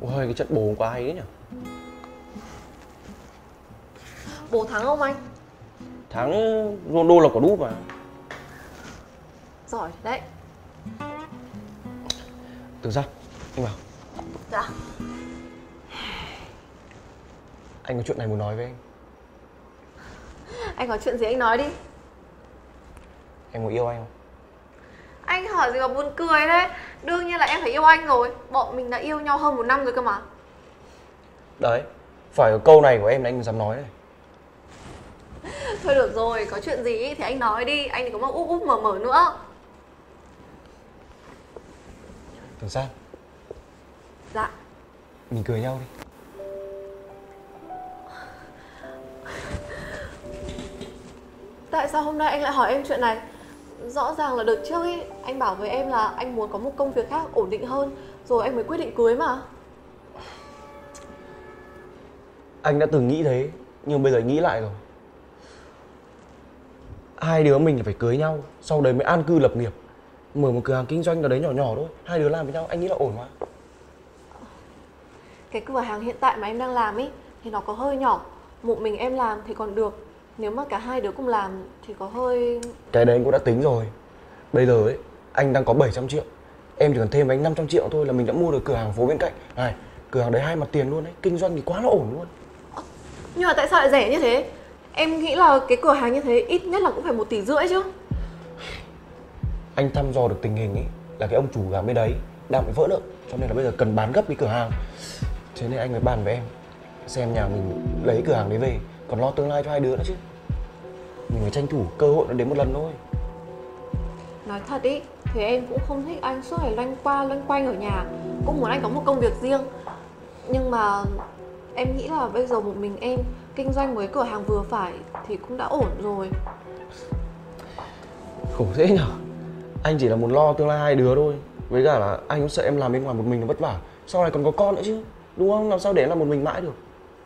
Ôi, cái trận bồ hôm qua hay đấy nhỉ. Bố thắng không anh? Thắng Ronaldo là quả đúp mà. Giỏi đấy. Từ ra, anh bảo. Dạ. Anh có chuyện này muốn nói với anh. Anh có chuyện gì anh nói đi. Em có yêu anh không? Anh hỏi gì mà buồn cười đấy. Đương nhiên là em phải yêu anh rồi. Bọn mình đã yêu nhau hơn 1 năm rồi cơ mà. Đấy, phải có câu này của em là anh dám nói này. Thôi được rồi, có chuyện gì thì anh nói đi. Anh đừng có mà úp úp mở mở nữa. Từ ra, Dạ. mình cười nhau đi. Tại sao hôm nay anh lại hỏi em chuyện này? Rõ ràng là đợt trước ấy anh bảo với em là anh muốn có một công việc khác ổn định hơn, rồi anh mới quyết định cưới mà. Anh đã từng nghĩ thế, nhưng bây giờ nghĩ lại rồi. Hai đứa mình phải cưới nhau, sau đấy mới an cư lập nghiệp. Mở một cửa hàng kinh doanh nào đấy nhỏ nhỏ thôi. Hai đứa làm với nhau, anh nghĩ là ổn mà. Cái cửa hàng hiện tại mà em đang làm ấy thì nó có hơi nhỏ. Một mình em làm thì còn được. Nếu mà cả hai đứa cùng làm thì có hơi... Cái đấy anh cũng đã tính rồi. Bây giờ ấy, anh đang có 700 triệu. Em chỉ cần thêm với anh 500 triệu thôi là mình đã mua được cửa hàng phố bên cạnh. Này, cửa hàng đấy 2 mặt tiền luôn đấy. Kinh doanh thì quá là ổn luôn. Nhưng mà tại sao lại rẻ như thế? Em nghĩ là cái cửa hàng như thế ít nhất là cũng phải 1,5 tỷ chứ. Anh thăm dò được tình hình ấy là cái ông chủ hàng bên đấy đang bị vỡ nợ, cho nên là bây giờ cần bán gấp cái cửa hàng. Thế nên anh mới bàn với em xem nhà mình lấy cửa hàng đấy về, còn lo tương lai cho hai đứa nữa chứ. Mình phải tranh thủ cơ hội nó đến một lần thôi. Nói thật ý, thì em cũng không thích anh suốt ngày loanh qua loanh quanh ở nhà. Cũng muốn anh có một công việc riêng. Nhưng mà em nghĩ là bây giờ một mình em kinh doanh với cửa hàng vừa phải thì cũng đã ổn rồi. Khổ thế nhở. Anh chỉ là muốn lo tương lai hai đứa thôi. Với cả là anh cũng sợ em làm bên ngoài một mình nó vất vả. Sau này còn có con nữa chứ, đúng không? Làm sao để em làm một mình mãi được.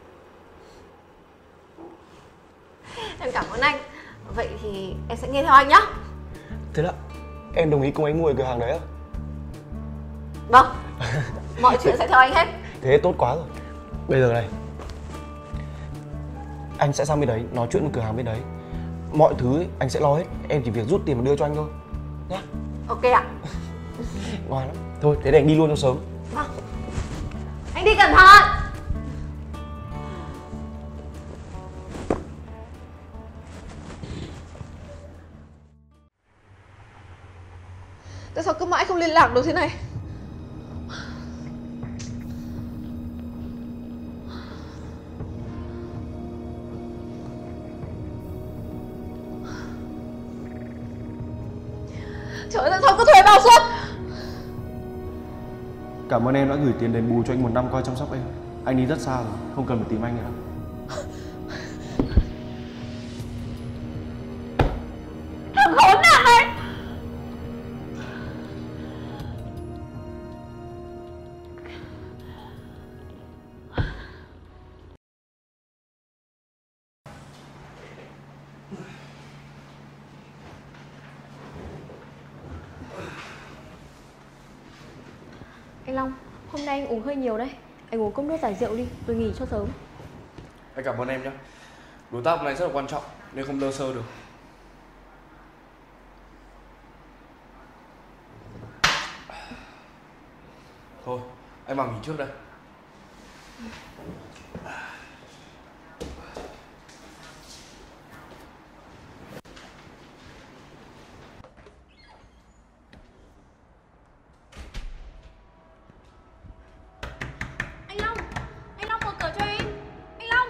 Em cảm ơn anh. Vậy thì em sẽ nghe theo anh nhá. Thế là em đồng ý cùng anh mua cái cửa hàng đấy á? Vâng. Mọi chuyện sẽ theo anh hết. Thế tốt quá rồi. Bây giờ này, anh sẽ sang bên đấy nói chuyện với cửa hàng bên đấy. Mọi thứ ấy, anh sẽ lo hết. Em chỉ việc rút tiền và đưa cho anh thôi nhá. Ok ạ. Ngoan lắm. Thôi thế để anh đi luôn cho sớm. Vâng. Anh đi cẩn thận. Tại sao cứ mãi không liên lạc được thế này? Trời ơi, tại sao cứ thuê bao suốt? Cảm ơn em đã gửi tiền đền bù cho anh 1 năm coi chăm sóc em. Anh đi rất xa rồi, không cần phải tìm anh nữa. Thằng khốn nạn này. Anh Long, hôm nay anh uống hơi nhiều đấy. Anh uống cốc nước giải rượu đi, rồi nghỉ cho sớm. Anh cảm ơn em nhé. Đối tác này rất là quan trọng nên không lơ sơ được. Thôi, anh vào nghỉ trước đây. Anh Long mở cửa cho em. Anh Long.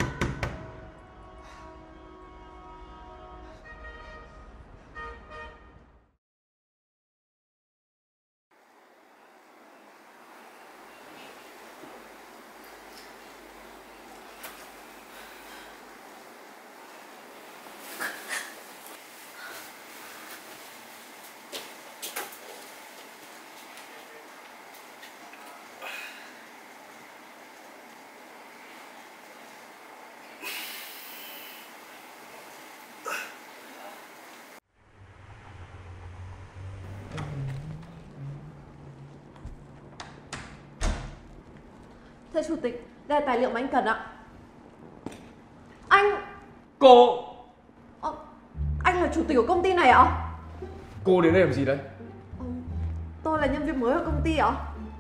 Thưa chủ tịch, đây là tài liệu mà anh cần ạ. Anh... Cô anh là chủ tịch của công ty này ạ? Cô đến đây làm gì đấy? Tôi là nhân viên mới ở công ty ạ.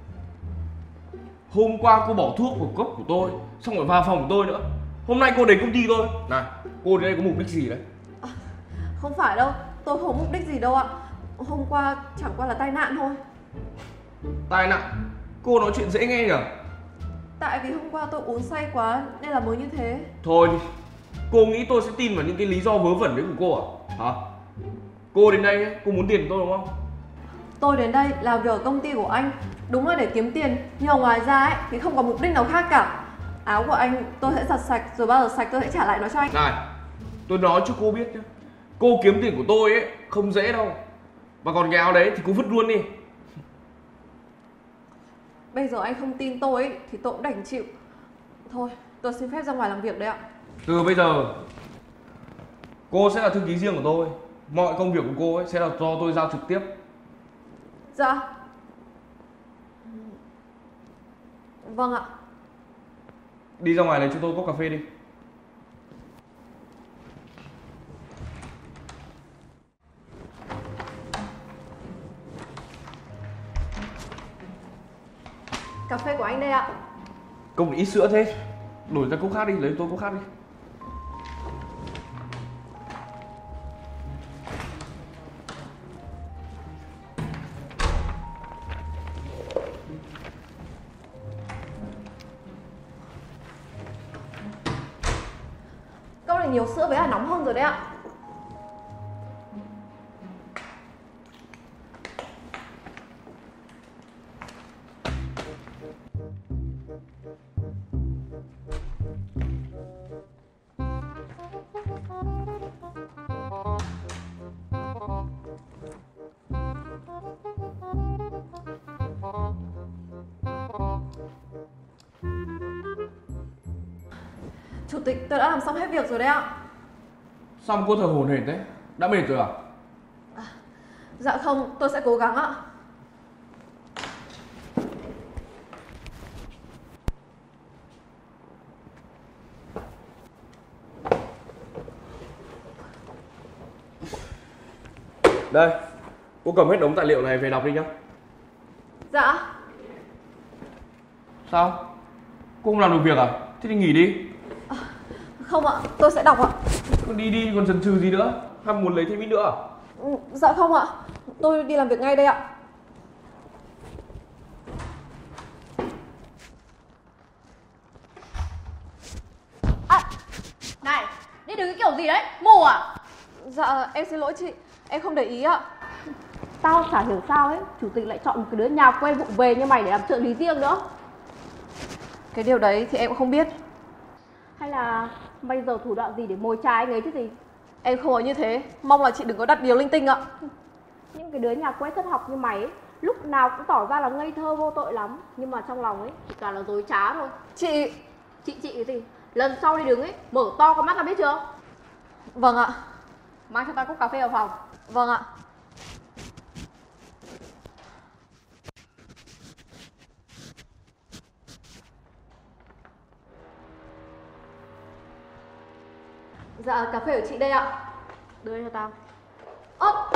Hôm qua cô bỏ thuốc vào cốc của tôi, xong rồi vào phòng của tôi nữa. Hôm nay cô đến công ty tôi. Này, cô đến đây có mục đích gì đấy? Không phải đâu, tôi không có mục đích gì đâu ạ. Hôm qua chẳng qua là tai nạn thôi. Tai nạn? Cô nói chuyện dễ nghe nhở? Tại vì hôm qua tôi uống say quá nên là mới như thế. Thôi đi, cô nghĩ tôi sẽ tin vào những cái lý do vớ vẩn đấy của cô à? Hả? Cô đến đây ấy, cô muốn tiền của tôi đúng không? Tôi đến đây làm việc ở công ty của anh đúng là để kiếm tiền, nhưng mà ngoài ra ấy thì không có mục đích nào khác cả. Áo của anh tôi sẽ giặt sạch, rồi bao giờ sạch tôi sẽ trả lại nó cho anh. Này, tôi nói cho cô biết nhé, cô kiếm tiền của tôi ấy không dễ đâu. Mà còn cái áo đấy thì cô vứt luôn đi. Bây giờ anh không tin tôi ấy, thì tôi cũng đành chịu. Thôi, tôi xin phép ra ngoài làm việc đấy ạ. Từ bây giờ cô sẽ là thư ký riêng của tôi. Mọi công việc của cô ấy sẽ là do tôi giao trực tiếp. Dạ. Vâng ạ. Đi ra ngoài lấy cho tôi cốc cà phê đi. Cà phê của anh đây ạ. Cốc ít sữa thế. Đổi ra cốc khác đi, lấy cho tôi cốc khác đi. Cốc này nhiều sữa với là nóng hơn rồi đấy ạ. Chủ tịch, tôi đã làm xong hết việc rồi đấy ạ. Sao mà cô thở hổn hển thế? Đã mệt rồi à? Dạ không, tôi sẽ cố gắng ạ. Đây, cô cầm hết đống tài liệu này về đọc đi nhá. Dạ. Sao? Cô không làm được việc à? Thế thì nghỉ đi. Không ạ, tôi sẽ đọc ạ. Đi đi, còn chần chừ gì nữa? Hay muốn lấy thêm ít nữa à? Dạ không ạ, tôi đi làm việc ngay đây ạ. Này, đi đứng cái kiểu gì đấy, mù à? Dạ, em xin lỗi chị, em không để ý ạ. Tao chả hiểu sao ấy, chủ tịch lại chọn một cái đứa nhà quê vụng về như mày để làm trợ lý riêng nữa. Cái điều đấy thì em cũng không biết. Hay là mày giờ thủ đoạn gì để mồi chài anh ấy chứ gì? Em không có như thế, mong là chị đừng có đặt điều linh tinh ạ. Những cái đứa nhà quê thất học như mày ấy, lúc nào cũng tỏ ra là ngây thơ vô tội lắm, nhưng mà trong lòng ấy chỉ toàn là dối trá thôi. Chị Chị cái gì? Lần sau đi đứng ấy, mở to con mắt ra biết chưa? Vâng ạ. Mang cho tao cốc cà phê vào phòng. Vâng ạ. Dạ, cà phê của chị đây ạ. Đưa cho tao. Ơ,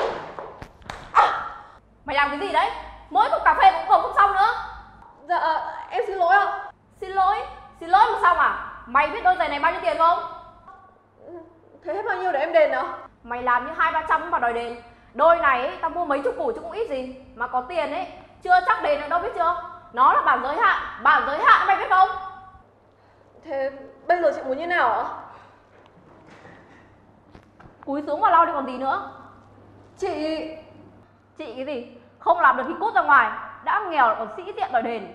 Mày làm cái gì đấy? Mỗi cốc cà phê cũng còn không xong nữa. dạ, em xin lỗi ạ. Xin lỗi mà xong à? Mày biết đôi giày này bao nhiêu tiền không? Thế hết bao nhiêu để em đền ạ? Mày làm như 200-300 mà đòi đền. Đôi này ấy, tao mua mấy chục củ chứ cũng ít gì. Mà có tiền ấy, chưa chắc đền được đâu biết chưa? Nó là bản giới hạn mày biết không? Thế bây giờ chị muốn như nào ạ? Cúi xuống mà lo đi còn gì nữa. Chị Cái gì? Không làm được thì cút ra ngoài. Đã nghèo lại còn sĩ diện đòi đền.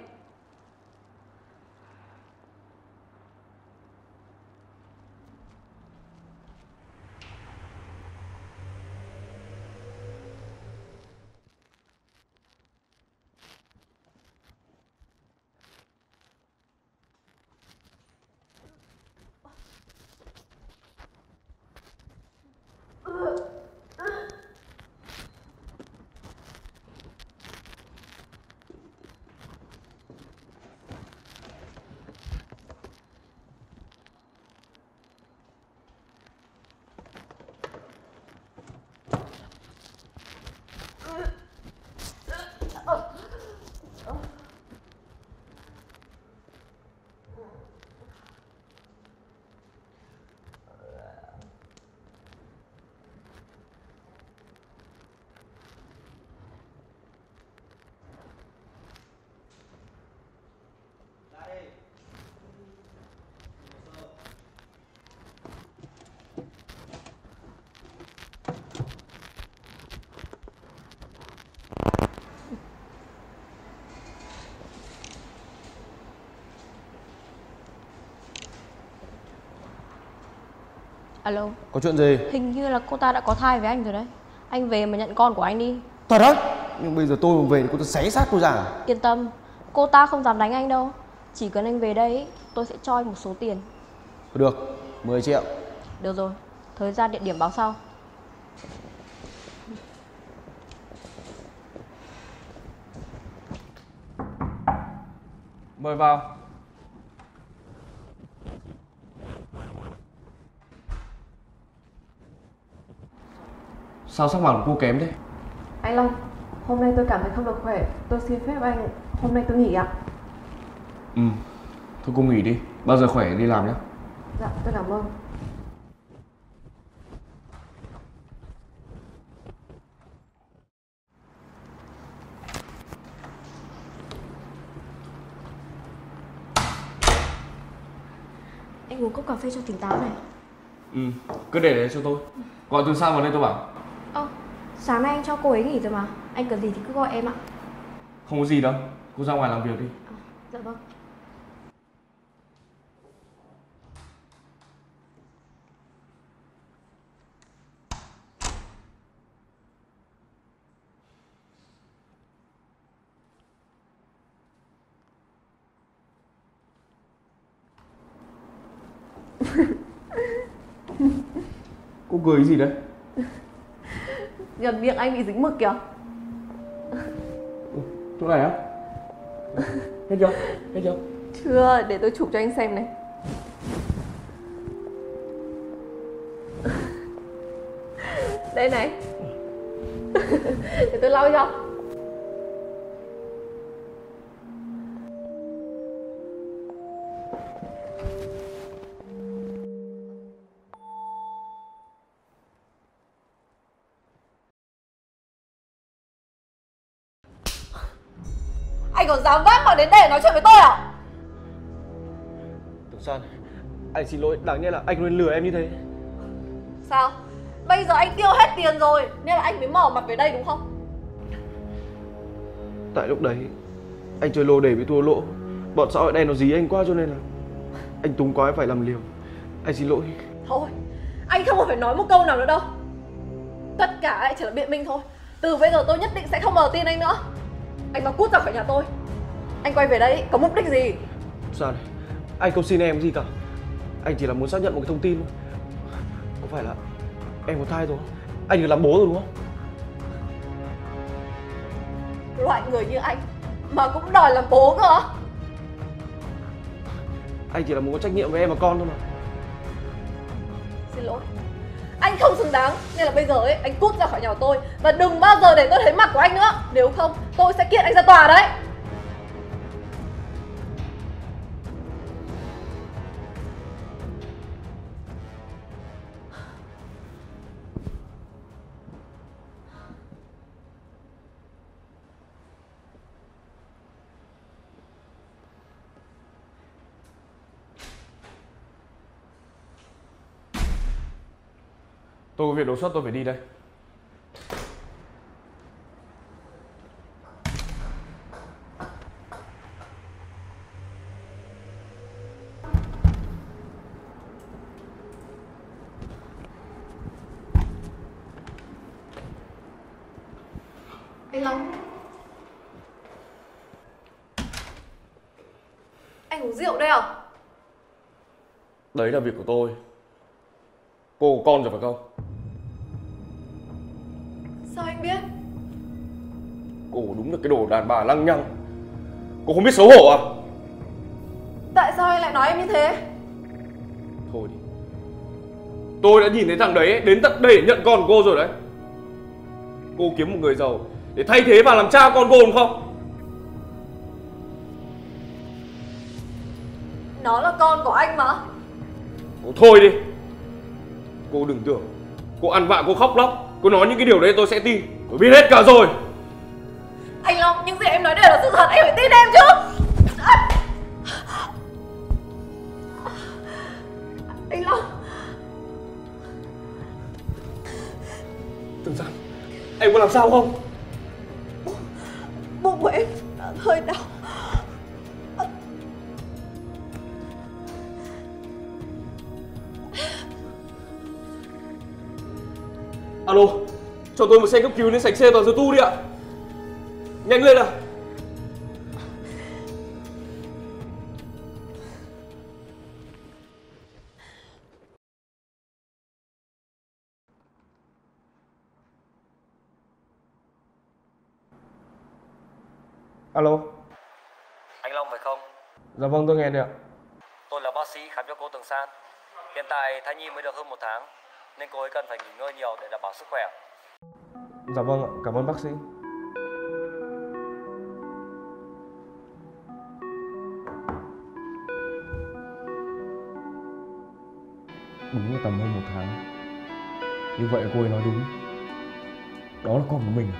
Alo, Có chuyện gì? hình như là cô ta đã có thai với anh rồi đấy. Anh về mà nhận con của anh đi. Thật đấy. Nhưng bây giờ tôi mà về thì cô ta xé xác tôi ra à? Yên tâm, cô ta không dám đánh anh đâu. Chỉ cần anh về đây, tôi sẽ cho anh một số tiền. Được, 10 triệu. Được rồi, thời gian địa điểm báo sau. Mời vào. Sao sắc mặt của cô kém thế? Anh Long, hôm nay tôi cảm thấy không được khỏe. Tôi xin phép anh, hôm nay tôi nghỉ ạ. Thôi cô nghỉ đi. Bao giờ khỏe đi làm nhé. Dạ, tôi cảm ơn. Anh uống cốc cà phê cho tỉnh táo này. Cứ để đấy cho tôi. Gọi từ xa vào đây tôi bảo. Sáng nay anh cho cô ấy nghỉ rồi mà. Anh cần gì thì cứ gọi em ạ. Không có gì đâu. Cô ra ngoài làm việc đi. Dạ vâng. Cô cười cái gì đấy? Gần miệng anh bị dính mực kìa. Chỗ này á? Hết chưa? Hết chưa? Chưa, để tôi chụp cho anh xem này. Đây này. Để tôi lau cho. Anh còn dám vác vào đến đây để nói chuyện với tôi à? Tưởng San, anh xin lỗi, đáng nhẽ là anh luôn lừa em như thế. Sao? Bây giờ anh tiêu hết tiền rồi nên là anh mới mò mặt về đây đúng không? Tại lúc đấy anh chơi lô đề với thua lỗ, bọn xã hội đen nó dí anh quá cho nên là anh túng quá phải làm liều. Anh xin lỗi. Thôi, anh không phải nói một câu nào nữa đâu. Tất cả lại chỉ là biện minh thôi. Từ bây giờ tôi nhất định sẽ không mờ tin anh nữa. Anh mà cút ra khỏi nhà tôi. Anh quay về đây có mục đích gì? San, anh không xin em gì cả. Anh chỉ là muốn xác nhận một cái thông tin thôi. Có phải là em có thai rồi? Anh được làm bố rồi đúng không? Loại người như anh mà cũng đòi làm bố cơ. Anh chỉ là muốn có trách nhiệm với em và con thôi mà. Xin lỗi, anh không xứng đáng nên là bây giờ ấy anh cút ra khỏi nhà tôi. Và đừng bao giờ để tôi thấy mặt của anh nữa. Nếu không tôi sẽ kiện anh ra tòa đấy. Tôi có việc đột xuất tôi phải đi đây. Anh Long, anh uống rượu đây à? Đấy là việc của tôi. Cô có con rồi phải không? Sao anh biết? Cô đúng là cái đồ đàn bà lăng nhăng. Cô không biết xấu hổ à? Tại sao anh lại nói em như thế? Thôi đi. Tôi đã nhìn thấy thằng đấy đến tận đây để nhận con của cô rồi đấy. Cô kiếm một người giàu để thay thế và làm cha con cô đúng không? Nó là con của anh mà. Cô thôi đi. Cô đừng tưởng cô ăn vạ cô khóc lóc, cô nói những cái điều đấy tôi sẽ tin. Tôi biết hết cả rồi. Anh Long, những gì em nói đều là sự thật, em phải tin em chứ. Anh Long. Tưởng rằng em có làm sao không? Bụng của em hơi đau. Cho tôi một xe cấp cứu đến sảnh xe Toàn Giờ Tu đi ạ. Nhanh lên nào. Alo. Anh Long phải không? Dạ vâng, tôi nghe đây ạ. Tôi là bác sĩ khám cho cô Tường San. Hiện tại thai nhi mới được hơn 1 tháng nên cô ấy cần phải nghỉ ngơi nhiều để đảm bảo sức khỏe. Dạ vâng ạ, cảm ơn bác sĩ. Đúng là tầm hơn 1 tháng. Như vậy cô ấy nói đúng. Đó là con của mình.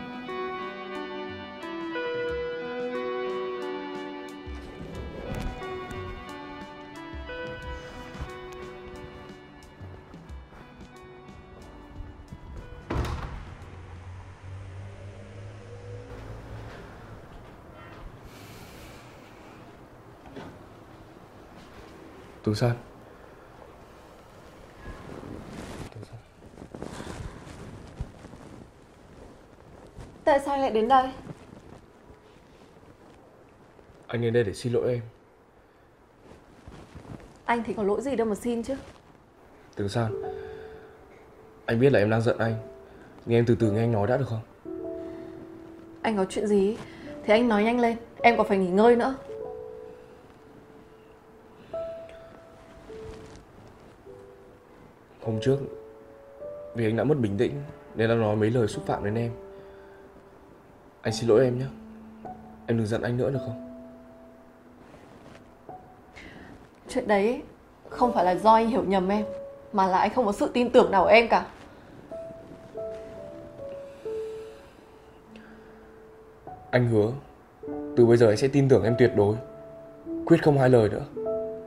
Tường San. Tại sao anh lại đến đây? Anh đến đây để xin lỗi em. Anh thì có lỗi gì đâu mà xin chứ. Tường San, anh biết là em đang giận anh, nhưng em từ từ nghe anh nói đã được không? Anh có chuyện gì thì anh nói nhanh lên, em còn phải nghỉ ngơi nữa. Hôm trước vì anh đã mất bình tĩnh nên đã nói mấy lời xúc phạm đến em. Anh xin lỗi em nhé. Em đừng giận anh nữa được không? Chuyện đấy không phải là do anh hiểu nhầm em, mà là anh không có sự tin tưởng nào ở em cả. Anh hứa từ bây giờ anh sẽ tin tưởng em tuyệt đối, quyết không hai lời nữa.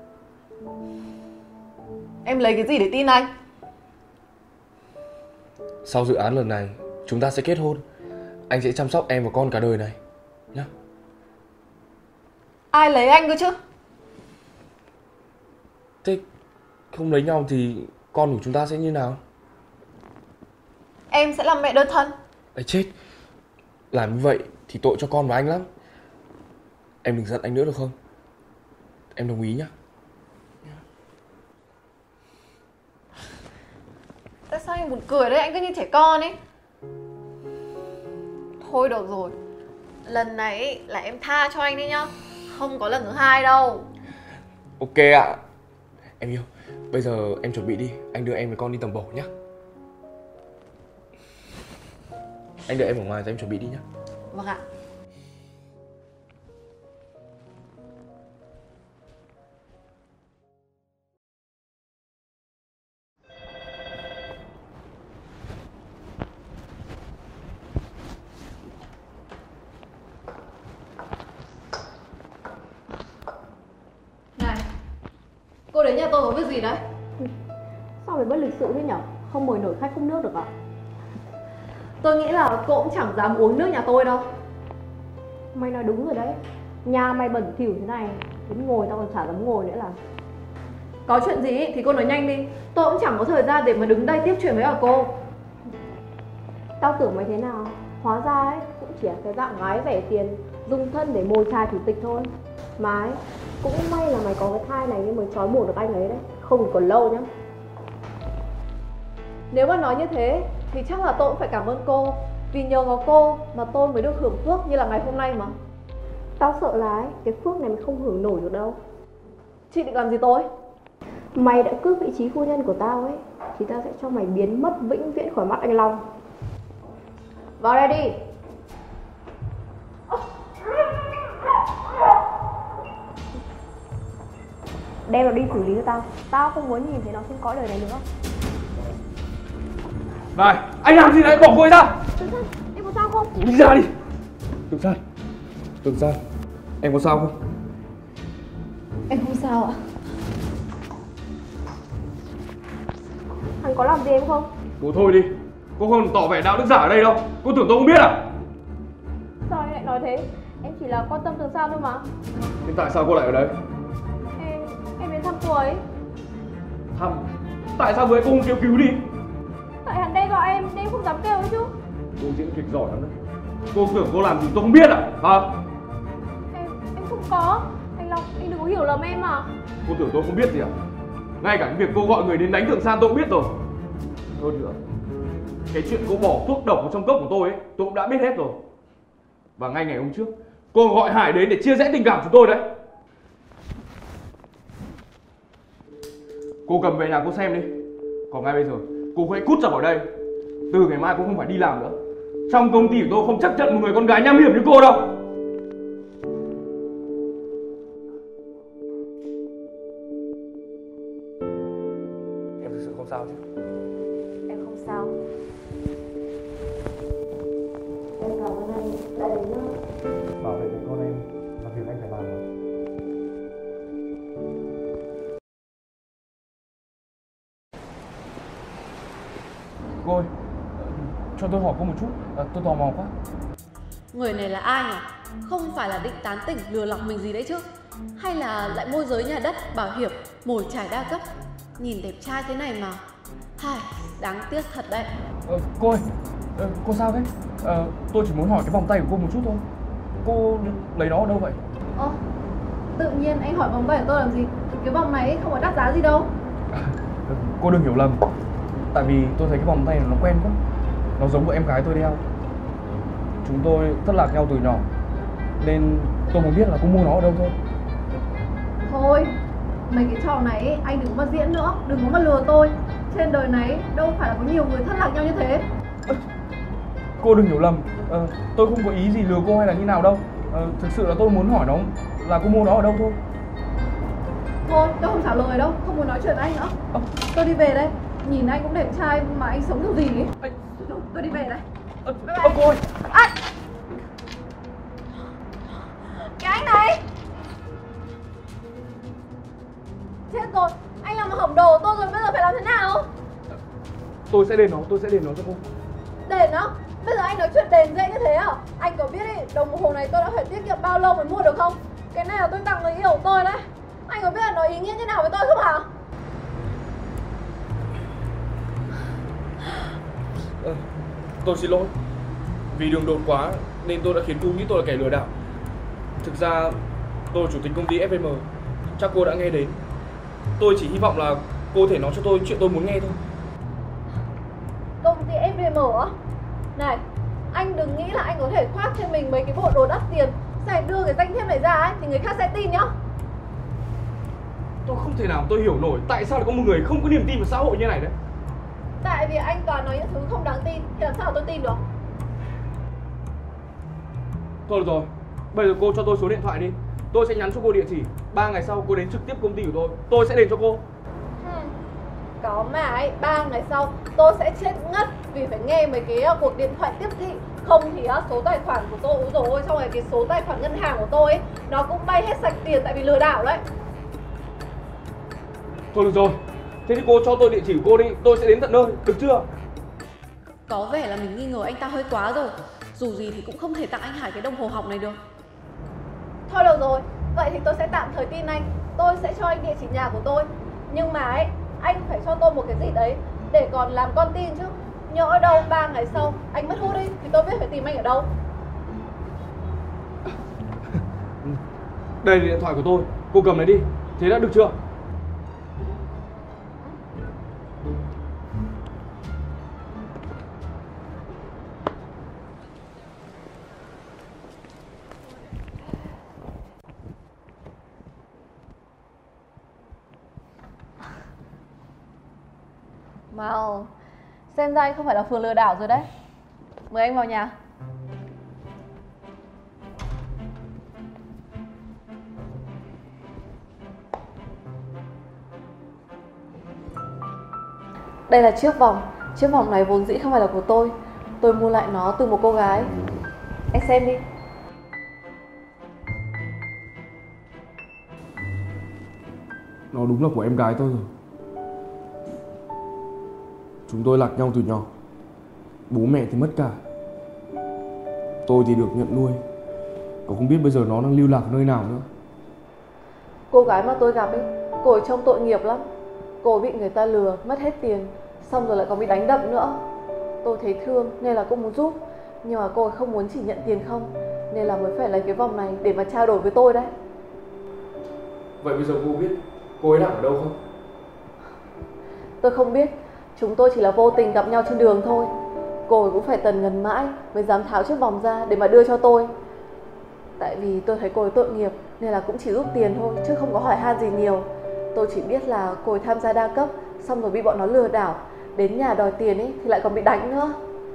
Em lấy cái gì để tin anh? Sau dự án lần này chúng ta sẽ kết hôn. Anh sẽ chăm sóc em và con cả đời này nhé. Ai lấy anh cơ chứ? Thế không lấy nhau thì con của chúng ta sẽ như nào? Em sẽ làm mẹ đơn thân. Ấy chết, làm như vậy thì tội cho con và anh lắm. Em đừng giận anh nữa được không? Em đồng ý nhá. Tại sao anh buồn cười đấy, anh cứ như trẻ con ấy. Thôi được rồi, lần này là em tha cho anh đi nhá, không có lần thứ hai đâu. Ok ạ. Em yêu, bây giờ em chuẩn bị đi, anh đưa em với con đi tầm bổ nhá. Anh đợi em ở ngoài rồi em chuẩn bị đi nhá. Vâng ạ. Này, cô đến nhà tôi có việc gì đấy? Sao mày bất lịch sự thế nhở? Không mời nổi khách không nước được ạ? Tôi nghĩ là cô cũng chẳng dám uống nước nhà tôi đâu. Mày nói đúng rồi đấy. Nhà mày bẩn thỉu thế này, đến ngồi tao còn chả dám ngồi nữa là. Có chuyện gì thì cô nói nhanh đi. Tôi cũng chẳng có thời gian để mà đứng đây tiếp chuyện với cả cô. Tao tưởng mày thế nào, hóa ra ấy cũng chỉ là cái dạng gái rẻ tiền, dùng thân để mồi chài chủ tịch thôi. Mà ấy, cũng may là mày có cái thai này nên mới trói buộc được anh ấy đấy, không thì còn lâu nhá. Nếu mà nói như thế thì chắc là tôi cũng phải cảm ơn cô. Vì nhờ có cô mà tôi mới được hưởng phước như là ngày hôm nay mà. Tao sợ là ấy, cái phước này mày không hưởng nổi được đâu. Chị định làm gì tôi? Mày đã cướp vị trí phu nhân của tao ấy, thì tao sẽ cho mày biến mất vĩnh viễn khỏi mắt anh Long. Vào đây đi. Đem nó đi xử lý cho tao. Tao không muốn nhìn thấy nó trên cõi đời này nữa. Này, anh làm gì đấy, bỏ cô ấy ra. Tường San, em có sao không? Đi ra đi. Tường San, Tường San, em có sao không? Em không sao ạ. Hắn có làm gì em không? Cô thôi đi, cô không tỏ vẻ đạo đức giả ở đây đâu. Cô tưởng tôi không biết à? Sao anh lại nói thế? Em chỉ là quan tâm Tường San thôi mà. Thế tại sao cô lại ở đây? Em đến thăm cô ấy. Thăm? Tại sao với cô không kêu cứu đi? Tại hắn đe dọa em nên em không dám kêu ấy chứ. Cô diễn kịch giỏi lắm đấy. Cô tưởng cô làm gì tôi không biết à? Hả? Em không có. Anh Long, anh đừng có hiểu lầm em à. Cô tưởng tôi không biết gì à? Ngay cả cái việc cô gọi người đến đánh Thượng San tôi cũng biết rồi. Hơn nữa, cái chuyện cô bỏ thuốc độc vào trong cốc của tôi ấy, tôi cũng đã biết hết rồi. Và ngay ngày hôm trước, cô gọi Hải đến để chia rẽ tình cảm chúng tôi đấy. Cô cầm về nhà cô xem đi. Còn ngay bây giờ, cô hãy cút ra khỏi đây. Từ ngày mai cô không phải đi làm nữa. Trong công ty của tôi không chấp nhận một người con gái nham hiểm như cô đâu. Em thực sự không sao chứ? Em không sao. Em cảm ơn anh đã đến nữa. Bảo vệ cái con em là việc anh phải làm rồi. Cô ơi, cho tôi hỏi cô một chút, tôi tò mò quá. Người này là ai nhỉ? Không phải là định tán tỉnh lừa lọc mình gì đấy chứ? Hay là lại môi giới nhà đất, bảo hiểm, mồi chài đa cấp? Nhìn đẹp trai thế này mà. Hai, đáng tiếc thật đấy. Cô ơi, cô sao thế? Tôi chỉ muốn hỏi cái vòng tay của cô một chút thôi. Cô lấy nó ở đâu vậy? Tự nhiên anh hỏi vòng tay của tôi làm gì? Cái vòng này không có đắt giá gì đâu. Cô đừng hiểu lầm. Tại vì tôi thấy cái vòng tay này nó quen quá. Nó giống của em gái tôi đeo. Chúng tôi thất lạc nhau từ nhỏ, nên tôi muốn biết là cô mua nó ở đâu thôi. Thôi, mấy cái trò này anh đừng có mà diễn nữa. Đừng có mà lừa tôi. Trên đời này đâu phải là có nhiều người thất lạc nhau như thế. Cô đừng hiểu lầm. Tôi không có ý gì lừa cô hay là như nào đâu. Thực sự là tôi muốn hỏi nó là cô mua nó ở đâu thôi. Thôi, tôi không trả lời đâu. Không muốn nói chuyện với anh nữa. Tôi đi về đây. Nhìn anh cũng đẹp trai mà anh sống kiểu gì ấy. Tôi đi về đây. Cô ơi. Cái anh này. Chết rồi. Anh làm hỏng đồ của tôi rồi. Bây giờ phải làm thế nào? Tôi sẽ đền nó cho cô. Đền á? Bây giờ anh nói chuyện đền dễ như thế à? Anh có biết đi, đồng hồ này tôi đã phải tiết kiệm bao lâu mới mua được không? Cái này là tôi tặng người yêu của tôi đấy. Anh có biết là nó ý nghĩa như nào với tôi không hả? Tôi xin lỗi. Vì đường đột quá nên tôi đã khiến cô nghĩ tôi là kẻ lừa đảo. Thực ra tôi là chủ tịch công ty FVM. Chắc cô đã nghe đến. Tôi chỉ hy vọng là cô có thể nói cho tôi chuyện tôi muốn nghe thôi. Công ty FVM á? Này, anh đừng nghĩ là anh có thể khoác trên mình mấy cái bộ đồ đắt tiền, sẽ đưa cái danh thiếp này ra ấy thì người khác sẽ tin nhá. Tôi không thể nào tôi hiểu nổi tại sao lại có một người không có niềm tin vào xã hội như này đấy. Tại vì anh toàn nói những thứ không đáng tin thì làm sao tôi tin được? Thôi được rồi, bây giờ cô cho tôi số điện thoại đi. Tôi sẽ nhắn cho cô địa chỉ. 3 ngày sau cô đến trực tiếp công ty của tôi sẽ đền cho cô. Có mà ấy, 3 ngày sau tôi sẽ chết ngất vì phải nghe mấy cái cuộc điện thoại tiếp thị. Không thì số tài khoản của tôi, úi dồi ôi, xong rồi cái số tài khoản ngân hàng của tôi ấy, nó cũng bay hết sạch tiền tại vì lừa đảo đấy. Thôi được rồi, thế thì cô cho tôi địa chỉ của cô đi, tôi sẽ đến tận nơi, được chưa? Có vẻ là mình nghi ngờ anh ta hơi quá rồi. Dù gì thì cũng không thể tặng anh Hải cái đồng hồ hỏng này được. Thôi được rồi, vậy thì tôi sẽ tạm thời tin anh. Tôi sẽ cho anh địa chỉ nhà của tôi. Nhưng mà ấy, anh phải cho tôi một cái gì đấy để còn làm con tin chứ. Nhỡ đâu 3 ngày sau anh mất hút đi thì tôi biết phải tìm anh ở đâu. Đây là điện thoại của tôi, cô cầm lấy đi. Thế đã được chưa? Mau, xem ra anh không phải là phường lừa đảo rồi đấy. Mời anh vào nhà. Đây là chiếc vòng. Chiếc vòng này vốn dĩ không phải là của tôi. Tôi mua lại nó từ một cô gái. Anh xem đi. Nó đúng là của em gái tôi rồi. Chúng tôi lạc nhau từ nhỏ. Bố mẹ thì mất cả. Tôi thì được nhận nuôi. Cậu không biết bây giờ nó đang lưu lạc nơi nào nữa. Cô gái mà tôi gặp ấy, cô ấy trông tội nghiệp lắm. Cô ấy bị người ta lừa, mất hết tiền, xong rồi lại còn bị đánh đập nữa. Tôi thấy thương nên là cũng muốn giúp. Nhưng mà cô ấy không muốn chỉ nhận tiền không, nên là mới phải lấy cái vòng này để mà trao đổi với tôi đấy. Vậy bây giờ cô biết cô ấy đang ở đâu không? Tôi không biết, chúng tôi chỉ là vô tình gặp nhau trên đường thôi. Cô ấy cũng phải tần ngần mãi mới dám tháo chiếc vòng ra để mà đưa cho tôi. Tại vì tôi thấy cô ấy tội nghiệp nên là cũng chỉ giúp tiền thôi, chứ không có hỏi han gì nhiều. Tôi chỉ biết là cô ấy tham gia đa cấp, xong rồi bị bọn nó lừa đảo, đến nhà đòi tiền ấy thì lại còn bị đánh nữa.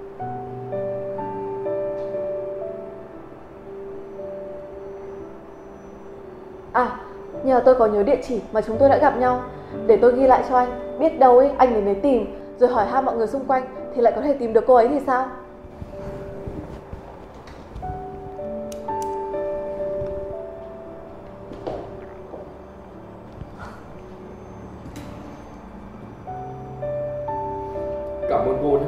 À, nhờ tôi có nhớ địa chỉ mà chúng tôi đã gặp nhau, để tôi ghi lại cho anh. Biết đâu ấy anh đến đấy tìm, rồi hỏi han mọi người xung quanh thì lại có thể tìm được cô ấy thì sao? Cảm ơn cô nhé.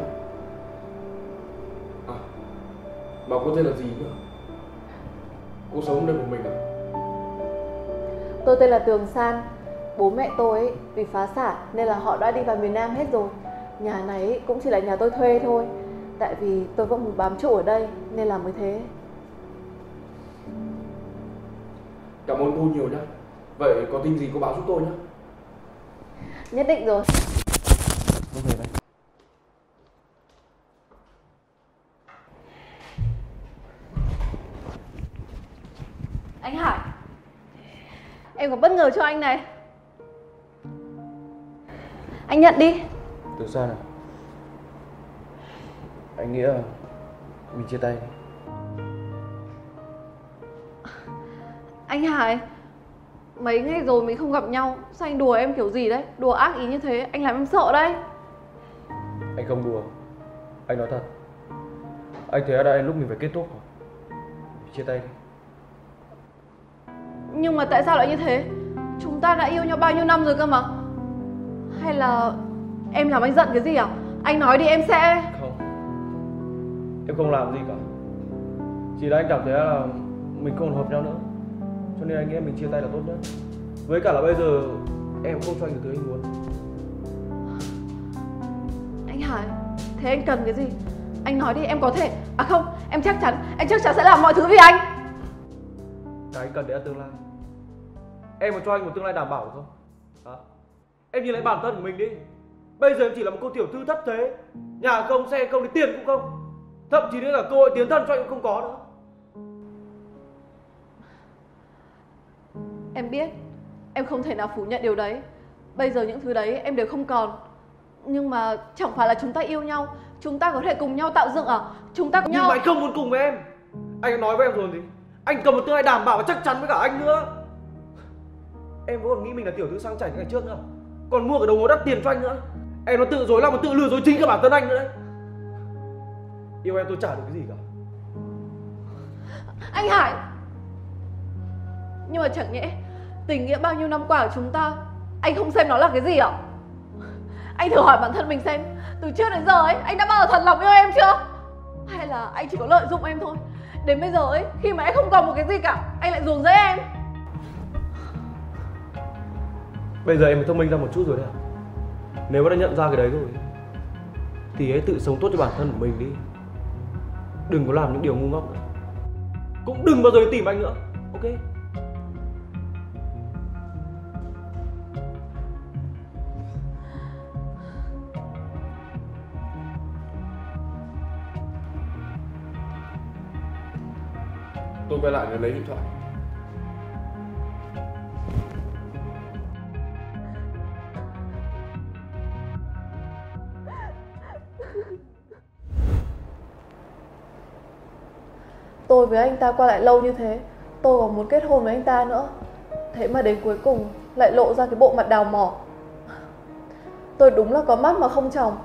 À, mà cô tên là gì nữa? Cô sống ở đây một mình à? Tôi tên là Tường San. Bố mẹ tôi ấy, vì phá sản nên là họ đã đi vào miền Nam hết rồi. Nhà này ấy, cũng chỉ là nhà tôi thuê thôi. Tại vì tôi vẫn muốn bám trụ ở đây nên là mới thế. Cảm ơn cô nhiều nhé. Vậy có tin gì cô báo giúp tôi nhé. Nhất định rồi. Tôi về đây. Anh Hải, em có bất ngờ cho anh này. Anh nhận đi. Từ xa nào. Anh nghĩ là mình chia tay đi. Anh Hải, mấy ngày rồi mình không gặp nhau, sao anh đùa em kiểu gì đấy? Đùa ác ý như thế, anh làm em sợ đấy. Anh không đùa. Anh nói thật. Anh thấy ở đây lúc mình phải kết thúc rồi. Chia tay đi. Nhưng mà tại sao lại như thế? Chúng ta đã yêu nhau bao nhiêu năm rồi cơ mà. Hay là em làm anh giận cái gì à? Anh nói đi em sẽ... Không. Em không làm gì cả. Chỉ là anh cảm thấy là mình không hợp nhau nữa. Cho nên anh nghĩ mình chia tay là tốt nhất. Với cả là bây giờ em không cho anh được thứ anh muốn. Anh Hải, thế anh cần cái gì? Anh nói đi em có thể... À không, em chắc chắn sẽ làm mọi thứ vì anh. Cái anh cần đấy là tương lai. Em có cho anh một tương lai đảm bảo được không? Hả? Em nhìn lại bản thân của mình đi. Bây giờ em chỉ là một cô tiểu thư thất thế, nhà không, xe không, thì tiền cũng không. Thậm chí đến cả cơ hội tiến thân cho anh cũng không có nữa. Em biết, em không thể nào phủ nhận điều đấy. Bây giờ những thứ đấy em đều không còn. Nhưng mà chẳng phải là chúng ta yêu nhau, chúng ta có thể cùng nhau tạo dựng à? Chúng ta cùng Nhưng nhau... mà anh không muốn cùng với em. Anh đã nói với em rồi gì? Anh cần một tương lai đảm bảo và chắc chắn với cả anh nữa. Em vẫn còn nghĩ mình là tiểu thư sang chảnh ngày trước nữa, còn mua cái đồng hồ đắt tiền cho anh nữa. Em nó tự dối lòng mà tự lừa dối chính cả bản thân anh nữa đấy. Yêu em tôi chả được cái gì cả. Anh Hải, nhưng mà chẳng nhẽ tình nghĩa bao nhiêu năm qua của chúng ta anh không xem nó là cái gì ạ? Anh thử hỏi bản thân mình xem, từ trước đến giờ ấy anh đã bao giờ thật lòng yêu em chưa? Hay là anh chỉ có lợi dụng em thôi? Đến bây giờ ấy, khi mà em không còn một cái gì cả, anh lại ruồng rẫy em. Bây giờ em mới thông minh ra một chút rồi đấy à? Nếu đã nhận ra cái đấy rồi thì hãy tự sống tốt cho bản thân của mình đi. Đừng có làm những điều ngu ngốc nữa. Cũng đừng bao giờ tìm anh nữa. Ok? Tôi quay lại để lấy điện thoại. Tôi với anh ta qua lại lâu như thế, tôi còn muốn kết hôn với anh ta nữa. Thế mà đến cuối cùng lại lộ ra cái bộ mặt đào mỏ. Tôi đúng là có mắt mà không tròng.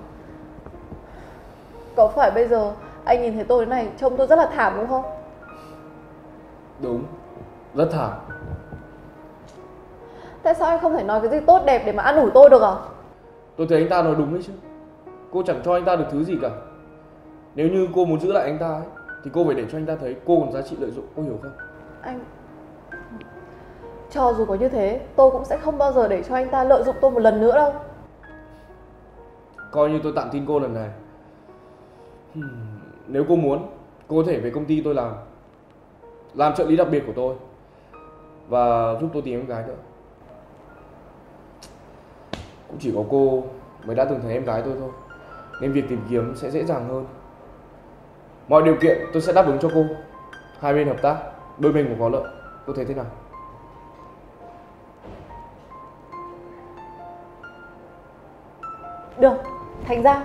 Có phải bây giờ anh nhìn thấy tôi thế này trông tôi rất là thảm đúng không? Đúng, rất thảm. Tại sao anh không thể nói cái gì tốt đẹp để mà an ủi tôi được à? Tôi thấy anh ta nói đúng đấy chứ. Cô chẳng cho anh ta được thứ gì cả. Nếu như cô muốn giữ lại anh ta ấy, thì cô phải để cho anh ta thấy cô còn giá trị lợi dụng, cô hiểu không? Anh... Cho dù có như thế, tôi cũng sẽ không bao giờ để cho anh ta lợi dụng tôi một lần nữa đâu. Coi như tôi tạm tin cô lần này. Nếu cô muốn Cô có thể về công ty tôi làm trợ lý đặc biệt của tôi và giúp tôi tìm em gái nữa. Cũng chỉ có cô mới đã từng thấy em gái tôi thôi, nên việc tìm kiếm sẽ dễ dàng hơn. Mọi điều kiện tôi sẽ đáp ứng cho cô. Hai bên hợp tác, đôi bên cũng có lợi. Cô thấy thế nào? Được, thành ra.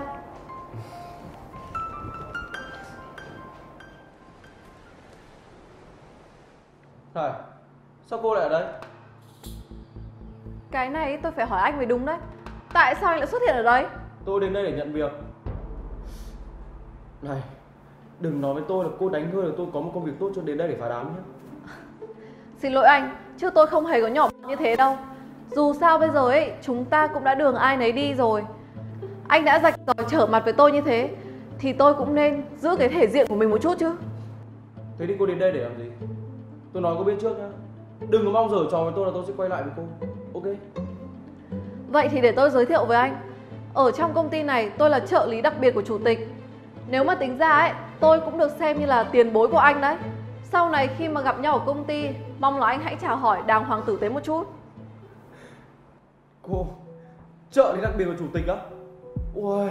Này, sao cô lại ở đây? Cái này tôi phải hỏi anh mới đúng đấy. Tại sao anh lại xuất hiện ở đây? Tôi đến đây để nhận việc. Này, đừng nói với tôi là cô đánh hơi là tôi có một công việc tốt cho đến đây để phá đám nhé. Xin lỗi anh, chứ tôi không hề có nhỏ như thế đâu. Dù sao bây giờ ấy, chúng ta cũng đã đường ai nấy đi rồi. Anh đã rạch ròi trở mặt với tôi như thế thì tôi cũng nên giữ cái thể diện của mình một chút chứ. Thế thì cô đến đây để làm gì? Tôi nói cô biết trước nhá. Đừng có mong giở trò với tôi là tôi sẽ quay lại với cô. Ok? Vậy thì để tôi giới thiệu với anh. Ở trong công ty này tôi là trợ lý đặc biệt của chủ tịch. Nếu mà tính ra ấy, tôi cũng được xem như là tiền bối của anh đấy. Sau này khi mà gặp nhau ở công ty, mong là anh hãy chào hỏi đàng hoàng tử tế một chút. Cô, trợ lý đặc biệt của chủ tịch á? Ui,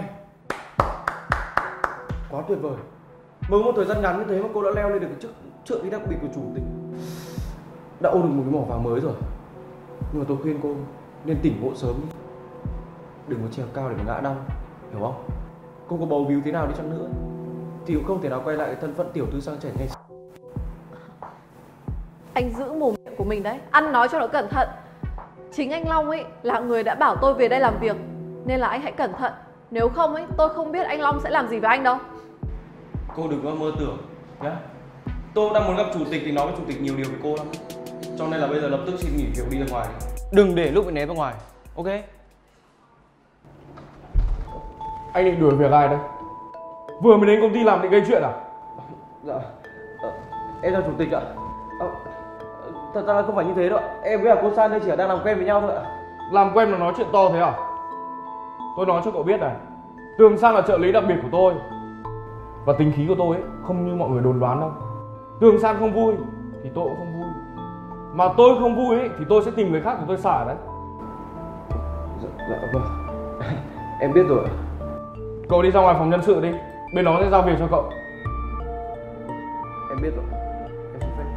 quá tuyệt vời. Mới một thời gian ngắn như thế mà cô đã leo lên được cái chức trợ lý đặc biệt của chủ tịch, đã ôm được một cái mỏ vàng mới rồi. Nhưng mà tôi khuyên cô nên tỉnh ngộ sớm đi. Đừng có trèo cao để mà ngã đau, hiểu không? Cô có bầu víu thế nào đi chăng nữa thì cũng không thể nào quay lại cái thân phận tiểu thư sang chảnh ngay. Anh giữ mồm miệng của mình đấy, ăn nói cho nó cẩn thận. Chính anh Long ấy là người đã bảo tôi về đây làm việc, nên là anh hãy cẩn thận. Nếu không ấy, tôi không biết anh Long sẽ làm gì với anh đâu. Cô đừng có mơ tưởng nhá. Tôi đang muốn gặp chủ tịch thì nói với chủ tịch nhiều điều với cô lắm. Cho nên là bây giờ lập tức xin nghỉ việc đi ra ngoài. Đừng để lúc bị né ra ngoài. Ok? Anh định đuổi việc ai đây? Vừa mới đến công ty làm định gây chuyện à? Dạ, em chào chủ tịch ạ. Thật ra là không phải như thế đâu ạ. Em với cả cô San đây chỉ đang làm quen với nhau thôi ạ. Làm quen mà nói chuyện to thế à? Tôi nói cho cậu biết này, Tường San là trợ lý đặc biệt của tôi. Và tính khí của tôi ấy không như mọi người đồn đoán đâu. Tường San không vui thì tôi cũng không vui. Mà tôi không vui ấy thì tôi sẽ tìm người khác để tôi xả đấy. Dạ vâng. Em biết rồi ạ. Cậu đi ra ngoài phòng nhân sự đi, bên đó sẽ giao việc cho cậu. Em biết rồi. Em xin phép.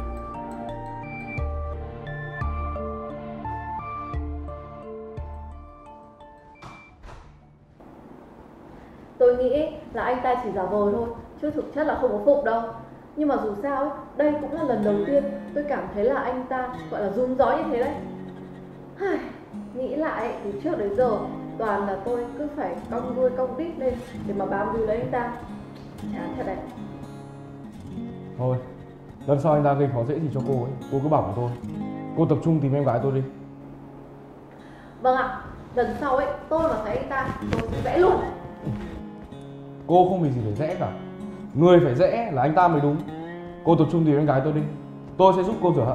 Tôi nghĩ là anh ta chỉ giả vờ thôi, chứ thực chất là không có phụng đâu. Nhưng mà dù sao ấy, đây cũng là lần đầu tiên tôi cảm thấy là anh ta gọi là run gió như thế đấy. Nghĩ lại từ trước đến giờ toàn là tôi cứ phải cong đuôi cong đít lên để mà bám víu lấy anh ta. Chán thật đấy. Thôi, lần sau anh ta gây khó dễ gì cho cô ấy, cô cứ bảo với tôi. Cô tập trung tìm em gái tôi đi. Vâng ạ, lần sau ấy tôi mà thấy anh ta tôi sẽ vẽ luôn. Cô không vì gì phải rẽ cả. Người phải rẽ là anh ta mới đúng. Cô tập trung tìm em gái tôi đi, tôi sẽ giúp cô rửa hận.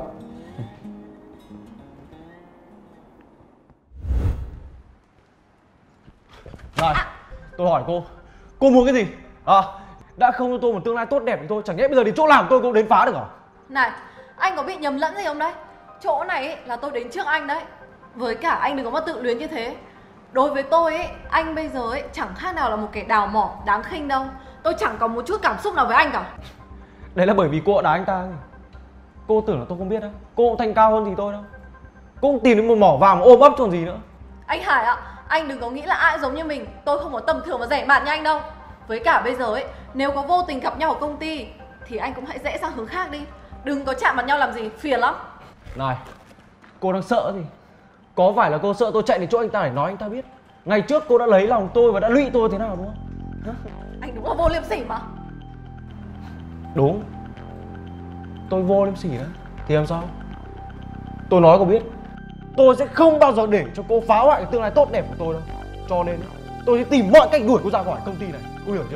Này, tôi hỏi cô muốn cái gì? Đã không cho tôi một tương lai tốt đẹp thì thôi, chẳng nhẽ bây giờ đến chỗ làm tôi cũng đến phá được à? Này, anh có bị nhầm lẫn gì không đấy? Chỗ này ấy, là tôi đến trước anh đấy. Với cả anh đừng có mà tự luyến như thế. Đối với tôi ấy, anh bây giờ ấy chẳng khác nào là một kẻ đào mỏ đáng khinh đâu. Tôi chẳng có một chút cảm xúc nào với anh cả. Đấy là bởi vì cô đã đá anh ta. Cô tưởng là tôi không biết đâu. Cô cũng thanh cao hơn gì tôi đâu. Cô cũng tìm đến một mỏ vàng mà ôm ấp còn gì nữa. Anh Hải ạ, anh đừng có nghĩ là ai giống như mình. Tôi không có tầm thường và rẻ mạt như anh đâu. Với cả bây giờ ấy, nếu có vô tình gặp nhau ở công ty thì anh cũng hãy rẽ sang hướng khác đi. Đừng có chạm mặt nhau làm gì, phiền lắm. Này, cô đang sợ gì? Có phải là cô sợ tôi chạy đến chỗ anh ta để nói anh ta biết ngày trước cô đã lấy lòng tôi và đã lụy tôi thế nào đúng không? Anh đúng là vô liêm sỉ mà. Đúng, tôi vô liêm sỉ đấy. Thì làm sao? Tôi nói cô biết, tôi sẽ không bao giờ để cho cô phá hoại cái tương lai tốt đẹp của tôi đâu. Cho nên tôi sẽ tìm mọi cách đuổi cô ra khỏi công ty này. Cô hiểu chưa?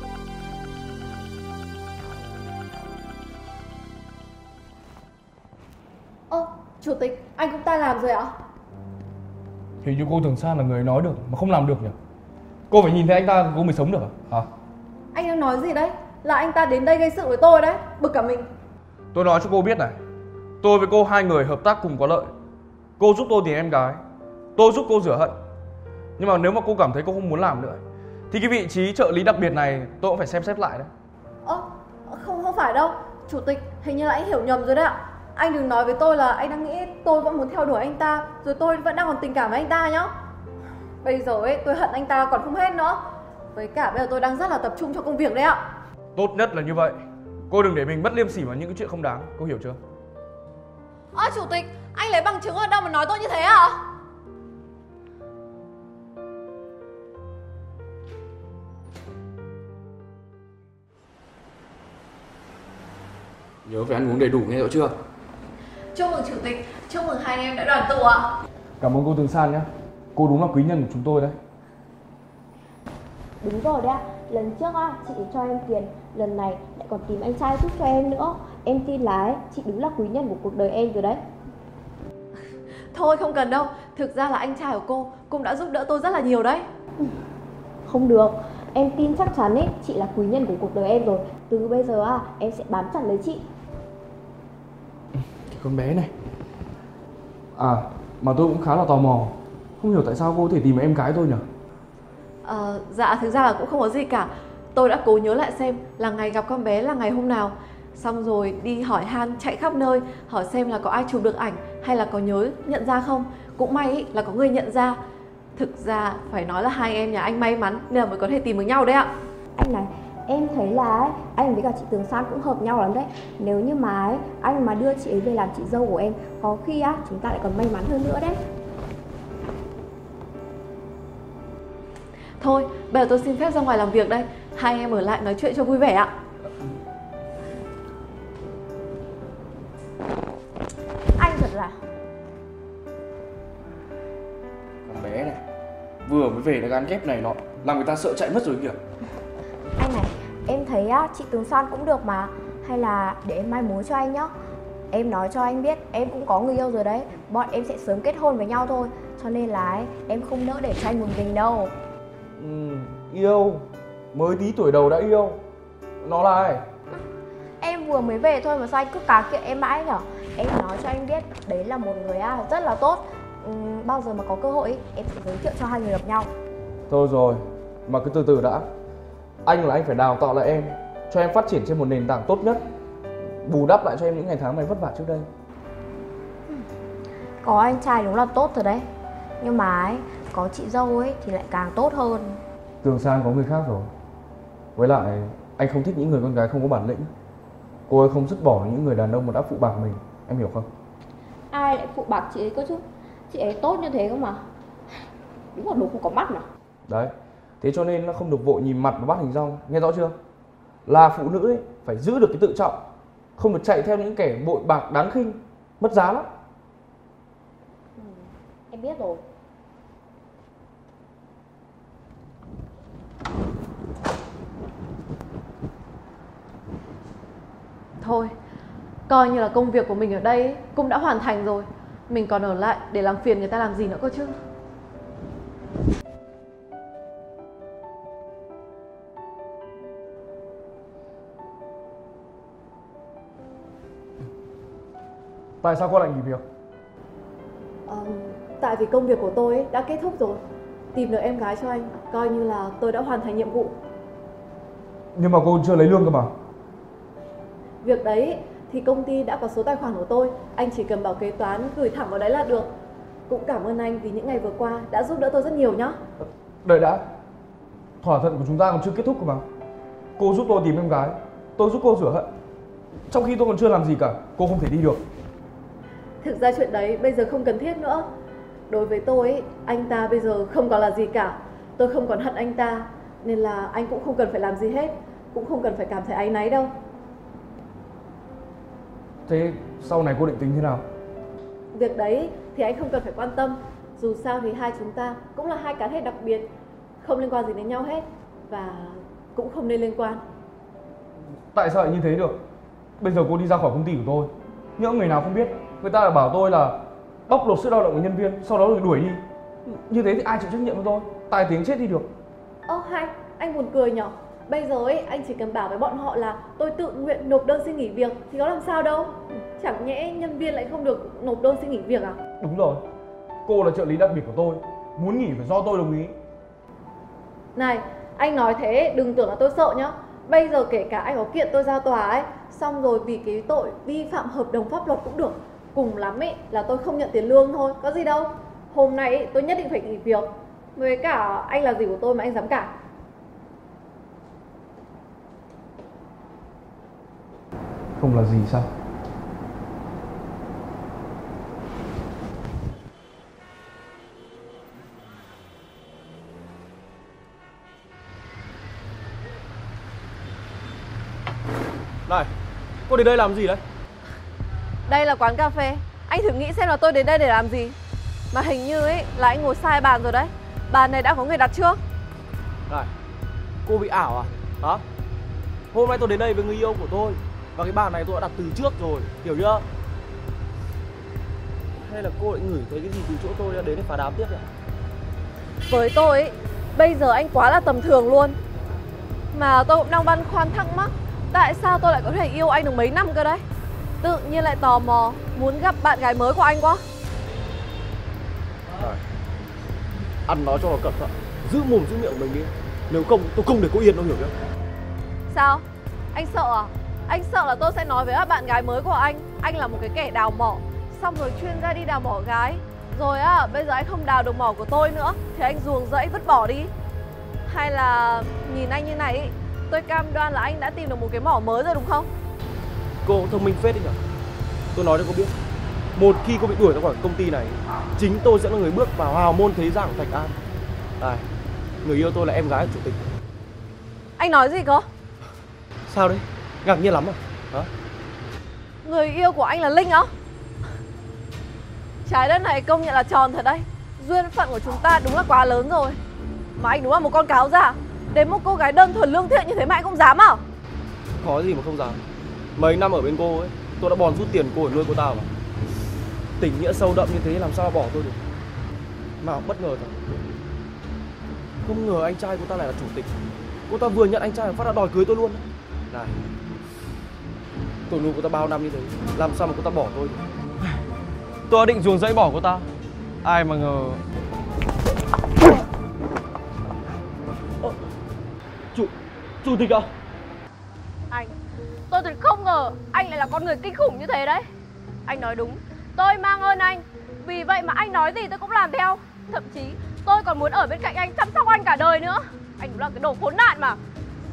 Chủ tịch, anh cũng ta làm rồi ạ? Hình như cô Tường San là người nói được mà không làm được nhỉ? Cô phải nhìn thấy anh ta cô mới sống được à? Anh đang nói gì đấy? là anh ta đến đây gây sự với tôi đấy, bực cả mình. Tôi nói cho cô biết này, tôi với cô hai người hợp tác cùng có lợi. Cô giúp tôi tìm em gái, tôi giúp cô rửa hận. Nhưng mà nếu mà cô cảm thấy cô không muốn làm nữa thì cái vị trí trợ lý đặc biệt này tôi cũng phải xem xét lại đấy. Không phải đâu chủ tịch, hình như là anh hiểu nhầm rồi đấy ạ. Anh đừng nói với tôi là anh đang nghĩ tôi vẫn muốn theo đuổi anh ta, rồi tôi vẫn đang còn tình cảm với anh ta nhá. Bây giờ ấy tôi hận anh ta còn không hết nữa. Với cả bây giờ tôi đang rất là tập trung cho công việc đấy ạ. Tốt nhất là như vậy. Cô đừng để mình mất liêm sỉ vào những cái chuyện không đáng, cô hiểu chưa? Chủ tịch, anh lấy bằng chứng ở đâu mà nói tôi như thế ạ? Nhớ phải ăn uống đầy đủ nghe rõ chưa? Chúc mừng chủ tịch, chúc mừng hai anh em đã đoàn tụ ạ. Cảm ơn cô Tường San nhé. Cô đúng là quý nhân của chúng tôi đấy. Đúng rồi đấy ạ. Lần trước chị cho em tiền, lần này lại còn tìm anh trai giúp cho em nữa. Em tin là chị đúng là quý nhân của cuộc đời em rồi đấy. Thôi không cần đâu, thực ra là anh trai của cô cũng đã giúp đỡ tôi rất là nhiều đấy. Không được, em tin chắc chắn chị là quý nhân của cuộc đời em rồi. Từ bây giờ em sẽ bám chặt lấy chị. Cái con bé này. Mà tôi cũng khá là tò mò, không hiểu tại sao cô có thể tìm em gái tôi nhỉ? Dạ thực ra là cũng không có gì cả. Tôi đã cố nhớ lại xem là ngày gặp con bé là ngày hôm nào, xong rồi đi hỏi han chạy khắp nơi, hỏi xem là có ai chụp được ảnh hay là có nhớ nhận ra không. Cũng may là có người nhận ra. Thực ra phải nói là hai em nhà anh may mắn nên là mới có thể tìm được nhau đấy ạ. Anh này, em thấy là anh với cả chị Tường San cũng hợp nhau lắm đấy. Nếu như mà anh mà đưa chị ấy về làm chị dâu của em, có khi chúng ta lại còn may mắn hơn nữa đấy. Thôi, bây giờ tôi xin phép ra ngoài làm việc đây. Hai em ở lại nói chuyện cho vui vẻ ạ. Anh thật là Con bé này vừa mới về đã gán ghép này nọ, làm người ta sợ chạy mất rồi kìa. Anh này, em thấy chị Tường San cũng được mà. Hay là để em mai mối cho anh nhá. Em nói cho anh biết em cũng có người yêu rồi đấy. Bọn em sẽ sớm kết hôn với nhau thôi. Cho nên là em không nỡ để cho anh một mình đâu. Yêu? Mới tí tuổi đầu đã yêu? Nó là ai? Em vừa mới về thôi mà sao anh cứ cá kiện em mãi nhở? Em nói cho anh biết đấy là một người rất là tốt. Bao giờ mà có cơ hội em sẽ giới thiệu cho hai người gặp nhau. Thôi rồi, mà cứ từ từ đã. Anh là anh phải đào tạo lại em, cho em phát triển trên một nền tảng tốt nhất, bù đắp lại cho em những ngày tháng mày vất vả trước đây. Có anh trai đúng là tốt rồi đấy. Nhưng mà có chị dâu thì lại càng tốt hơn. Tường San có người khác rồi. Với lại anh không thích những người con gái không có bản lĩnh. Cô ấy không dứt bỏ những người đàn ông mà đã phụ bạc mình, em hiểu không? Ai lại phụ bạc chị ấy cơ chứ? Chị ấy tốt như thế cơ mà. Đúng là đồ không có mắt mà. Đấy, thế cho nên nó không được vội nhìn mặt và bắt hình dong, nghe rõ chưa? Là phụ nữ ấy, phải giữ được cái tự trọng, không được chạy theo những kẻ bội bạc đáng khinh, mất giá lắm. Em biết rồi. Thôi, coi như là công việc của mình ở đây cũng đã hoàn thành rồi. Mình còn ở lại để làm phiền người ta làm gì nữa cơ chứ. Tại sao cô lại nghỉ việc? Tại vì công việc của tôi đã kết thúc rồi. Tìm được em gái cho anh, coi như là tôi đã hoàn thành nhiệm vụ. Nhưng mà cô chưa lấy lương cơ mà. Việc đấy thì công ty đã có số tài khoản của tôi. Anh chỉ cần bảo kế toán gửi thẳng vào đấy là được. Cũng cảm ơn anh vì những ngày vừa qua đã giúp đỡ tôi rất nhiều nhá. Đợi đã, thỏa thuận của chúng ta còn chưa kết thúc cơ mà. Cô giúp tôi tìm em gái, tôi giúp cô rửa hận. Trong khi tôi còn chưa làm gì cả, cô không thể đi được. Thực ra chuyện đấy bây giờ không cần thiết nữa. Đối với tôi anh ta bây giờ không còn là gì cả. Tôi không còn hận anh ta, nên là anh cũng không cần phải làm gì hết, cũng không cần phải cảm thấy áy náy đâu. Thế sau này cô định tính thế nào? Việc đấy thì anh không cần phải quan tâm. Dù sao thì hai chúng ta cũng là hai cá thể đặc biệt, không liên quan gì đến nhau hết. Và cũng không nên liên quan. Tại sao lại như thế được? Bây giờ cô đi ra khỏi công ty của tôi, nhỡ người nào không biết, người ta lại bảo tôi là bóc lột sức lao động của nhân viên, sau đó rồi đuổi đi. Như thế thì ai chịu trách nhiệm với tôi? Tai tiếng chết đi được. Hay, anh buồn cười nhở. Bây giờ ấy, anh chỉ cần bảo với bọn họ là tôi tự nguyện nộp đơn xin nghỉ việc thì có làm sao đâu. Chẳng nhẽ nhân viên lại không được nộp đơn xin nghỉ việc à? Đúng rồi, cô là trợ lý đặc biệt của tôi, muốn nghỉ phải do tôi đồng ý. Này, anh nói thế đừng tưởng là tôi sợ nhá. Bây giờ kể cả anh có kiện tôi ra tòa ấy, xong rồi vì cái tội vi phạm hợp đồng pháp luật cũng được. Cùng lắm ấy là tôi không nhận tiền lương thôi, có gì đâu. Hôm nay ấy, tôi nhất định phải nghỉ việc. Với cả anh là gì của tôi mà anh dám cản? Không là gì sao? Này, cô đến đây làm gì đấy? Đây là quán cà phê. Anh thử nghĩ xem là tôi đến đây để làm gì. Mà hình như ấy là anh ngồi sai bàn rồi đấy. Bàn này đã có người đặt trước. Này, cô bị ảo à? Hả? Hôm nay tôi đến đây với người yêu của tôi. Và cái bàn này tôi đã đặt từ trước rồi, hiểu chưa? Hay là cô lại ngửi thấy cái gì từ chỗ tôi đến để phá đám tiếp vậy? Với tôi ấy, bây giờ anh quá là tầm thường luôn. Mà tôi cũng đang băn khoăn thắc mắc, tại sao tôi lại có thể yêu anh được mấy năm cơ đấy. Tự nhiên lại tò mò, muốn gặp bạn gái mới của anh quá. Này, ăn nói cho nó cẩn thận, giữ mồm giữ miệng mình đi. Nếu không, tôi không để cô yên đâu, hiểu chưa? Sao? Anh sợ à? Anh sợ là tôi sẽ nói với bạn gái mới của anh là một cái kẻ đào mỏ, xong rồi chuyên ra đi đào mỏ gái. Rồi á, bây giờ anh không đào được mỏ của tôi nữa thì anh ruồng rẫy vứt bỏ đi. Hay là nhìn anh như này, tôi cam đoan là anh đã tìm được một cái mỏ mới rồi đúng không? Cô cũng thông minh phết đấy nhỉ? Tôi nói cho cô biết, một khi cô bị đuổi ra khỏi công ty này, chính tôi sẽ là người bước vào hào môn thế gia của Thạch An. Này, người yêu tôi là em gái của chủ tịch. Anh nói gì cơ? Sao đấy? Ngạc nhiên lắm à? Hả? Người yêu của anh là Linh á? Trái đất này công nhận là tròn thật đấy. Duyên phận của chúng ta đúng là quá lớn rồi. Mà anh đúng là một con cáo già. Đến một cô gái đơn thuần lương thiện như thế mà anh không dám à? Có gì mà không dám. Mấy năm ở bên cô ấy, tôi đã bòn rút tiền cô để nuôi cô ta mà. Tình nghĩa sâu đậm như thế làm sao bỏ tôi được. Mà bất ngờ thật, không ngờ anh trai cô ta lại là chủ tịch. Cô ta vừa nhận anh trai phát đã đòi cưới tôi luôn. Này, tôi nuôi cô ta bao năm như thế, làm sao mà cô ta bỏ tôi được. Tôi định ruồng rẫy bỏ cô ta, ai mà ngờ. Chủ tịch à? Anh, tôi thật không ngờ anh lại là con người kinh khủng như thế đấy. Anh nói đúng, tôi mang ơn anh. Vì vậy mà anh nói gì tôi cũng làm theo. Thậm chí tôi còn muốn ở bên cạnh anh, chăm sóc anh cả đời nữa. Anh đúng là cái đồ khốn nạn mà.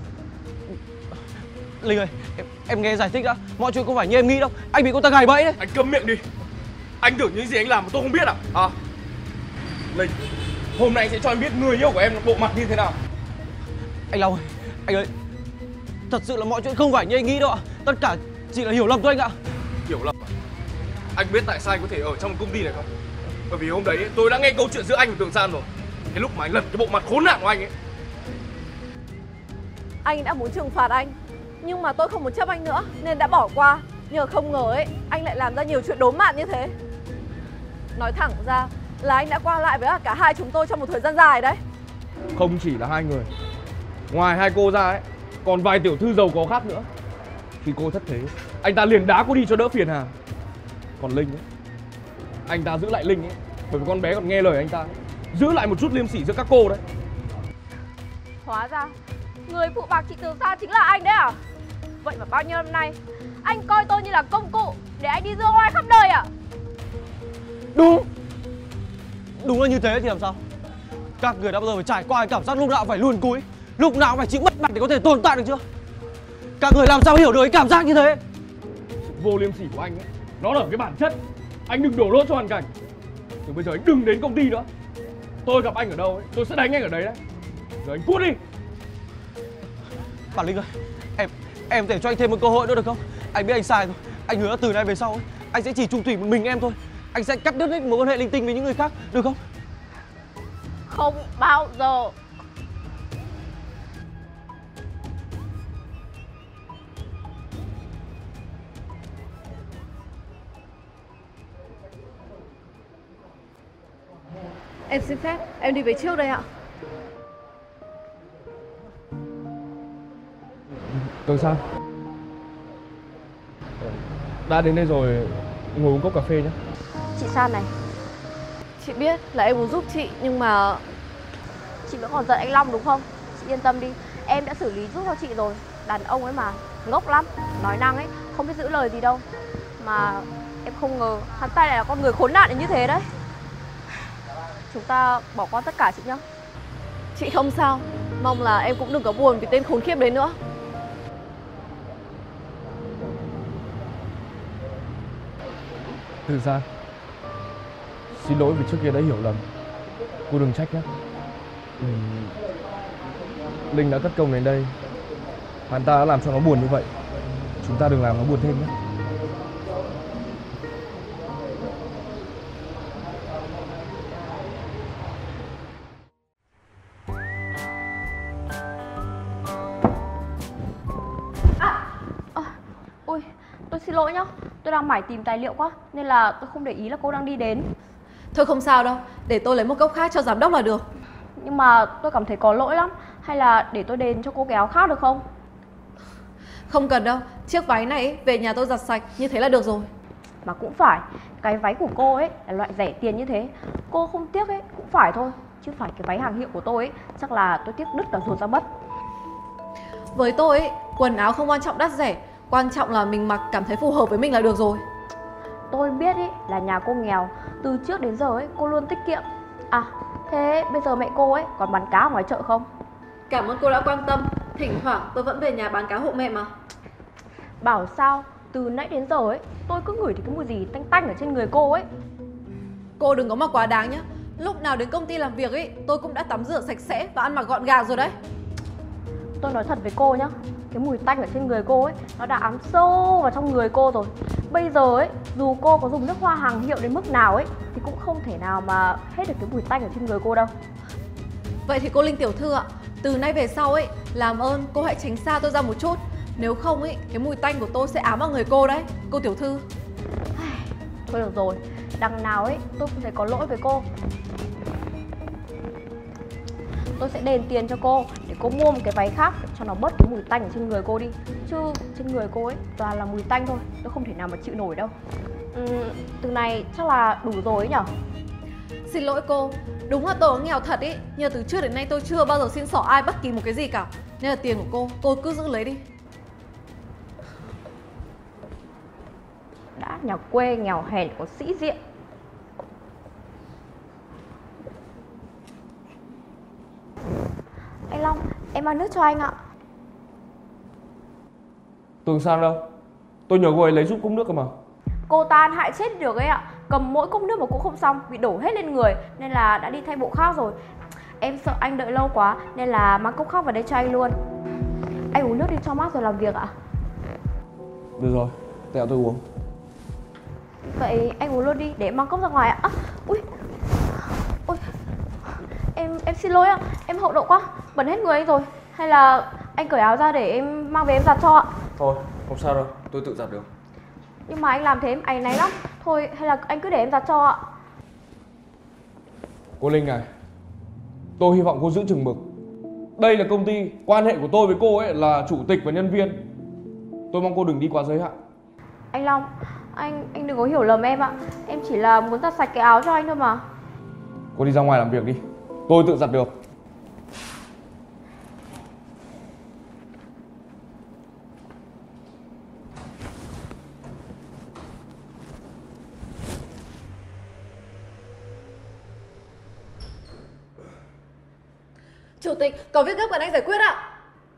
Linh ơi, em nghe giải thích đã. Mọi chuyện không phải như em nghĩ đâu. Anh bị cô ta gài bẫy đấy. Anh câm miệng đi. Anh tưởng những gì anh làm mà tôi không biết à? Hả? Linh, hôm nay anh sẽ cho anh biết người yêu của em là bộ mặt như thế nào. Anh Long ơi, anh ơi, thật sự là mọi chuyện không phải như anh nghĩ đâu ạ. Tất cả chỉ là hiểu lầm thôi anh ạ. Hiểu lầm à? Anh biết tại sao anh có thể ở trong công ty này không? Bởi vì hôm đấy tôi đã nghe câu chuyện giữa anh và Tường San rồi. Cái lúc mà anh lật cái bộ mặt khốn nạn của anh ấy. Anh đã muốn trừng phạt anh, nhưng mà tôi không muốn chấp anh nữa nên đã bỏ qua. Nhờ không ngờ ấy, anh lại làm ra nhiều chuyện đốn mạn như thế. Nói thẳng ra là anh đã qua lại với cả hai chúng tôi trong một thời gian dài đấy. Không chỉ là hai người, ngoài hai cô ra ấy, còn vài tiểu thư giàu có khác nữa. Khi cô thất thế, anh ta liền đá cô đi cho đỡ phiền hà. Còn Linh ấy, anh ta giữ lại Linh ấy, bởi vì con bé còn nghe lời anh ta, giữ lại một chút liêm sỉ giữa các cô đấy. Hóa ra người phụ bạc chị Tường San chính là anh đấy à? Vậy mà bao nhiêu năm nay anh coi tôi như là công cụ để anh đi dương oai khắp nơi à? Đúng là như thế thì làm sao? Các người đã bao giờ phải trải qua cái cảm giác lúc nào phải luồn cúi, lúc nào phải chịu bất bạch để có thể tồn tại được chưa? Các người làm sao hiểu được cái cảm giác như thế? Sự vô liêm sỉ của anh ấy, nó là ở cái bản chất. Anh đừng đổ lỗi cho hoàn cảnh. Từ bây giờ anh đừng đến công ty nữa. Tôi gặp anh ở đâu ấy, tôi sẽ đánh anh ở đấy đấy. Giờ anh cút đi. Bảo Linh ơi, em để cho anh thêm một cơ hội nữa được không? Anh biết anh sai rồi. Anh hứa từ nay về sau ấy, anh sẽ chỉ chung thủy một mình em thôi. Anh sẽ cắt đứt hết mối quan hệ linh tinh với những người khác, được không? Không bao giờ. Em xin phép, em đi về trước đây ạ. Tường San, đã đến đây rồi, ngồi uống cốc cà phê nhé. Chị San này, Chị biết là em muốn giúp chị nhưng mà chị vẫn còn giận anh Long đúng không? Chị yên tâm đi, em đã xử lý giúp cho chị rồi. Đàn ông ấy mà, ngốc lắm, nói năng ấy, không biết giữ lời gì đâu. Mà em không ngờ hắn ta lại là con người khốn nạn đến như thế đấy. Chúng ta bỏ qua tất cả chị nhá. chị không sao. Mong là em cũng đừng có buồn vì tên khốn khiếp đấy nữa. Tường San, xin lỗi vì trước kia đã hiểu lầm. Cô đừng trách nhé. Linh đã cất công đến đây, hắn ta đã làm cho nó buồn như vậy. Chúng ta đừng làm nó buồn thêm nhé. Ôi, tôi xin lỗi nhá. Tôi đang mải tìm tài liệu quá nên là tôi không để ý là cô đang đi đến. Thôi không sao đâu, để tôi lấy một cốc khác cho giám đốc là được. Nhưng mà tôi cảm thấy có lỗi lắm. Hay là để tôi đền cho cô cái áo khác được không? Không cần đâu, chiếc váy này ấy, về nhà tôi giặt sạch, như thế là được rồi. Mà cũng phải, cái váy của cô ấy là loại rẻ tiền như thế, cô không tiếc ấy cũng phải thôi. Chứ phải cái váy hàng hiệu của tôi ấy, chắc là tôi tiếc đứt cả ruột ra mất. Với tôi ấy, quần áo không quan trọng đắt rẻ, quan trọng là mình mặc cảm thấy phù hợp với mình là được rồi. Tôi biết ấy là nhà cô nghèo, từ trước đến giờ ấy cô luôn tiết kiệm. À, thế bây giờ mẹ cô ấy còn bán cá ở ngoài chợ không? Cảm ơn cô đã quan tâm, thỉnh thoảng tôi vẫn về nhà bán cá hộ mẹ mà. Bảo sao, từ nãy đến giờ ấy tôi cứ ngửi thấy cái mùi gì tanh tanh ở trên người cô ấy. Cô đừng có mà quá đáng nhá. Lúc nào đến công ty làm việc ấy, tôi cũng đã tắm rửa sạch sẽ và ăn mặc gọn gàng rồi đấy. Tôi nói thật với cô nhá, cái mùi tanh ở trên người cô ấy nó đã ám sâu vào trong người cô rồi. Bây giờ ấy, dù cô có dùng nước hoa hàng hiệu đến mức nào ấy thì cũng không thể nào mà hết được cái mùi tanh ở trên người cô đâu. Vậy thì cô Linh tiểu thư ạ, từ nay về sau ấy, làm ơn cô hãy tránh xa tôi ra một chút. Nếu không ấy, cái mùi tanh của tôi sẽ ám vào người cô đấy, cô tiểu thư. Thôi được rồi, đằng nào ấy tôi cũng thấy có lỗi với cô. Tôi sẽ đền tiền cho cô để cô mua một cái váy khác để cho nó bớt cái mùi tanh ở trên người cô đi. Chứ trên người cô ấy toàn là mùi tanh thôi, tôi không thể nào mà chịu nổi đâu. Từ này chắc là đủ rồi ấy nhở? Xin lỗi cô, đúng là tôi nghèo thật ý, nhưng mà từ trước đến nay tôi chưa bao giờ xin xỏ ai bất kỳ một cái gì cả. Nên là tiền của cô cứ giữ lấy đi. Đã nhà quê nghèo hèn có sĩ diện. Anh Long, em mang nước cho anh ạ. Tường San đâu? Tôi nhờ cô ấy lấy giúp cốc nước cơ mà. Cô ta ăn hại chết được ấy ạ. Cầm mỗi cốc nước mà cũng không xong, bị đổ hết lên người nên là đã đi thay bộ khác rồi. Em sợ anh đợi lâu quá nên là mang cốc khác vào đây cho anh luôn. Anh uống nước đi cho mát rồi làm việc ạ. Được rồi, tẹo tôi uống. Vậy anh uống luôn đi để em mang cốc ra ngoài ạ. Ui. Ôi. Em xin lỗi ạ, em hậu đậu quá, bẩn hết người anh rồi. Hay là anh cởi áo ra để em mang về em giặt cho ạ. Thôi, không sao đâu, tôi tự giặt được. Nhưng mà anh làm thế em áy náy lắm. Thôi hay là anh cứ để em giặt cho ạ. Cô Linh này, tôi hy vọng cô giữ chừng mực. Đây là công ty, quan hệ của tôi với cô ấy là chủ tịch và nhân viên. Tôi mong cô đừng đi quá giới hạn. Anh Long, anh đừng có hiểu lầm em ạ. Em chỉ là muốn giặt sạch cái áo cho anh thôi mà. Cô đi ra ngoài làm việc đi, tôi tự giặt được. Chủ tịch, có việc gấp cần anh giải quyết ạ.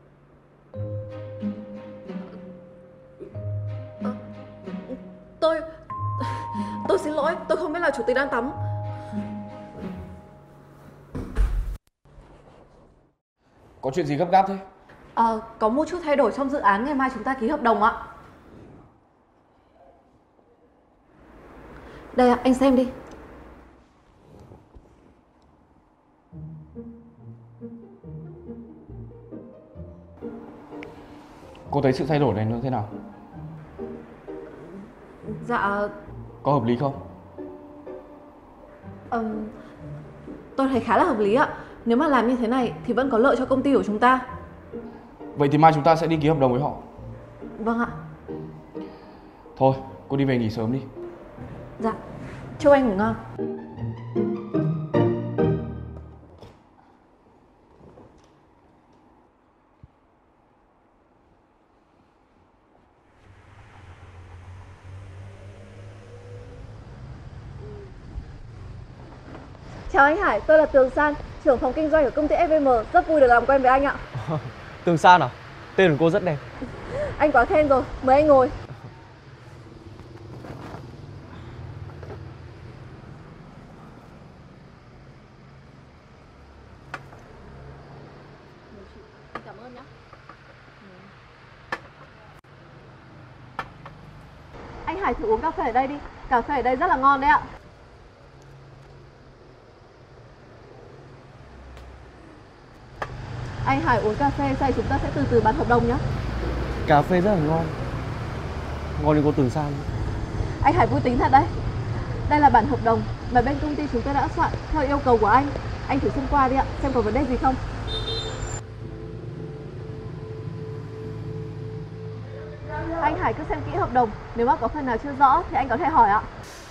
Tôi xin lỗi, tôi không biết là chủ tịch đang tắm. Có chuyện gì gấp gáp thế? Có một chút thay đổi trong dự án ngày mai chúng ta ký hợp đồng ạ. Đây ạ, anh xem đi. Cô thấy sự thay đổi này nó thế nào? Dạ, Có hợp lý không? tôi thấy khá là hợp lý ạ. Nếu mà làm như thế này thì vẫn có lợi cho công ty của chúng ta. Vậy thì mai chúng ta sẽ đi ký hợp đồng với họ. Vâng ạ. Thôi, cô đi về nghỉ sớm đi. Dạ. Chúc anh ngủ ngon. Chào anh Hải, tôi là Tường San, trưởng phòng kinh doanh của công ty FVM. Rất vui được làm quen với anh ạ. Tường San à? Tên của cô rất đẹp. Anh quá khen rồi, mời anh ngồi. Cảm ơn nhé. Anh Hải thử uống cà phê ở đây đi. Cà phê ở đây rất là ngon đấy ạ. Anh Hải uống cà phê xong chúng ta sẽ từ từ bàn hợp đồng nhé. Cà phê rất là ngon. Ngon như cô Tường San. Anh Hải vui tính thật đấy. Đây là bản hợp đồng mà bên công ty chúng tôi đã soạn theo yêu cầu của anh. Anh thử xem qua đi ạ, xem có vấn đề gì không. Anh Hải cứ xem kỹ hợp đồng, nếu mà có phần nào chưa rõ thì anh có thể hỏi ạ.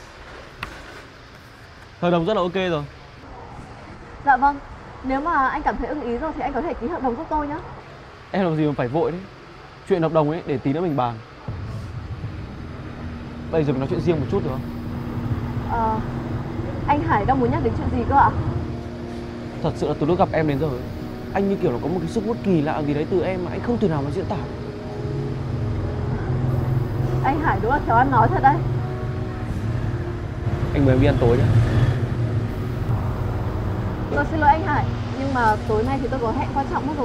Hợp đồng rất là ok rồi. Dạ vâng, nếu mà anh cảm thấy ưng ý rồi thì anh có thể ký hợp đồng giúp tôi nhé. Em làm gì mà phải vội đấy. Chuyện hợp đồng ấy để tí nữa mình bàn. Bây giờ mình nói chuyện riêng một chút được không? Anh Hải đang muốn nhắc đến chuyện gì cơ ạ? Thật sự là từ lúc gặp em đến giờ ấy, anh như kiểu là có một cái sức hút kỳ lạ gì đấy từ em mà anh không thể nào mà diễn tả. Anh Hải đúng là khéo ăn nói thật đấy. Anh mời em đi ăn tối nhé. Tôi xin lỗi anh Hải, nhưng mà tối nay thì tôi có hẹn quan trọng mất rồi.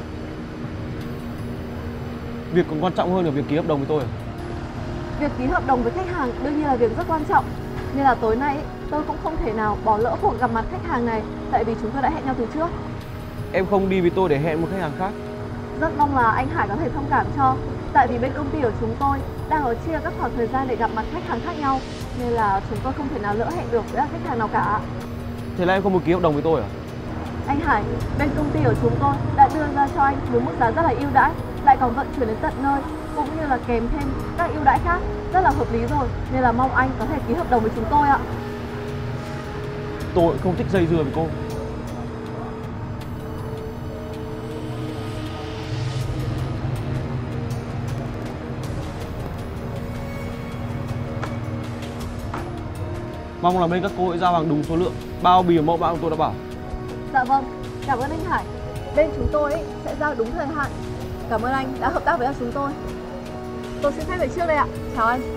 Việc còn quan trọng hơn là việc ký hợp đồng với tôi à? Việc ký hợp đồng với khách hàng đương nhiên là việc rất quan trọng. Nên là tối nay tôi cũng không thể nào bỏ lỡ cuộc gặp mặt khách hàng này, tại vì chúng tôi đã hẹn nhau từ trước. Em không đi với tôi để hẹn một khách hàng khác. Rất mong là anh Hải có thể thông cảm cho. Tại vì bên công ty của chúng tôi đang có chia các khoảng thời gian để gặp mặt khách hàng khác nhau, nên là chúng tôi không thể nào lỡ hẹn được với khách hàng nào cả. Thế là em không muốn ký hợp đồng với tôi à? Anh Hải, bên công ty của chúng tôi đã đưa ra cho anh một mức giá rất là ưu đãi, lại còn vận chuyển đến tận nơi, cũng như là kèm thêm các ưu đãi khác, rất là hợp lý rồi. Nên là mong anh có thể ký hợp đồng với chúng tôi ạ. Tôi không thích dây dưa với cô. Mong là bên các cô ấy giao hàng đúng số lượng, bao bì mẫu mã của tôi đã bảo. Dạ vâng, cảm ơn anh Hải. Bên chúng tôi sẽ giao đúng thời hạn. Cảm ơn anh đã hợp tác với chúng tôi. Tôi xin phép về trước đây ạ. Chào anh.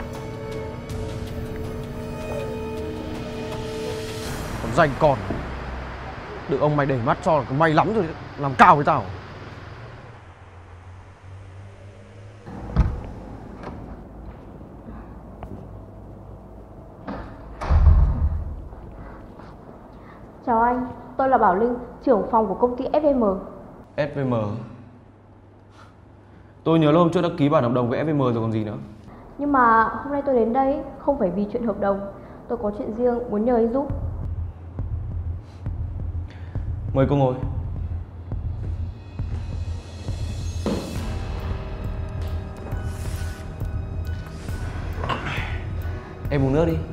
Còn danh còn. Được ông mày để mắt cho là may lắm rồi đấy. Làm cao với tao. Chào anh, tôi là Bảo Linh, trưởng phòng của công ty FVM. FVM. Tôi nhớ là hôm trước đã ký bản hợp đồng với FVM rồi còn gì nữa. Nhưng mà hôm nay tôi đến đây không phải vì chuyện hợp đồng. Tôi có chuyện riêng muốn nhờ anh giúp. Mời cô ngồi. Em uống nước đi.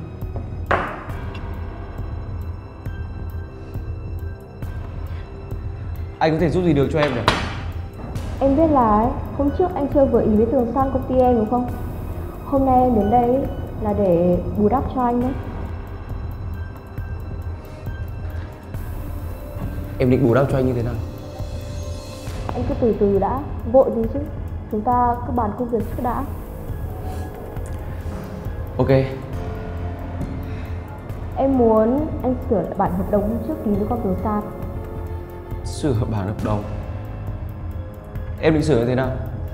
Anh có thể giúp gì được cho em nhỉ? Em biết là hôm trước anh chơi vừa ý với Tường San công ty em đúng không? Hôm nay em đến đây là để bù đắp cho anh đấy. Em định bù đắp cho anh như thế nào? Anh cứ từ từ đã, vội gì chứ. Chúng ta cứ bàn công việc trước đã. Ok. Em muốn anh sửa lại bản hợp đồng hôm trước ký với con Tường San. Sửa bản hợp đồng? Em định sửa như thế nào?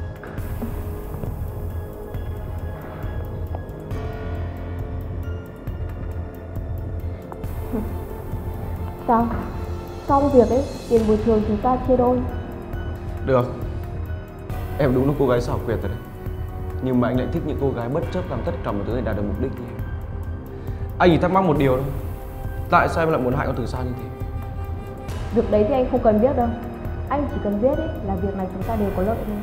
Sao? Xong việc ấy, tiền bồi thường chúng ta chia đôi. Được. Em đúng là cô gái xảo quyệt rồi đấy. Nhưng mà anh lại thích những cô gái bất chấp làm tất cả mọi thứ để đạt được mục đích như em. Anh chỉ thắc mắc một điều thôi. Tại sao em lại muốn hại con Tường San như thế? Việc đấy thì anh không cần biết đâu. Anh chỉ cần biết ấy, là việc này chúng ta đều có lợi thôi.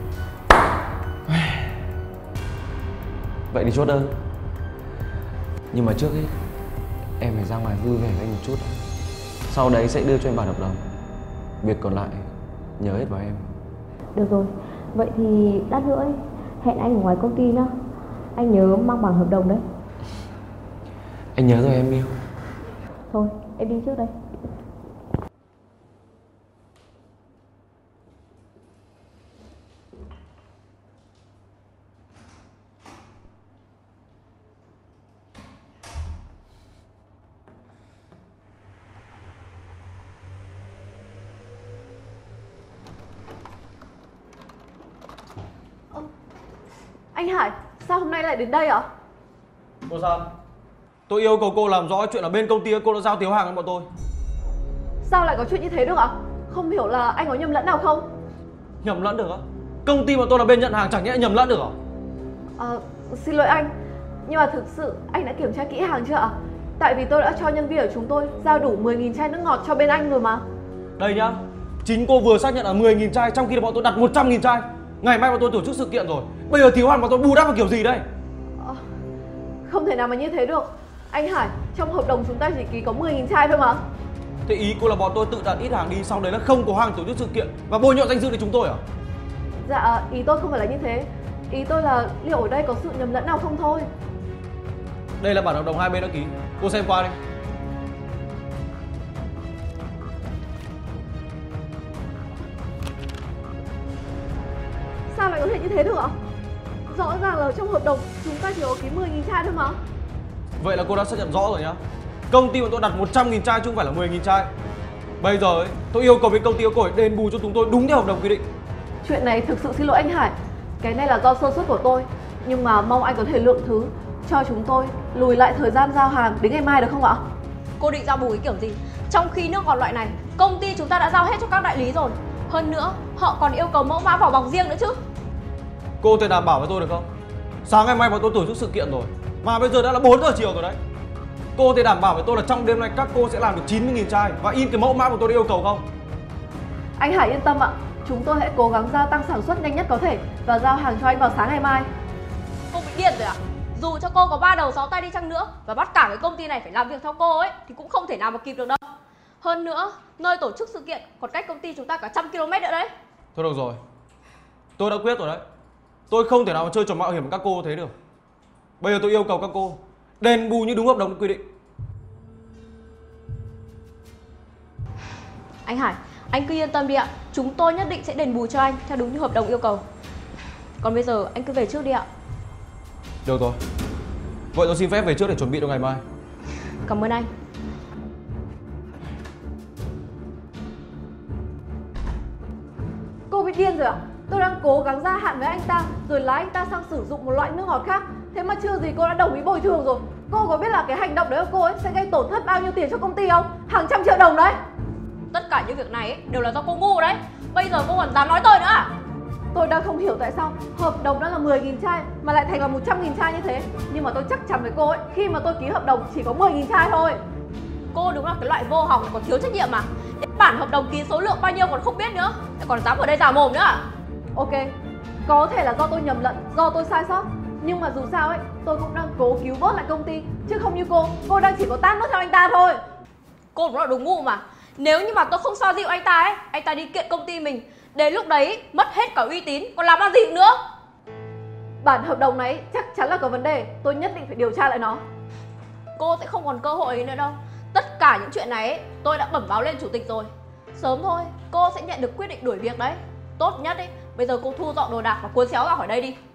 Vậy thì chốt đơn. Nhưng mà trước hết em phải ra ngoài vui vẻ với anh một chút. Sau đấy sẽ đưa cho em bản hợp đồng. Việc còn lại nhớ hết vào em. Được rồi, vậy thì lát nữa ấy, hẹn anh ở ngoài công ty nhá. Anh nhớ mang bản hợp đồng đấy. Anh nhớ rồi em yêu. Thôi, em đi trước đây. Anh Hải, sao hôm nay lại đến đây ạ? Cô sao? Tôi yêu cầu cô làm rõ chuyện ở bên công ty cô đã giao thiếu hàng cho bọn tôi. Sao lại có chuyện như thế được ạ? Không hiểu là anh có nhầm lẫn nào không? Nhầm lẫn được á? Công ty bọn tôi là bên nhận hàng, chẳng nhẽ nhầm lẫn được à? Xin lỗi anh, nhưng mà thực sự anh đã kiểm tra kỹ hàng chưa ạ? Tại vì tôi đã cho nhân viên của chúng tôi giao đủ 10.000 chai nước ngọt cho bên anh rồi mà. Đây nhá, chính cô vừa xác nhận là 10.000 chai trong khi là bọn tôi đặt 100.000 chai. Ngày mai bọn tôi tổ chức sự kiện rồi, bây giờ thiếu hàng bọn tôi bù đắp vào kiểu gì đây? Không thể nào mà như thế được. Anh Hải, trong hợp đồng chúng ta chỉ ký có 10.000 chai thôi mà. Thế ý cô là bọn tôi tự đặt ít hàng đi, sau đấy là không có hàng tổ chức sự kiện và bôi nhọ danh dự để chúng tôi à? Dạ, ý tôi không phải là như thế. Ý tôi là liệu ở đây có sự nhầm lẫn nào không thôi. Đây là bản hợp đồng hai bên đã ký, cô xem qua đi. Sao lại có thể như thế được ạ? Rõ ràng là trong hợp đồng chúng ta chỉ có ký 10.000 chai thôi mà. Vậy là cô đã xác nhận rõ rồi nhá. Công ty bọn tôi đặt 100.000 chai chứ không phải là 10.000 chai. Bây giờ ấy, tôi yêu cầu bên công ty của cô đền bù cho chúng tôi đúng theo hợp đồng quy định. Chuyện này thực sự xin lỗi anh Hải. Cái này là do sơ suất của tôi. Nhưng mà mong anh có thể lượng thứ cho chúng tôi lùi lại thời gian giao hàng đến ngày mai được không ạ? Cô định giao bù cái kiểu gì? Trong khi nước ngọt loại này công ty chúng ta đã giao hết cho các đại lý rồi. Hơn nữa họ còn yêu cầu mẫu mã vỏ bọc riêng nữa chứ. Cô thể đảm bảo với tôi được không? Sáng ngày mai bọn tôi tổ chức sự kiện rồi, mà bây giờ đã là 4 giờ chiều rồi đấy. Cô thể đảm bảo với tôi là trong đêm nay các cô sẽ làm được 90.000 chai và in cái mẫu mã của tôi đã yêu cầu không? Anh Hải yên tâm ạ. Chúng tôi hãy cố gắng gia tăng sản xuất nhanh nhất có thể và giao hàng cho anh vào sáng ngày mai. Cô bị điên rồi à? Dù cho cô có 3 đầu 6 tay đi chăng nữa và bắt cả cái công ty này phải làm việc theo cô ấy thì cũng không thể nào mà kịp được đâu. Hơn nữa, nơi tổ chức sự kiện còn cách công ty chúng ta cả 100 km nữa đấy. Thôi được rồi, tôi đã quyết rồi đấy. Tôi không thể nào mà chơi trò mạo hiểm với các cô thế được. Bây giờ tôi yêu cầu các cô đền bù như đúng hợp đồng quy định. Anh Hải, anh cứ yên tâm đi ạ. Chúng tôi nhất định sẽ đền bù cho anh theo đúng như hợp đồng yêu cầu. Còn bây giờ anh cứ về trước đi ạ. Được rồi, vậy tôi xin phép về trước để chuẩn bị cho ngày mai. Cảm ơn anh. Cô bị điên rồi à? Tôi đang cố gắng gia hạn với anh ta rồi lái anh ta sang sử dụng một loại nước ngọt khác. Thế mà chưa gì cô đã đồng ý bồi thường rồi. Cô có biết là cái hành động đấy của cô ấy sẽ gây tổn thất bao nhiêu tiền cho công ty không? Hàng trăm triệu đồng đấy. Tất cả những việc này ấy, đều là do cô ngu đấy. Bây giờ cô còn dám nói tôi nữa à? Tôi đang không hiểu tại sao hợp đồng đã là 10.000 chai mà lại thành là 100.000 chai như thế. Nhưng mà tôi chắc chắn với cô ấy, khi mà tôi ký hợp đồng chỉ có 10.000 chai thôi. Cô đúng là cái loại vô hỏng còn thiếu trách nhiệm mà. Đến bản hợp đồng ký số lượng bao nhiêu còn không biết nữa, lại còn dám ở đây giả mồm nữa à? Ok, có thể là do tôi nhầm lẫn, do tôi sai sót. Nhưng mà dù sao ấy, tôi cũng đang cố cứu vớt lại công ty. Chứ không như cô đang chỉ có tát nước theo anh ta thôi. Cô đúng là đúng ngu mà. Nếu như mà tôi không xoa dịu anh ta ấy, anh ta đi kiện công ty mình, đến lúc đấy mất hết cả uy tín, còn làm ăn gì nữa. Bản hợp đồng này chắc chắn là có vấn đề. Tôi nhất định phải điều tra lại nó. Cô sẽ không còn cơ hội ấy nữa đâu. Tất cả những chuyện này ấy, tôi đã bẩm báo lên chủ tịch rồi. Sớm thôi, cô sẽ nhận được quyết định đuổi việc đấy. Tốt nhất ấy, bây giờ cô thu dọn đồ đạc và cuốn xéo ra khỏi đây đi.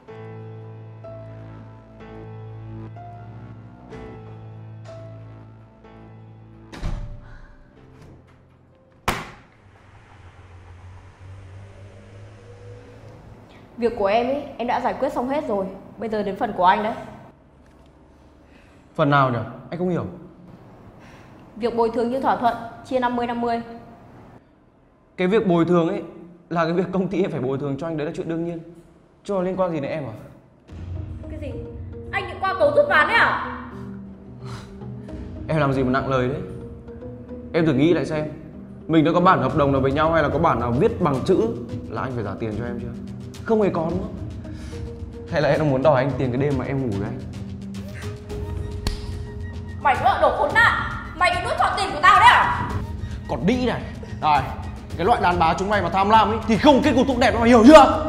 Việc của em ấy, em đã giải quyết xong hết rồi. Bây giờ đến phần của anh đấy. Phần nào nhỉ? Anh không hiểu. Việc bồi thường như thỏa thuận, chia 50-50. Cái việc bồi thường ấy là cái việc công ty em phải bồi thường cho anh, đấy là chuyện đương nhiên. Chứ có liên quan gì đến em à? Cái gì? Anh định qua cầu rút ván đấy à? Em làm gì mà nặng lời đấy. Em thử nghĩ lại xem, Mình đã có bản hợp đồng nào với nhau hay là có bản nào viết bằng chữ là anh phải trả tiền cho em chưa? Không hề có nữa. Hay là em đang muốn đòi anh tiền cái đêm mà em ngủ với anh? Mày cũng là đồ khốn nạn. Mày định nuốt trọn tiền của tao đấy à? Còn đĩ này. Rồi, cái loại đàn bà chúng mày mà tham lam ấy thì không kết cục tốt đẹp đâu, mày hiểu chưa?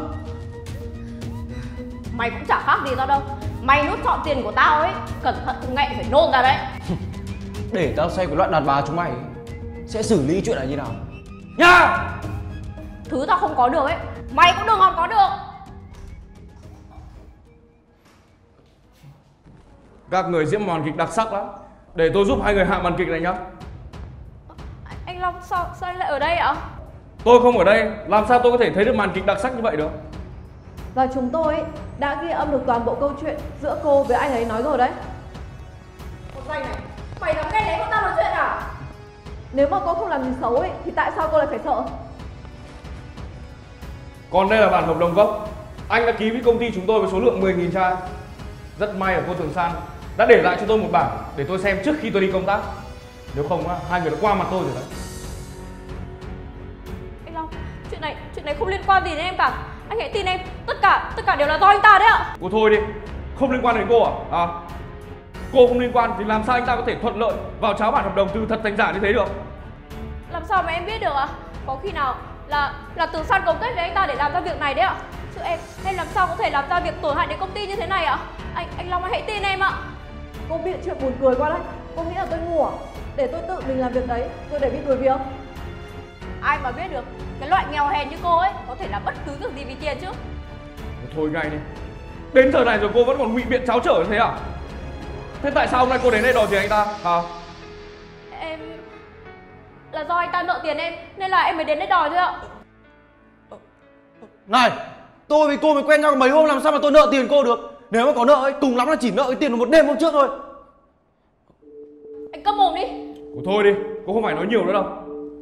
Mày cũng chả khác gì tao đâu. Mày nuốt trọn tiền của tao ấy, cẩn thận không nghẹn phải nôn ra đấy. Để tao xem cái loại đàn bà chúng mày sẽ xử lý chuyện này như nào nha. Thứ tao không có được ấy, mày cũng đừng hòng có được. Các người diễn màn kịch đặc sắc lắm. Để tôi giúp hai người hạ màn kịch này nhá. Anh Long sao anh lại ở đây ạ? Tôi không ở đây, làm sao tôi có thể thấy được màn kịch đặc sắc như vậy được? Và chúng tôi ấy đã ghi âm được toàn bộ câu chuyện giữa cô với anh ấy nói rồi đấy. Một danh này, mày dám nghe lấy con tao nói chuyện à? Nếu mà cô không làm gì xấu ấy thì tại sao cô lại phải sợ? Còn đây là bản hợp đồng gốc. Anh đã ký với công ty chúng tôi với số lượng 10.000 chai. Rất may là cô Tường San đã để lại cho tôi một bản để tôi xem trước khi tôi đi công tác. Nếu không á, hai người đã qua mặt tôi rồi đấy. Anh Long, chuyện này không liên quan gì đến em cả. Anh hãy tin em, tất cả đều là do anh ta đấy ạ. Cô thôi đi, không liên quan đến cô à? Cô không liên quan thì làm sao anh ta có thể thuận lợi vào tráo bản hợp đồng từ thật thành giả như thế được? Làm sao mà em biết được ạ? Có khi nào là Tường San cấu kết với anh ta để làm ra việc này đấy ạ? Chứ em làm sao có thể làm ra việc tổn hại đến công ty như thế này ạ? Anh Long hãy tin em ạ. Cô bịa chuyện buồn cười quá đấy. Cô nghĩ là tôi ngu à? Để tôi tự mình làm việc đấy rồi để bị đuổi việc. Ai mà biết được, cái loại nghèo hèn như cô ấy có thể làm bất cứ việc gì vì tiền chứ. Thôi ngay đi. Đến giờ này rồi cô vẫn còn ngụy biện tráo trở như thế à? Thế tại sao hôm nay cô đến đây đòi tiền anh ta? Em là do anh ta nợ tiền em nên là em mới đến đây đòi thôi ạ. Này, tôi với cô mới quen nhau mấy hôm làm sao mà tôi nợ tiền cô được? Nếu mà có nợ ấy, cùng lắm là chỉ nợ cái tiền của một đêm hôm trước thôi. Anh câm mồm đi. Cô thôi đi, cô không phải nói nhiều nữa đâu.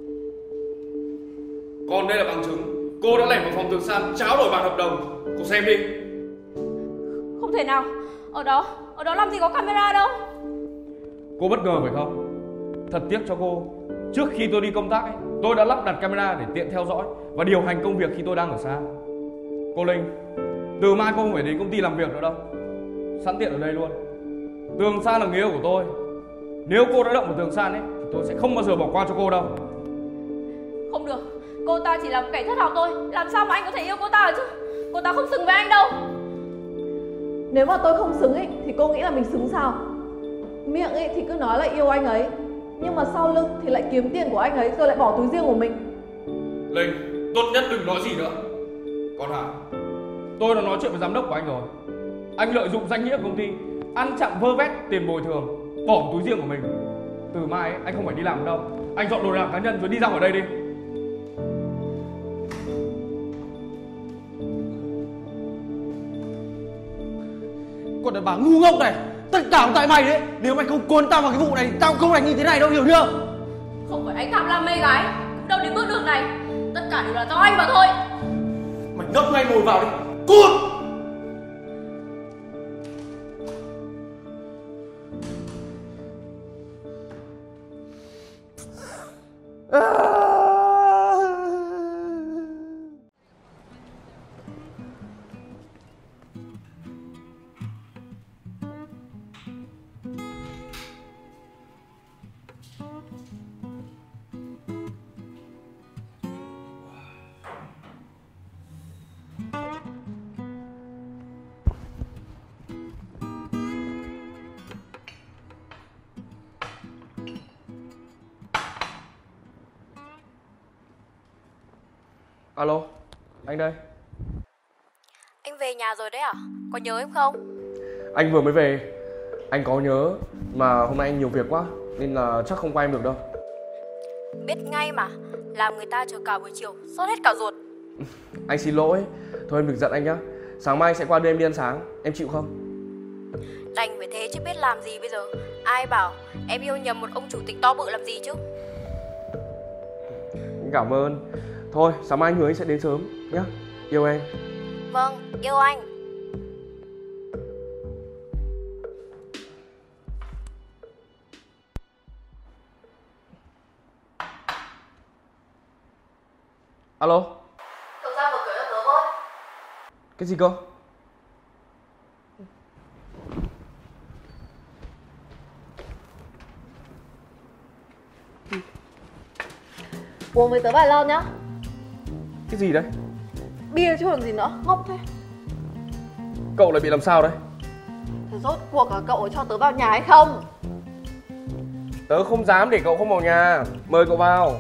Còn đây là bằng chứng. Cô đã lẻn vào phòng Tường San tráo đổi bản hợp đồng. Cô xem đi. Không thể nào. Ở đó làm gì có camera đâu. Cô bất ngờ phải không? Thật tiếc cho cô. Trước khi tôi đi công tác ấy, tôi đã lắp đặt camera để tiện theo dõi và điều hành công việc khi tôi đang ở xa. Cô Linh, từ mai cô không phải đến công ty làm việc nữa đâu. Sẵn tiện ở đây luôn. Tường San là người yêu của tôi. Nếu cô đã động vào Tường San ấy thì tôi sẽ không bao giờ bỏ qua cho cô đâu. Không được, cô ta chỉ là một kẻ thất học thôi. Làm sao mà anh có thể yêu cô ta chứ? Cô ta không xứng với anh đâu. Nếu mà tôi không xứng ấy thì cô nghĩ là mình xứng sao? Miệng ấy thì cứ nói là yêu anh ấy, nhưng mà sau lưng thì lại kiếm tiền của anh ấy rồi lại bỏ túi riêng của mình. Linh, tốt nhất đừng nói gì nữa. Còn Hà, tôi đã nói chuyện với giám đốc của anh rồi. Anh lợi dụng danh nghĩa của công ty, ăn chặn vơ vét tiền bồi thường, bỏ túi riêng của mình. Từ mai ấy, anh không phải đi làm đâu. Anh dọn đồ đạc cá nhân rồi đi ra khỏi đây đi. Còn đàn bà ngu ngốc này, tất cả cũng tại mày đấy. Nếu mày không cuốn tao vào cái vụ này, tao không thành như thế này đâu, hiểu chưa? Không phải anh tham lam mê gái, cũng đâu đến bước đường này. Tất cả đều là do anh mà thôi. Mày ngậm ngay ngồi vào đi, cút! Alo, anh đây. Anh về nhà rồi đấy à? Có nhớ em không? Anh vừa mới về. Anh có nhớ, mà hôm nay anh nhiều việc quá nên là chắc không qua em được đâu. Biết ngay mà, làm người ta chờ cả buổi chiều, sốt hết cả ruột. Anh xin lỗi. Thôi em đừng giận anh nhá. Sáng mai anh sẽ qua đưa em đi ăn sáng. Em chịu không? Đành phải thế chứ biết làm gì bây giờ. Ai bảo em yêu nhầm một ông chủ tịch to bự làm gì chứ. Cảm ơn. Thôi sáng mai anh hứa anh sẽ đến sớm nhá. Yêu em. Vâng, yêu anh. Alo. Cậu ra mở cửa cho tớ với. Cái gì cơ? Uống với tớ vài lon nhá. Cái gì đấy? Bia chứ còn gì nữa, ngốc thế. Cậu lại bị làm sao đấy? Thế rốt cuộc là cậu có cho tớ vào nhà hay không? Tớ không dám để cậu không vào nhà. Mời cậu vào.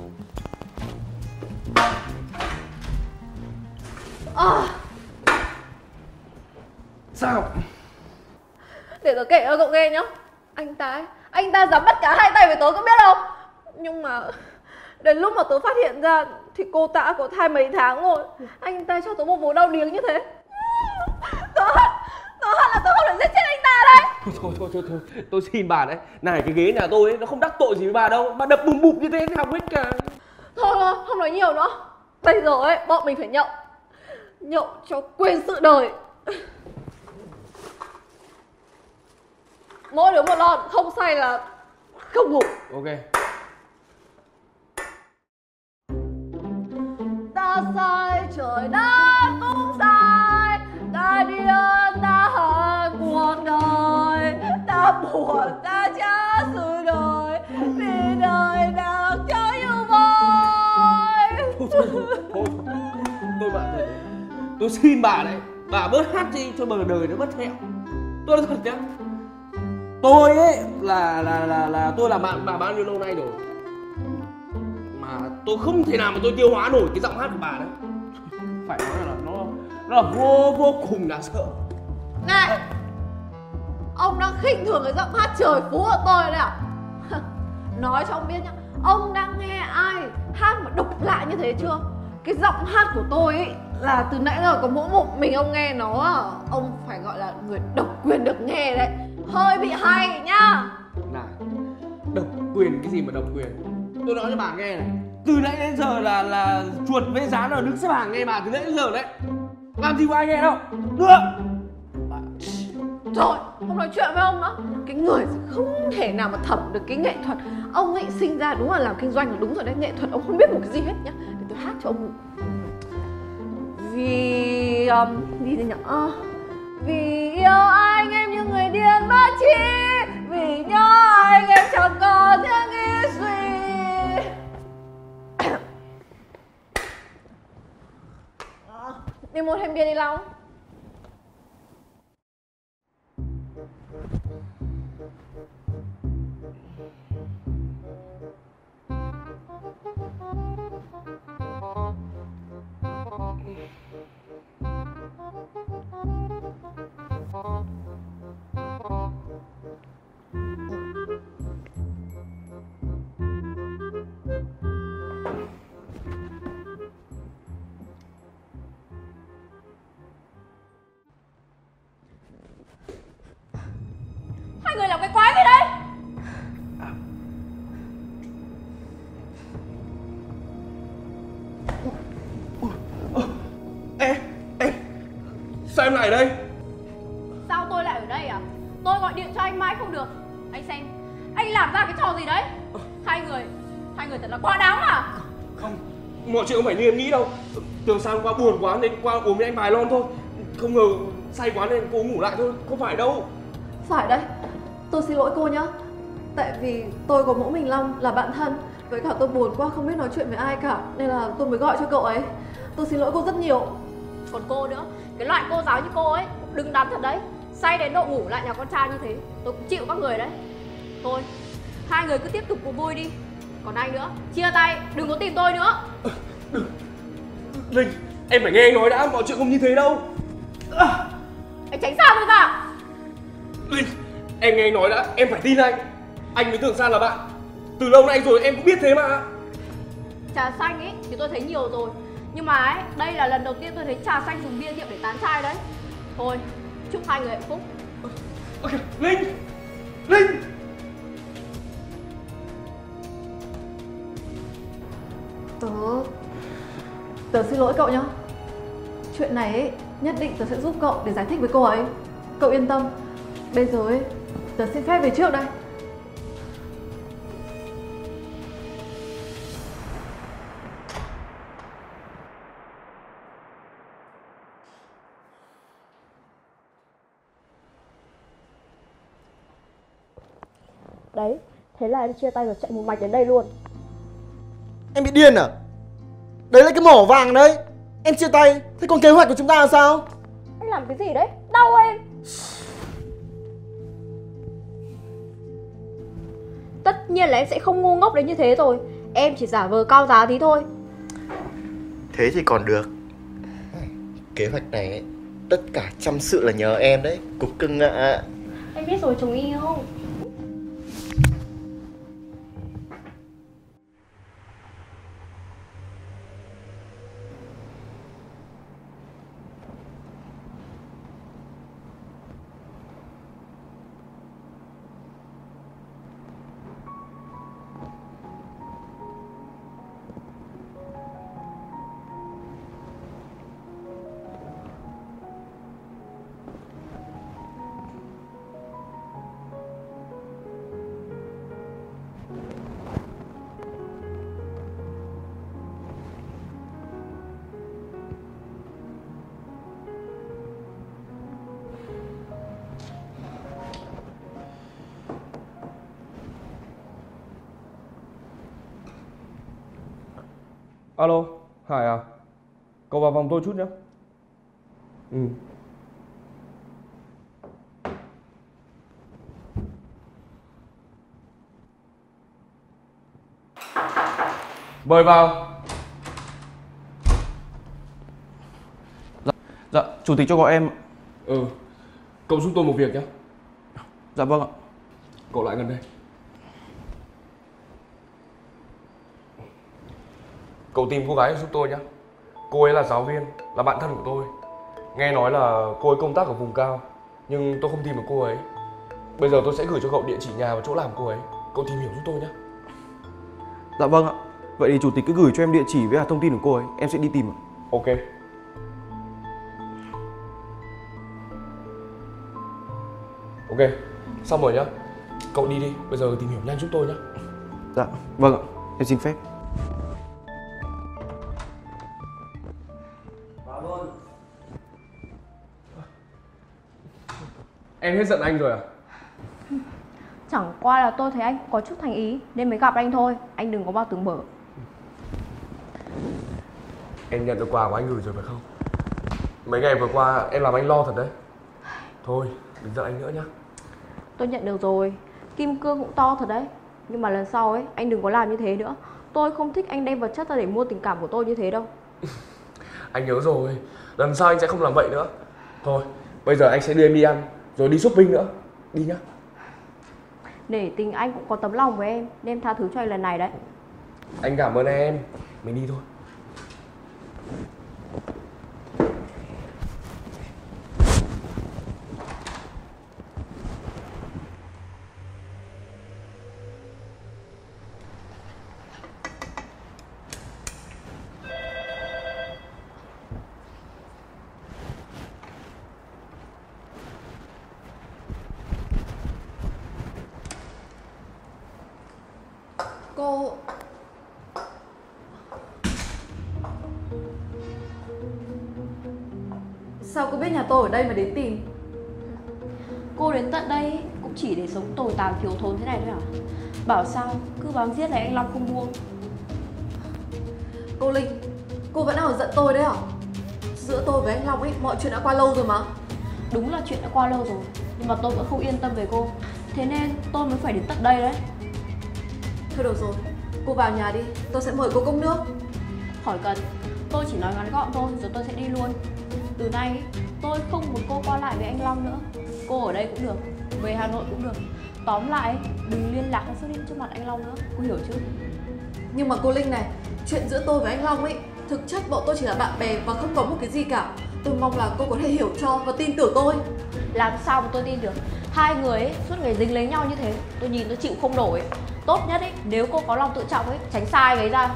Sao? Để tớ kể cho cậu nghe nhá. Anh ta dám bắt cả hai tay với tớ, có biết không? Nhưng mà đến lúc mà tớ phát hiện ra thì cô ta đã có thai mấy tháng rồi. Anh ta cho tớ một vụ đau điếng như thế. Tớ hận là tớ không thể giết chết anh ta đấy. Thôi, tôi xin bà đấy. Này, cái ghế nhà tôi ấy, nó không đắc tội gì với bà đâu. Bà đập bùm bụp như thế thì học hết cả. Thôi, không nói nhiều nữa. Bây giờ ấy, bọn mình phải nhậu. Nhậu cho quên sự đời. Mỗi đứa một lon, không say là không ngủ. Ok. Ta sai, trời đất cũng sai. Ta điên, ta hận cuộc đời. Ta buồn, ta trả sự đời. Vì đời nào cho như vơi. Thôi bà ơi. Tôi xin bà đấy. Bà bớt hát đi cho bờ đời nó mất thẹo. Tôi nói thật nhá. Tôi ấy là tôi làm bạn bà bao nhiêu lâu nay rồi. Mà tôi không thể nào mà tôi tiêu hóa nổi cái giọng hát của bà đấy. Phải nói là nó là vô cùng đáng sợ. Này, ông đang khinh thường cái giọng hát trời phú của tôi đấy à? Nói cho ông biết nhá, ông đang nghe ai hát mà độc lạ như thế chưa? Cái giọng hát của tôi ấy là từ nãy giờ có mỗi một mình ông nghe nó à. Ông phải gọi là người độc quyền được nghe đấy. Hơi bị hay nhá. Này, độc quyền cái gì mà độc quyền? Tôi nói cho bà nghe này. Từ nãy đến giờ là chuột với rán ở đứng xếp hàng nghe bà từ nãy đến giờ đấy. Làm gì có ai nghe đâu. Nữa. Rồi, không nói chuyện với ông nữa. Cái người không thể nào mà thẩm được cái nghệ thuật. Ông ấy sinh ra đúng là làm kinh doanh là đúng rồi đấy. Nghệ thuật ông không biết một cái gì hết nhá. Để tôi hát cho ông. Vì gì nhỉ? Vì yêu anh em như người điên mất chi. Vì nhớ anh em chẳng có tiếng nghĩ suy. Đi mua thêm bia đi Long. Hai người làm cái quái gì đây? Ê, sao em lại ở đây? Sao tôi lại ở đây à? Tôi gọi điện cho anh mãi không được. Anh xem, anh làm ra cái trò gì đấy? Hai người thật là quá đáng à? Không, mọi chuyện không phải như em nghĩ đâu. Từ sáng qua buồn quá nên qua uống với anh vài lon thôi. Không ngờ say quá nên cô ngủ lại thôi, không phải đâu. Phải đấy, tôi xin lỗi cô nhá. Tại vì tôi có mỗi mình Long là bạn thân. Với cả tôi buồn quá không biết nói chuyện với ai cả. Nên là tôi mới gọi cho cậu ấy. Tôi xin lỗi cô rất nhiều. Còn cô nữa, cái loại cô giáo như cô ấy đứng đắn thật đấy. Say đến độ ngủ lại nhà con trai như thế, tôi cũng chịu các người đấy. Thôi, hai người cứ tiếp tục cuộc vui đi. Còn anh nữa, chia tay, đừng có tìm tôi nữa. Đừng. Linh, em phải nghe anh nói đã, mọi chuyện không như thế đâu. Anh tránh xa tôi ra. Linh, em nghe anh nói đã, em phải tin anh. Anh với Tường San là bạn. Từ lâu nay rồi em cũng biết thế mà. Trà xanh ấy thì tôi thấy nhiều rồi. Nhưng mà ấy, đây là lần đầu tiên tôi thấy trà xanh dùng bia rượu để tán trai đấy. Thôi, chúc hai người hạnh phúc. Ok, Linh! Linh! Tớ xin lỗi cậu nhá. Chuyện này ấy, nhất định tớ sẽ giúp cậu để giải thích với cô ấy. Cậu yên tâm. Bây giờ ấy, tớ xin phép về trước đây. đấy. Thế là em chia tay và chạy một mạch đến đây luôn. Em bị điên à? Đấy là cái mỏ vàng đấy. Em chia tay, thế còn kế hoạch của chúng ta là sao? Anh làm cái gì đấy? Đau em. Tất nhiên là em sẽ không ngu ngốc đến như thế rồi. Em chỉ giả vờ cao giá tí thôi. Thế thì còn được. Kế hoạch này ấy, tất cả trăm sự là nhờ em đấy, cục cưng ạ. Em biết rồi chồng yêu. Alo, Hải à? Cậu vào phòng tôi chút nhé. Mời vào. Dạ, chủ tịch cho gọi em. Cậu giúp tôi một việc nhé. Dạ vâng ạ. Cậu lại gần đây. Cậu tìm cô gái giúp tôi nhé. Cô ấy là giáo viên, là bạn thân của tôi. Nghe nói là cô ấy công tác ở vùng cao, nhưng tôi không tìm được cô ấy. Bây giờ tôi sẽ gửi cho cậu địa chỉ nhà và chỗ làm cô ấy. Cậu tìm hiểu giúp tôi nhé. Dạ vâng ạ. Vậy thì chủ tịch cứ gửi cho em địa chỉ với thông tin của cô ấy, em sẽ đi tìm ạ. Ok. Ok, xong rồi nhá. Cậu đi đi, bây giờ tìm hiểu nhanh giúp tôi nhé. Dạ, vâng ạ, em xin phép. Vào luôn. Em hết giận anh rồi à? Chẳng qua là tôi thấy anh có chút thành ý nên mới gặp anh thôi. Anh đừng có bao tưởng bở. Em nhận được quà của anh gửi rồi phải không? Mấy ngày vừa qua em làm anh lo thật đấy. Thôi, đừng giận anh nữa nhá. Tôi nhận được rồi. Kim cương cũng to thật đấy. Nhưng mà lần sau ấy, anh đừng có làm như thế nữa. Tôi không thích anh đem vật chất ra để mua tình cảm của tôi như thế đâu. Anh nhớ rồi, lần sau anh sẽ không làm vậy nữa. Thôi, bây giờ anh sẽ đưa em đi ăn, rồi đi shopping nữa. Đi nhá. Nể tình anh cũng có tấm lòng với em, nên em tha thứ cho anh lần này đấy. Anh cảm ơn em. Mình đi thôi. Cô... Sao cô biết nhà tôi ở đây mà đến tìm? Cô đến tận đây cũng chỉ để sống tồi tàn thiếu thốn thế này thôi à? Bảo sao cứ bám giết này anh Long không buông. Cô Linh, cô vẫn đang giận tôi đấy hả? Giữa tôi với anh Long ấy, mọi chuyện đã qua lâu rồi mà. Đúng là chuyện đã qua lâu rồi, nhưng mà tôi vẫn không yên tâm về cô. Thế nên tôi mới phải đến tận đây đấy. Thôi được rồi, cô vào nhà đi, tôi sẽ mời cô cốc nước. Khỏi cần, tôi chỉ nói ngắn gọn thôi rồi tôi sẽ đi luôn. Từ nay tôi không muốn cô qua lại với anh Long nữa. Cô ở đây cũng được, về Hà Nội cũng được. Tóm lại đừng liên lạc hay xuất hiện trước mặt anh Long nữa, cô hiểu chứ? Nhưng mà cô Linh này, chuyện giữa tôi với anh Long ấy, thực chất bọn tôi chỉ là bạn bè và không có một cái gì cả. Tôi mong là cô có thể hiểu cho và tin tưởng tôi. Làm sao mà tôi tin được? Hai người ấy suốt ngày dính lấy nhau như thế, tôi nhìn tôi chịu không nổi. Tốt nhất ấy, nếu cô có lòng tự trọng ấy, tránh xa anh ấy ra.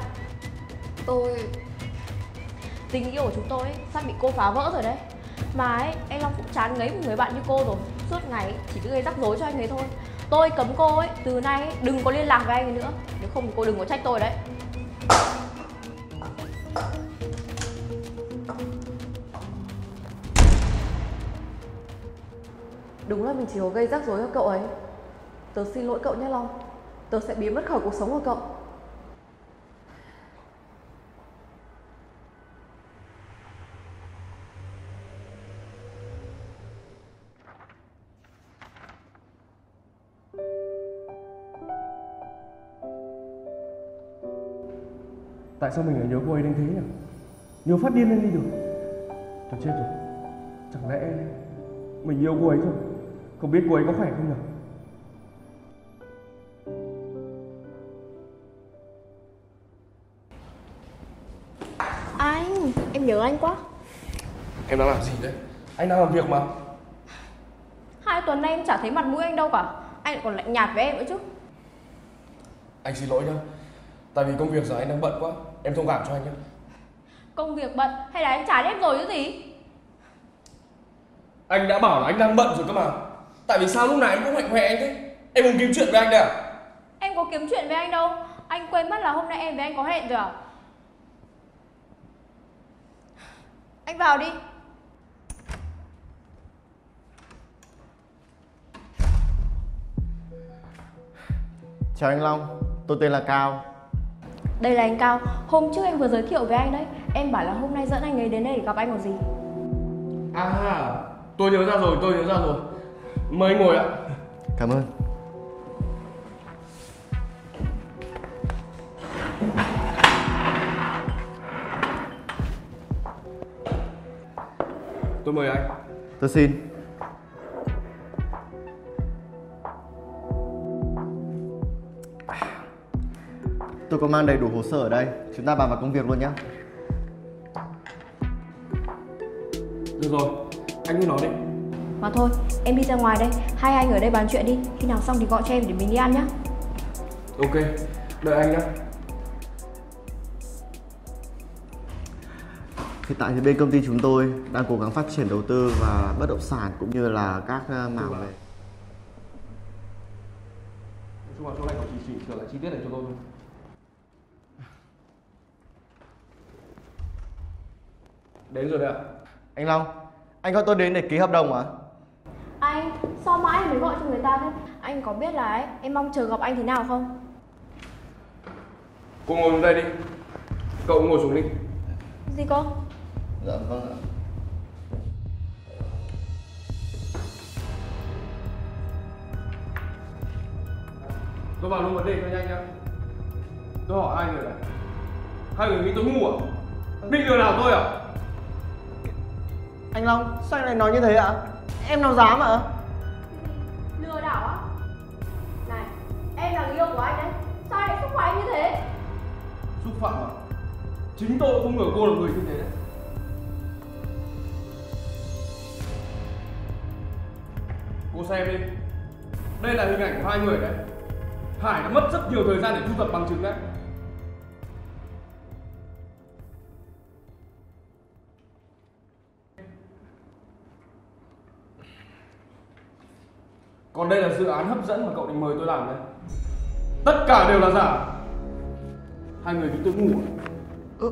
Tình yêu của chúng tôi ấy, sắp bị cô phá vỡ rồi đấy. Mà ấy, anh Long cũng chán ngấy một người bạn như cô rồi. Suốt ngày chỉ cứ gây rắc rối cho anh ấy thôi. Tôi cấm cô ấy, từ nay ấy, đừng có liên lạc với anh ấy nữa. Nếu không thì cô đừng có trách tôi đấy. Đúng là mình chỉ có gây rắc rối cho cậu ấy. Tớ xin lỗi cậu nhé Long. Tớ sẽ biến mất khỏi cuộc sống của cậu. Tại sao mình lại nhớ cô ấy đến thế nhỉ? Nhớ phát điên lên đi được. Tôi chết rồi. Chẳng lẽ mình yêu cô ấy rồi? Không biết cô ấy có khỏe không nhỉ? Anh, em nhớ anh quá. Em đang làm gì đấy? Anh đang làm việc mà. 2 tuần nay em chả thấy mặt mũi anh đâu cả. Anh lại còn lạnh nhạt với em nữa chứ. Anh xin lỗi nhá. Tại vì công việc giờ anh đang bận quá. Em thông cảm cho anh nhé. Công việc bận hay là anh chán em rồi chứ gì? Anh đã bảo là anh đang bận rồi cơ mà. Tại vì sao lúc nào em cũng hạnh hoẹ anh thế? Em muốn kiếm chuyện với anh đấy à? Em có kiếm chuyện với anh đâu. Anh quên mất là hôm nay em với anh có hẹn rồi à? Anh vào đi. Chào anh Long, tôi tên là Cao. Đây là anh Cao. Hôm trước em vừa giới thiệu với anh đấy. Em bảo là hôm nay dẫn anh ấy đến đây để gặp anh còn gì. À, tôi nhớ ra rồi. Mời anh ngồi ạ. Cảm ơn. Tôi mời anh. Tôi xin. Tôi có mang đầy đủ hồ sơ ở đây. Chúng ta bàn vào công việc luôn nhé. Được rồi, anh cứ nói đi. Mà thôi, em đi ra ngoài đây. Hai anh ở đây bàn chuyện đi. Khi nào xong thì gọi cho em để mình đi ăn nhá. Ok, đợi anh nhé. Hiện tại thì bên công ty chúng tôi đang cố gắng phát triển đầu tư và bất động sản cũng như là các mảng về. Nói chung là chỗ này chỉ sửa lại chi tiết này cho tôi thôi. Đến rồi đấy ạ. Anh Long, anh gọi tôi đến để ký hợp đồng à? Anh, sao mãi em mới gọi cho người ta thế? Anh có biết là ấy, em mong chờ gặp anh thế nào không? Cô ngồi xuống đây đi. Cậu ngồi xuống đi. Gì cơ? Dạ vâng ạ. Tôi vào luôn vấn đề cho nhanh nhá. Tôi hỏi hai người này. Hai người nghĩ tôi ngu à? Định lừa đảo tôi à? Anh Long, sao anh lại nói như thế ạ? Em nào dám ạ? Lừa đảo á? Này, em là người yêu của anh đấy. Sao anh lại xúc phạm anh như thế? Xúc phạm à? Chính tôi không ngờ cô là người như thế đấy. Cô xem đi. Đây là hình ảnh của hai người đấy. Hải đã mất rất nhiều thời gian để thu thập bằng chứng đấy. Còn đây là dự án hấp dẫn mà cậu định mời tôi làm đấy. Tất cả đều là giả. Hai người nghĩ tôi ngu à?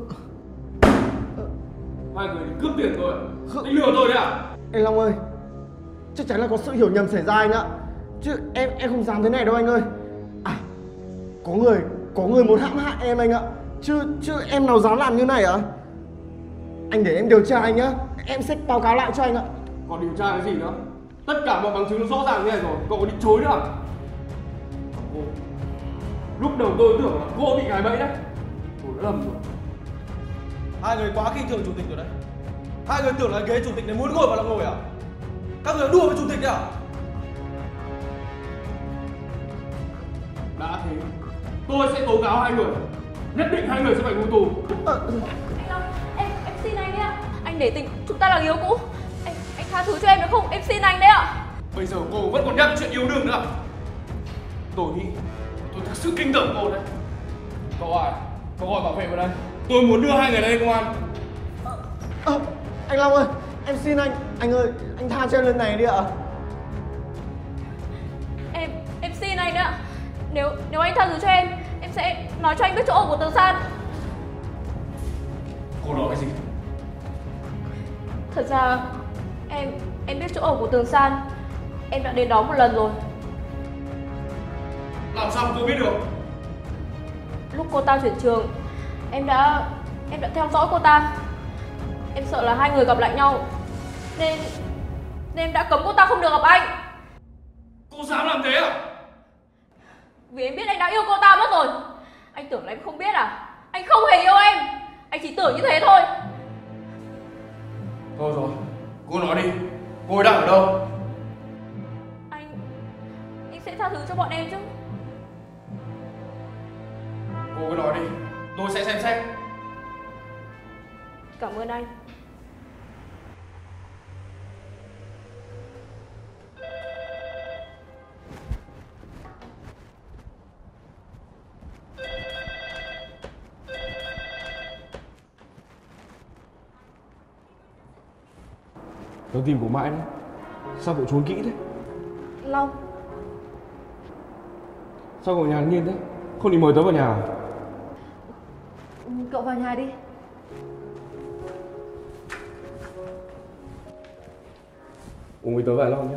Hai người định cướp tiền tôi à? Định lừa tôi đấy à? Anh Long ơi, chắc chắn là có sự hiểu nhầm xảy ra anh ạ. Chứ em không dám thế này đâu anh ơi. À, có người muốn hãm hại em anh ạ. Chứ em nào dám làm như này ạ? Anh để em điều tra anh nhá. Em sẽ báo cáo lại cho anh ạ. Còn điều tra cái gì nữa? Tất cả mọi bằng chứng nó rõ ràng như này rồi, cậu có định chối nữa à? Cô. Lúc đầu tôi tưởng là cô bị gài bẫy đấy. Tôi đã lầm rồi. Hai người quá khinh thường chủ tịch rồi đấy. Hai người tưởng là ghế chủ tịch này muốn ngồi vào là ngồi à? Các người đùa với chủ tịch đấy à? Đã thế, tôi sẽ tố cáo hai người. Nhất định hai người sẽ phải ngồi tù. Anh Long, em xin anh đấy ạ. Anh để tình chúng ta là người yêu cũ. Anh tha thứ cho em được không? Em xin anh đấy ạ. Bây giờ cô vẫn còn nhắc chuyện yêu đương nữa à? Tôi nghĩ tôi thực sự kinh tởm cô đấy. Cậu à, cậu gọi bảo vệ vào đây. Tôi muốn đưa hai người lên công an. Anh Long ơi, em xin anh ơi, anh tha cho em lần này đi ạ. Em xin anh đấy ạ. Nếu anh tha thứ cho em sẽ nói cho anh biết chỗ ở của Tường San. Cô nói cái gì? Thật ra em biết chỗ ở của Tường San. Em đã đến đó một lần rồi. sao mà tôi biết được? Lúc cô ta chuyển trường, em đã theo dõi cô ta. Em sợ là hai người gặp lại nhau, nên em đã cấm cô ta không được gặp anh. Cô dám làm thế à? Vì em biết anh đã yêu cô ta mất rồi. Anh tưởng là em không biết à? Anh không hề yêu em. Anh chỉ tưởng như thế thôi. Thôi rồi, cô nói đi, cô ấy đang ở đâu? Anh sẽ tha thứ cho bọn em chứ. Cô cứ nói đi, tôi sẽ xem xét. Cảm ơn anh. Tớ tìm của mãi đấy. Sao cậu trốn kỹ thế? Long, Sao cậu nhàn nhiên thế? Không định mời tớ vào nhà à? cậu vào nhà đi. Uống với tớ vài lon nhé.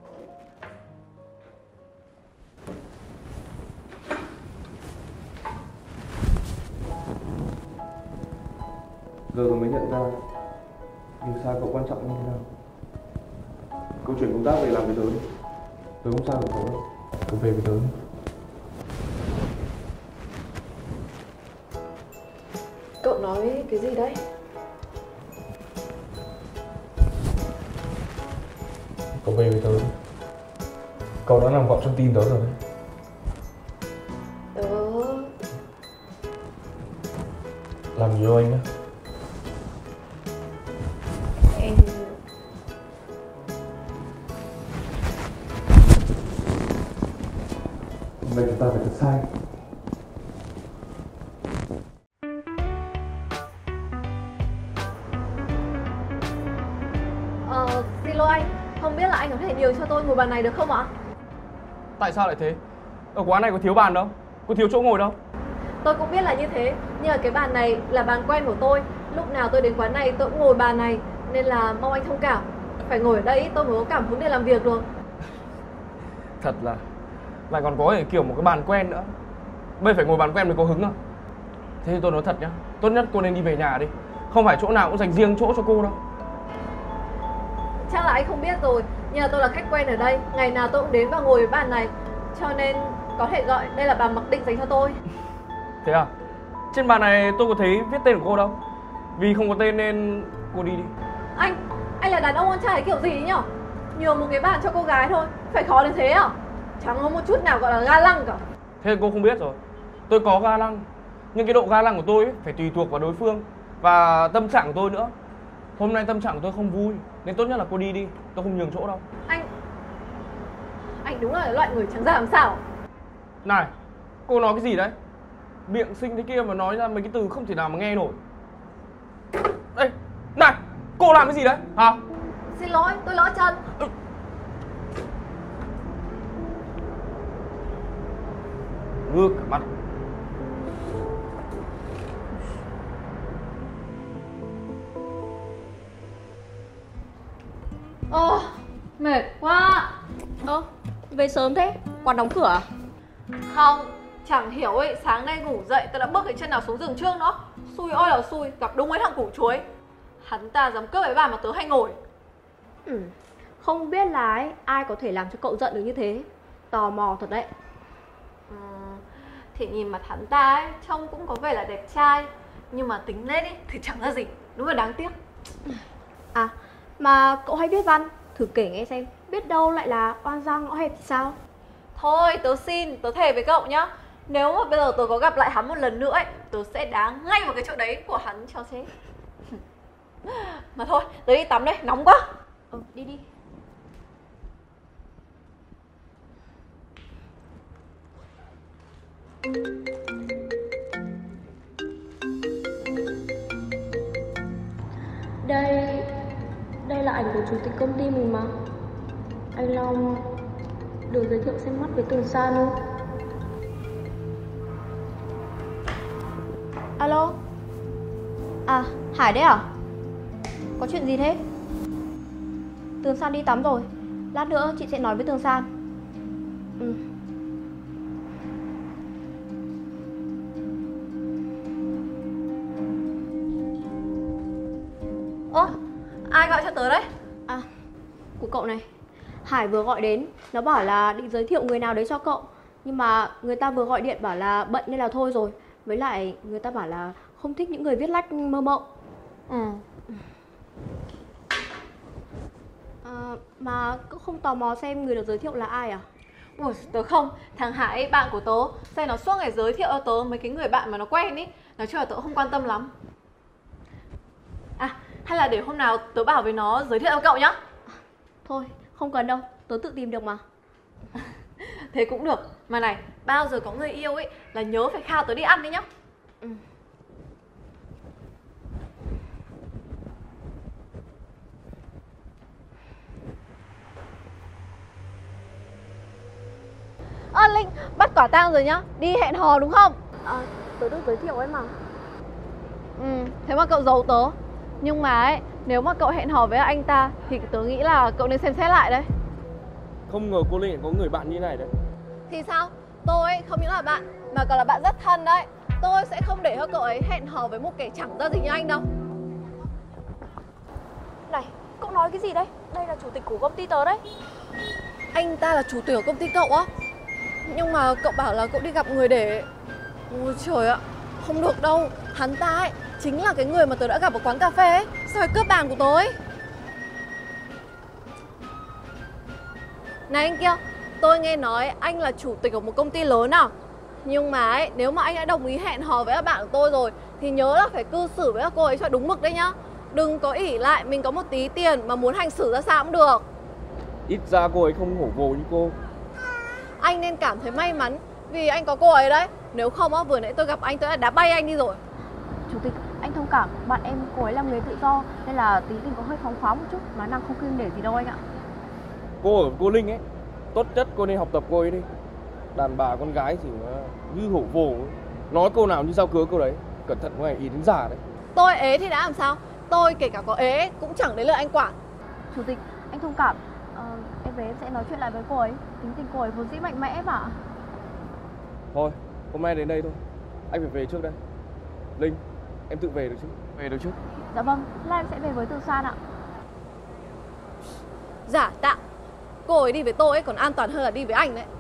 Giờ tôi mới nhận ra yêu xa cậu quan trọng như thế nào. Câu chuyện công tác về làm với tớ đi. Tớ không sao được cậu đâu. Cậu về với tớ đi. Cậu nói cái gì đấy? Cậu về với tớ đi. Cậu đã nằm gọn trong tim tớ rồi đấy. Tớ... Làm gì đâu anh nhé. Em... Hôm nay chúng ta phải thật sai. Xin lỗi anh, không biết là anh có thể nhường cho tôi ngồi bàn này được không ạ? Tại sao lại thế? Ở quán này có thiếu bàn đâu, có thiếu chỗ ngồi đâu. Tôi cũng biết là như thế, nhưng mà cái bàn này là bàn quen của tôi. Lúc nào tôi đến quán này tôi cũng ngồi bàn này, nên là mong anh thông cảm. Phải ngồi ở đây tôi mới có cảm hứng để làm việc được. Thật là lại còn có kiểu một cái bàn quen nữa. Bây phải ngồi bàn quen mới có hứng à? Thế thì tôi nói thật nhá, tốt nhất cô nên đi về nhà đi. Không phải chỗ nào cũng dành riêng chỗ cho cô đâu. Chắc là anh không biết rồi, nhưng mà tôi là khách quen ở đây. Ngày nào tôi cũng đến và ngồi ở bàn này, cho nên có thể gọi đây là bàn mặc định dành cho tôi. Thế à? Trên bàn này tôi có thấy viết tên của cô đâu. Vì không có tên nên cô đi đi. Anh là đàn ông con trai kiểu gì ấy nhở? Nhường một cái bàn cho cô gái thôi, phải khó đến thế à? Chẳng có một chút nào gọi là ga lăng cả. Thế cô không biết rồi. Tôi có ga lăng, nhưng cái độ ga lăng của tôi ấy, phải tùy thuộc vào đối phương và tâm trạng của tôi nữa. Hôm nay tâm trạng của tôi không vui, nên tốt nhất là cô đi đi. Tôi không nhường chỗ đâu. Anh đúng là loại người chẳng ra làm sao. Này, cô nói cái gì đấy? Miệng xinh thế kia mà nói ra mấy cái từ không thể nào mà nghe nổi. Đây, này, cô làm cái gì đấy? Hả? Xin lỗi, tôi lỡ chân. Ngước cả mắt. Mệt quá. Về sớm thế? Quán đóng cửa à? Không, chẳng hiểu ấy, sáng nay ngủ dậy tôi đã bước cái chân nào xuống giường trước nữa. Xui ôi là xui, gặp đúng mấy thằng củ chuối. Hắn ta dám cướp cái bàn mà tớ hay ngồi. Không biết là ai có thể làm cho cậu giận được như thế. Tò mò thật đấy. Thì nhìn mặt hắn ta ấy, trông cũng có vẻ là đẹp trai, nhưng mà tính lên ấy thì chẳng ra gì. Đúng là đáng tiếc. À, mà cậu hay viết văn, thử kể nghe xem. Biết đâu lại là oan giang ngõ hẹp thì sao? Thôi tớ xin, tớ thề với cậu nhá, nếu mà bây giờ tớ có gặp lại hắn một lần nữa ấy, tớ sẽ đá ngay vào cái chỗ đấy của hắn cho chết. Mà thôi, tớ đi tắm đây, nóng quá. Đi đi. Đây là ảnh của chủ tịch công ty mình mà. Anh Long được giới thiệu xem mắt với Tường San không? Alo. À, Hải đấy à? Có chuyện gì thế? Tường San đi tắm rồi. Lát nữa chị sẽ nói với Tường San. các tớ đấy. À, của cậu này, Hải vừa gọi đến, nó bảo là định giới thiệu người nào đấy cho cậu. Nhưng mà người ta vừa gọi điện bảo là bận nên là thôi rồi. Với lại người ta bảo là không thích những người viết lách mơ mộng. Mà cậu không tò mò xem người được giới thiệu là ai à? Ủa, tớ không. Thằng Hải bạn của tớ, xem nó suốt ngày giới thiệu cho tớ mấy cái người bạn mà nó quen ý. Nói chung là tớ không quan tâm lắm. À, hay là để hôm nào tớ bảo với nó giới thiệu cho cậu nhá. Thôi, không cần đâu, tớ tự tìm được mà. Thế cũng được. Mà này, bao giờ có người yêu ấy là nhớ phải khao tớ đi ăn đi nhá. Linh, bắt quả tang rồi nhá. Đi hẹn hò đúng không? Tớ được giới thiệu ấy mà. Thế mà cậu giấu tớ. Nhưng mà ấy, nếu mà cậu hẹn hò với anh ta thì tớ nghĩ là cậu nên xem xét lại đấy. Không ngờ cô Linh lại có người bạn như này đấy. Thì sao? Tôi ấy không những là bạn mà còn là bạn rất thân đấy. Tôi sẽ không để cho cậu ấy hẹn hò với một kẻ chẳng ra gì như anh đâu. Này, cậu nói cái gì đấy? Đây là chủ tịch của công ty tớ đấy. Anh ta là chủ tịch của công ty cậu á? Nhưng mà cậu bảo là cậu đi gặp người để... Ôi trời ạ, không được đâu. Hắn ta ấy chính là cái người mà tớ đã gặp ở quán cà phê ấy. Sao lại cướp bàn của tớ ấy? Này anh kia, tôi nghe nói anh là chủ tịch của một công ty lớn à? Nhưng mà ấy, nếu mà anh đã đồng ý hẹn hò với các bạn của tôi rồi thì nhớ là phải cư xử với các cô ấy cho đúng mực đấy nhá. Đừng có ỷ lại mình có một tí tiền mà muốn hành xử ra sao cũng được. Ít ra cô ấy không hổ vồ như cô. Anh nên cảm thấy may mắn vì anh có cô ấy đấy. Nếu không á, vừa nãy tôi gặp anh tôi đã đá bay anh đi rồi. Chủ tịch, anh thông cảm, bạn em cô ấy làm nghề tự do nên là tính tình có hơi phóng khoáng một chút, nói năng không kiêng nể gì đâu anh ạ. Cô ở cô Linh ấy, tốt nhất cô nên học tập cô ấy đi. Đàn bà con gái thì như hổ vồ ấy. Nói câu nào như dao cứa câu đấy. Cẩn thận có ngày ý đến già đấy. Tôi ế thì đã làm sao? Tôi kể cả có ế cũng chẳng đến lượt anh quản. Chủ tịch, anh thông cảm, em về em sẽ nói chuyện lại với cô ấy. Tính tình cô ấy vốn dĩ mạnh mẽ mà. Thôi, hôm nay đến đây thôi. Anh phải về trước đây. Linh, em tự về được chứ? Về được chứ? Dạ vâng, là em sẽ về với Từ San ạ. Giả tạo. Cô ấy đi với tôi ấy còn an toàn hơn là đi với anh đấy.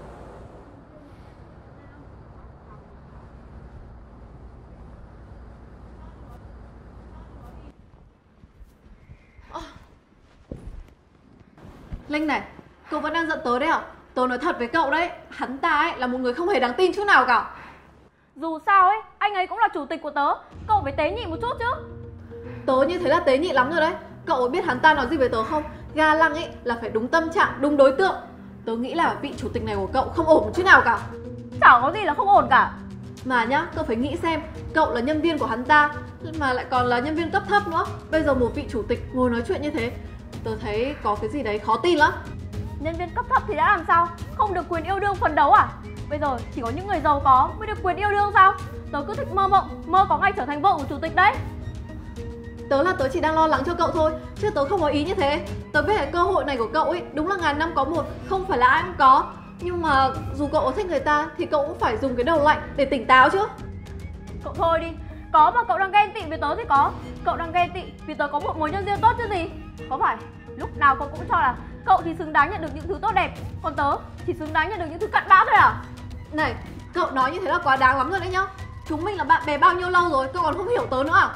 Linh này, cậu vẫn đang giận tớ đấy à? Tớ nói thật với cậu đấy, hắn ta ấy là một người không hề đáng tin chút nào cả. Dù sao ấy, anh ấy cũng là chủ tịch của tớ, cậu phải tế nhị một chút chứ. Tớ như thế là tế nhị lắm rồi đấy. Cậu có biết hắn ta nói gì với tớ không? Ga lăng ấy là phải đúng tâm trạng, đúng đối tượng. Tớ nghĩ là vị chủ tịch này của cậu không ổn một chút nào cả. Chẳng có gì là không ổn cả. Mà nhá, cậu phải nghĩ xem, cậu là nhân viên của hắn ta mà lại còn là nhân viên cấp thấp nữa. Bây giờ một vị chủ tịch ngồi nói chuyện như thế, tớ thấy có cái gì đấy khó tin lắm. Nhân viên cấp thấp thì đã làm sao? Không được quyền yêu đương phấn đấu à? Bây giờ chỉ có những người giàu có mới được quyền yêu đương sao? Tớ cứ thích mơ mộng, mơ có ngày trở thành vợ của chủ tịch đấy. Tớ chỉ đang lo lắng cho cậu thôi, chứ tớ không có ý như thế. Tớ biết là cơ hội này của cậu ấy đúng là ngàn năm có một, không phải là ai cũng có. Nhưng mà dù cậu có thích người ta thì cậu cũng phải dùng cái đầu lạnh để tỉnh táo chứ. Cậu thôi đi, có mà cậu đang ghen tị với tớ thì có. Cậu đang ghen tị vì tớ có một mối nhân duyên tốt chứ gì. Có phải lúc nào cậu cũng cho là cậu thì xứng đáng nhận được những thứ tốt đẹp, còn tớ chỉ xứng đáng nhận được những thứ cặn bã thôi à? Này, cậu nói như thế là quá đáng lắm rồi đấy nhá. Chúng mình là bạn bè bao nhiêu lâu rồi, cậu còn không hiểu tớ nữa à?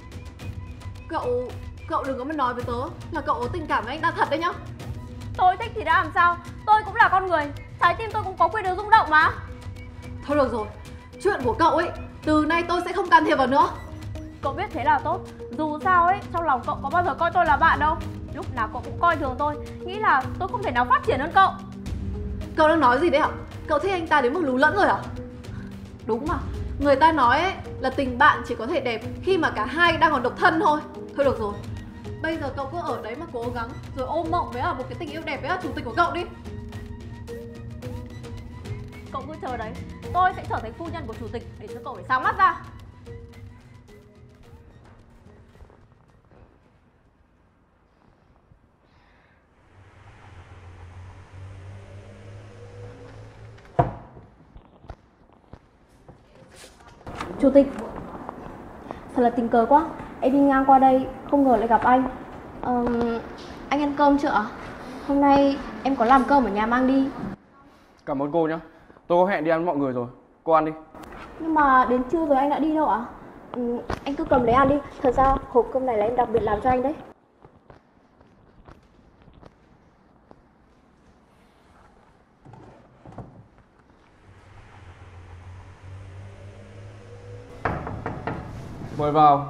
Cậu đừng có mà nói với tớ là cậu có tình cảm với anh ta thật đấy nhá. Tôi thích thì đã làm sao? Tôi cũng là con người, trái tim tôi cũng có quyền được rung động mà. Thôi được rồi, chuyện của cậu ấy từ nay tôi sẽ không can thiệp vào nữa. Cậu biết thế là tốt. Dù sao ấy, trong lòng cậu có bao giờ coi tôi là bạn đâu. Lúc nào cậu cũng coi thường tôi, nghĩ là tôi không thể nào phát triển hơn cậu. Cậu đang nói gì đấy hả? Cậu thích anh ta đến mức lú lẫn rồi hả? Đúng mà, người ta nói ấy là tình bạn chỉ có thể đẹp khi mà cả hai đang còn độc thân thôi. Thôi được rồi, bây giờ cậu cứ ở đấy mà cố gắng rồi ôm mộng với một cái tình yêu đẹp với chủ tịch của cậu đi. Cậu cứ chờ đấy, tôi sẽ trở thành phu nhân của chủ tịch để cho cậu phải sáng mắt ra. Chủ tịch, thật là tình cờ quá, em đi ngang qua đây không ngờ lại gặp anh. Anh ăn cơm chưa ạ? Hôm nay em có làm cơm ở nhà mang đi. Cảm ơn cô nhá. Tôi có hẹn đi ăn với mọi người rồi. Cô ăn đi. Nhưng mà đến trưa rồi anh đã đi đâu ạ? Anh cứ cầm lấy ăn đi. Thật ra hộp cơm này là em đặc biệt làm cho anh đấy. Mời vào.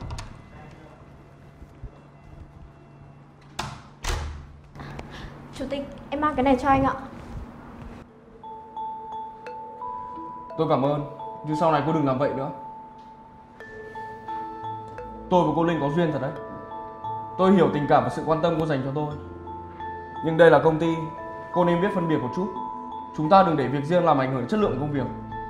Chủ tịch, em mang cái này cho anh ạ. Tôi cảm ơn, nhưng sau này cô đừng làm vậy nữa. Tôi và cô Linh có duyên thật đấy. Tôi hiểu tình cảm và sự quan tâm cô dành cho tôi. Nhưng đây là công ty, cô nên biết phân biệt một chút. Chúng ta đừng để việc riêng làm ảnh hưởng đến chất lượng công việc.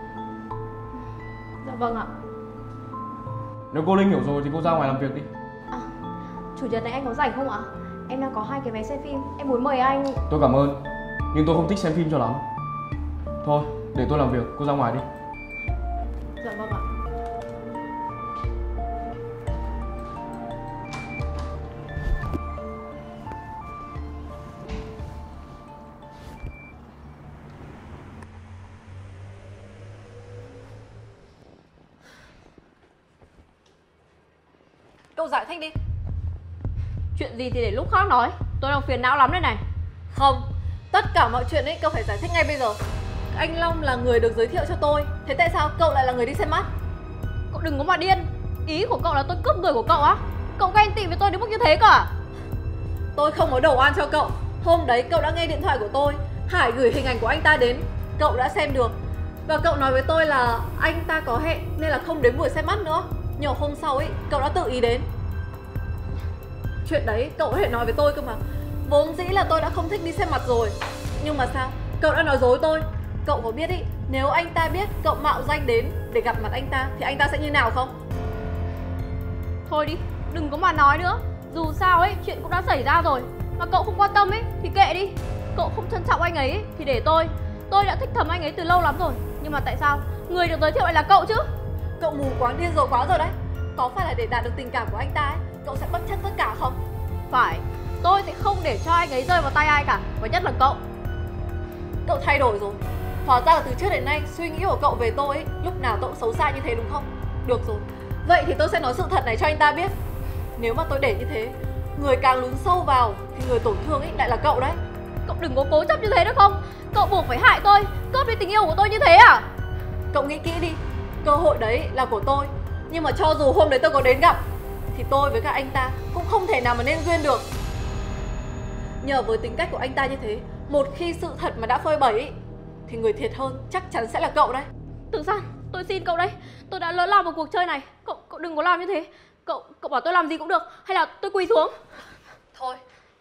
Dạ vâng ạ. Nếu cô Linh hiểu rồi thì cô ra ngoài làm việc đi. Chủ nhật này anh có rảnh không ạ? Em đang có 2 cái vé xem phim, em muốn mời anh. Tôi cảm ơn, nhưng tôi không thích xem phim cho lắm. Thôi, để tôi làm việc, cô ra ngoài đi. Dạ vâng ạ. Cậu giải thích đi. Chuyện gì thì để lúc khác nói. Tôi đang phiền não lắm đây này. Không, tất cả mọi chuyện ấy cậu phải giải thích ngay bây giờ. Anh Long là người được giới thiệu cho tôi, thế tại sao cậu lại là người đi xem mắt? Cậu đừng có mà điên. Ý của cậu là tôi cướp người của cậu á? Cậu ghen tị với tôi đến mức như thế cơ à? Tôi không có đầu oan cho cậu. Hôm đấy cậu đã nghe điện thoại của tôi, Hải gửi hình ảnh của anh ta đến, cậu đã xem được. Và cậu nói với tôi là anh ta có hẹn nên là không đến buổi xem mắt nữa. Nhưng hôm sau ấy, cậu đã tự ý đến. Chuyện đấy cậu có thể nói với tôi cơ mà. Vốn dĩ là tôi đã không thích đi xem mặt rồi. Nhưng mà sao? Cậu đã nói dối tôi. Cậu có biết ý, nếu anh ta biết cậu mạo danh đến để gặp mặt anh ta thì anh ta sẽ như nào không? Thôi đi, đừng có mà nói nữa. Dù sao ấy, chuyện cũng đã xảy ra rồi. Mà cậu không quan tâm ấy, thì kệ đi. Cậu không trân trọng anh ấy thì để tôi. Tôi đã thích thầm anh ấy từ lâu lắm rồi. Nhưng mà tại sao người được giới thiệu lại là cậu chứ? Cậu mù quáng điên rồ quá rồi đấy. Có phải là để đạt được tình cảm của anh ta ấy, cậu sẽ bất chấp tất cả không? Phải, tôi sẽ không để cho anh ấy rơi vào tay ai cả. Và nhất là cậu. Cậu thay đổi rồi. Hóa ra là từ trước đến nay suy nghĩ của cậu về tôi ấy, lúc nào tôi cũng xấu xa như thế đúng không? Được rồi, vậy thì tôi sẽ nói sự thật này cho anh ta biết. Nếu mà tôi để như thế, người càng lún sâu vào thì người tổn thương ấy lại là cậu đấy. Cậu đừng có cố chấp như thế được không? Cậu buộc phải hại tôi, cướp đi tình yêu của tôi như thế à? Cậu nghĩ kỹ đi, cơ hội đấy là của tôi. Nhưng mà cho dù hôm đấy tôi có đến gặp thì tôi với cả anh ta cũng không thể nào mà nên duyên được. Nhờ với tính cách của anh ta như thế, một khi sự thật mà đã phơi bày ý, thì người thiệt hơn chắc chắn sẽ là cậu đấy. Tử San, tôi xin cậu đấy. Tôi đã lỡ làm một cuộc chơi này. Cậu đừng có làm như thế. Cậu bảo tôi làm gì cũng được. Hay là tôi quỳ xuống? Thôi,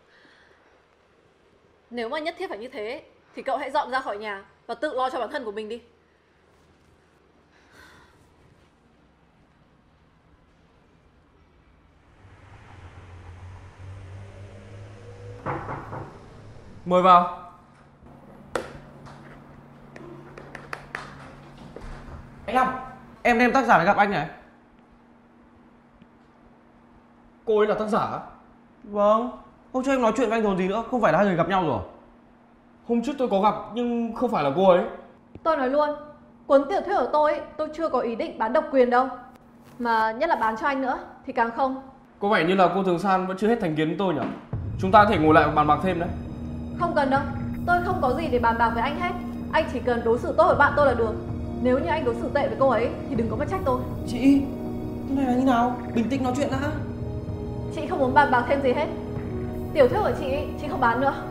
nếu mà nhất thiết phải như thế thì cậu hãy dọn ra khỏi nhà và tự lo cho bản thân của mình đi. Mời vào. Anh Long, em đem tác giả đến gặp anh này. Cô ấy là tác giả á? Vâng, hôm trước em nói chuyện với anh rồi gì nữa, không phải là hai người gặp nhau rồi. Hôm trước tôi có gặp nhưng không phải là cô ấy. Tôi nói luôn, cuốn tiểu thuyết của tôi ấy, tôi chưa có ý định bán độc quyền đâu. Mà nhất là bán cho anh nữa thì càng không. Có vẻ như là cô Thường San vẫn chưa hết thành kiến với tôi nhỉ? Chúng ta có thể ngồi lại và bàn bạc thêm đấy. Không cần đâu, tôi không có gì để bàn bạc với anh hết. Anh chỉ cần đối xử tốt với bạn tôi là được. Nếu như anh đối xử tệ với cô ấy thì đừng có mà trách tôi. Chị, cái này là như nào? Bình tĩnh nói chuyện đã. Chị không muốn bàn bạc thêm gì hết. Tiểu thuyết của chị không bán nữa.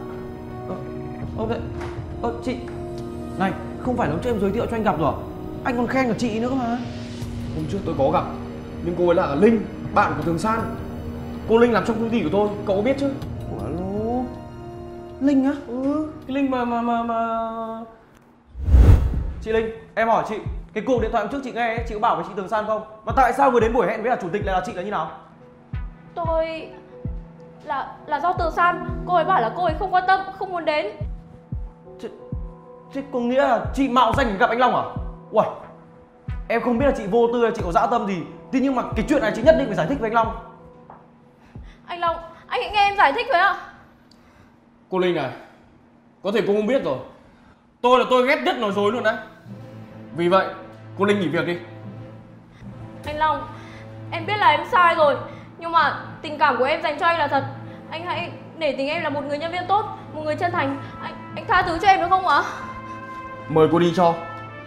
Chị này, không phải lúc trước em giới thiệu cho anh gặp rồi. Anh còn khen cả chị nữa mà. Hôm trước tôi có gặp, nhưng cô ấy là Linh, bạn của Thường San. Cô Linh làm trong công ty của tôi, cậu có biết chứ? Alo, Linh á? Cái Linh mà... Chị Linh, em hỏi chị, cái cuộc điện thoại hôm trước chị nghe ấy, chị có bảo với chị Thường San không? Mà tại sao vừa đến buổi hẹn với cả chủ tịch lại là chị là như nào? Tôi... Là do Tử San. Cô ấy bảo là cô ấy không quan tâm, không muốn đến. Thế có nghĩa là chị mạo danh để gặp anh Long à? Uầy, em không biết là chị vô tư hay chị có dã tâm gì. Thế nhưng mà cái chuyện này chị nhất định phải giải thích với anh Long. Anh hãy nghe em giải thích với ạ. Cô Linh này, có thể cô không biết rồi. Tôi ghét nhất nói dối luôn đấy. Vì vậy, cô Linh nghỉ việc đi. Anh Long, em biết là em sai rồi, nhưng mà tình cảm của em dành cho anh là thật. Anh hãy nể tình em là một người nhân viên tốt, một người chân thành. Anh tha thứ cho em được không ạ? Mời cô đi cho.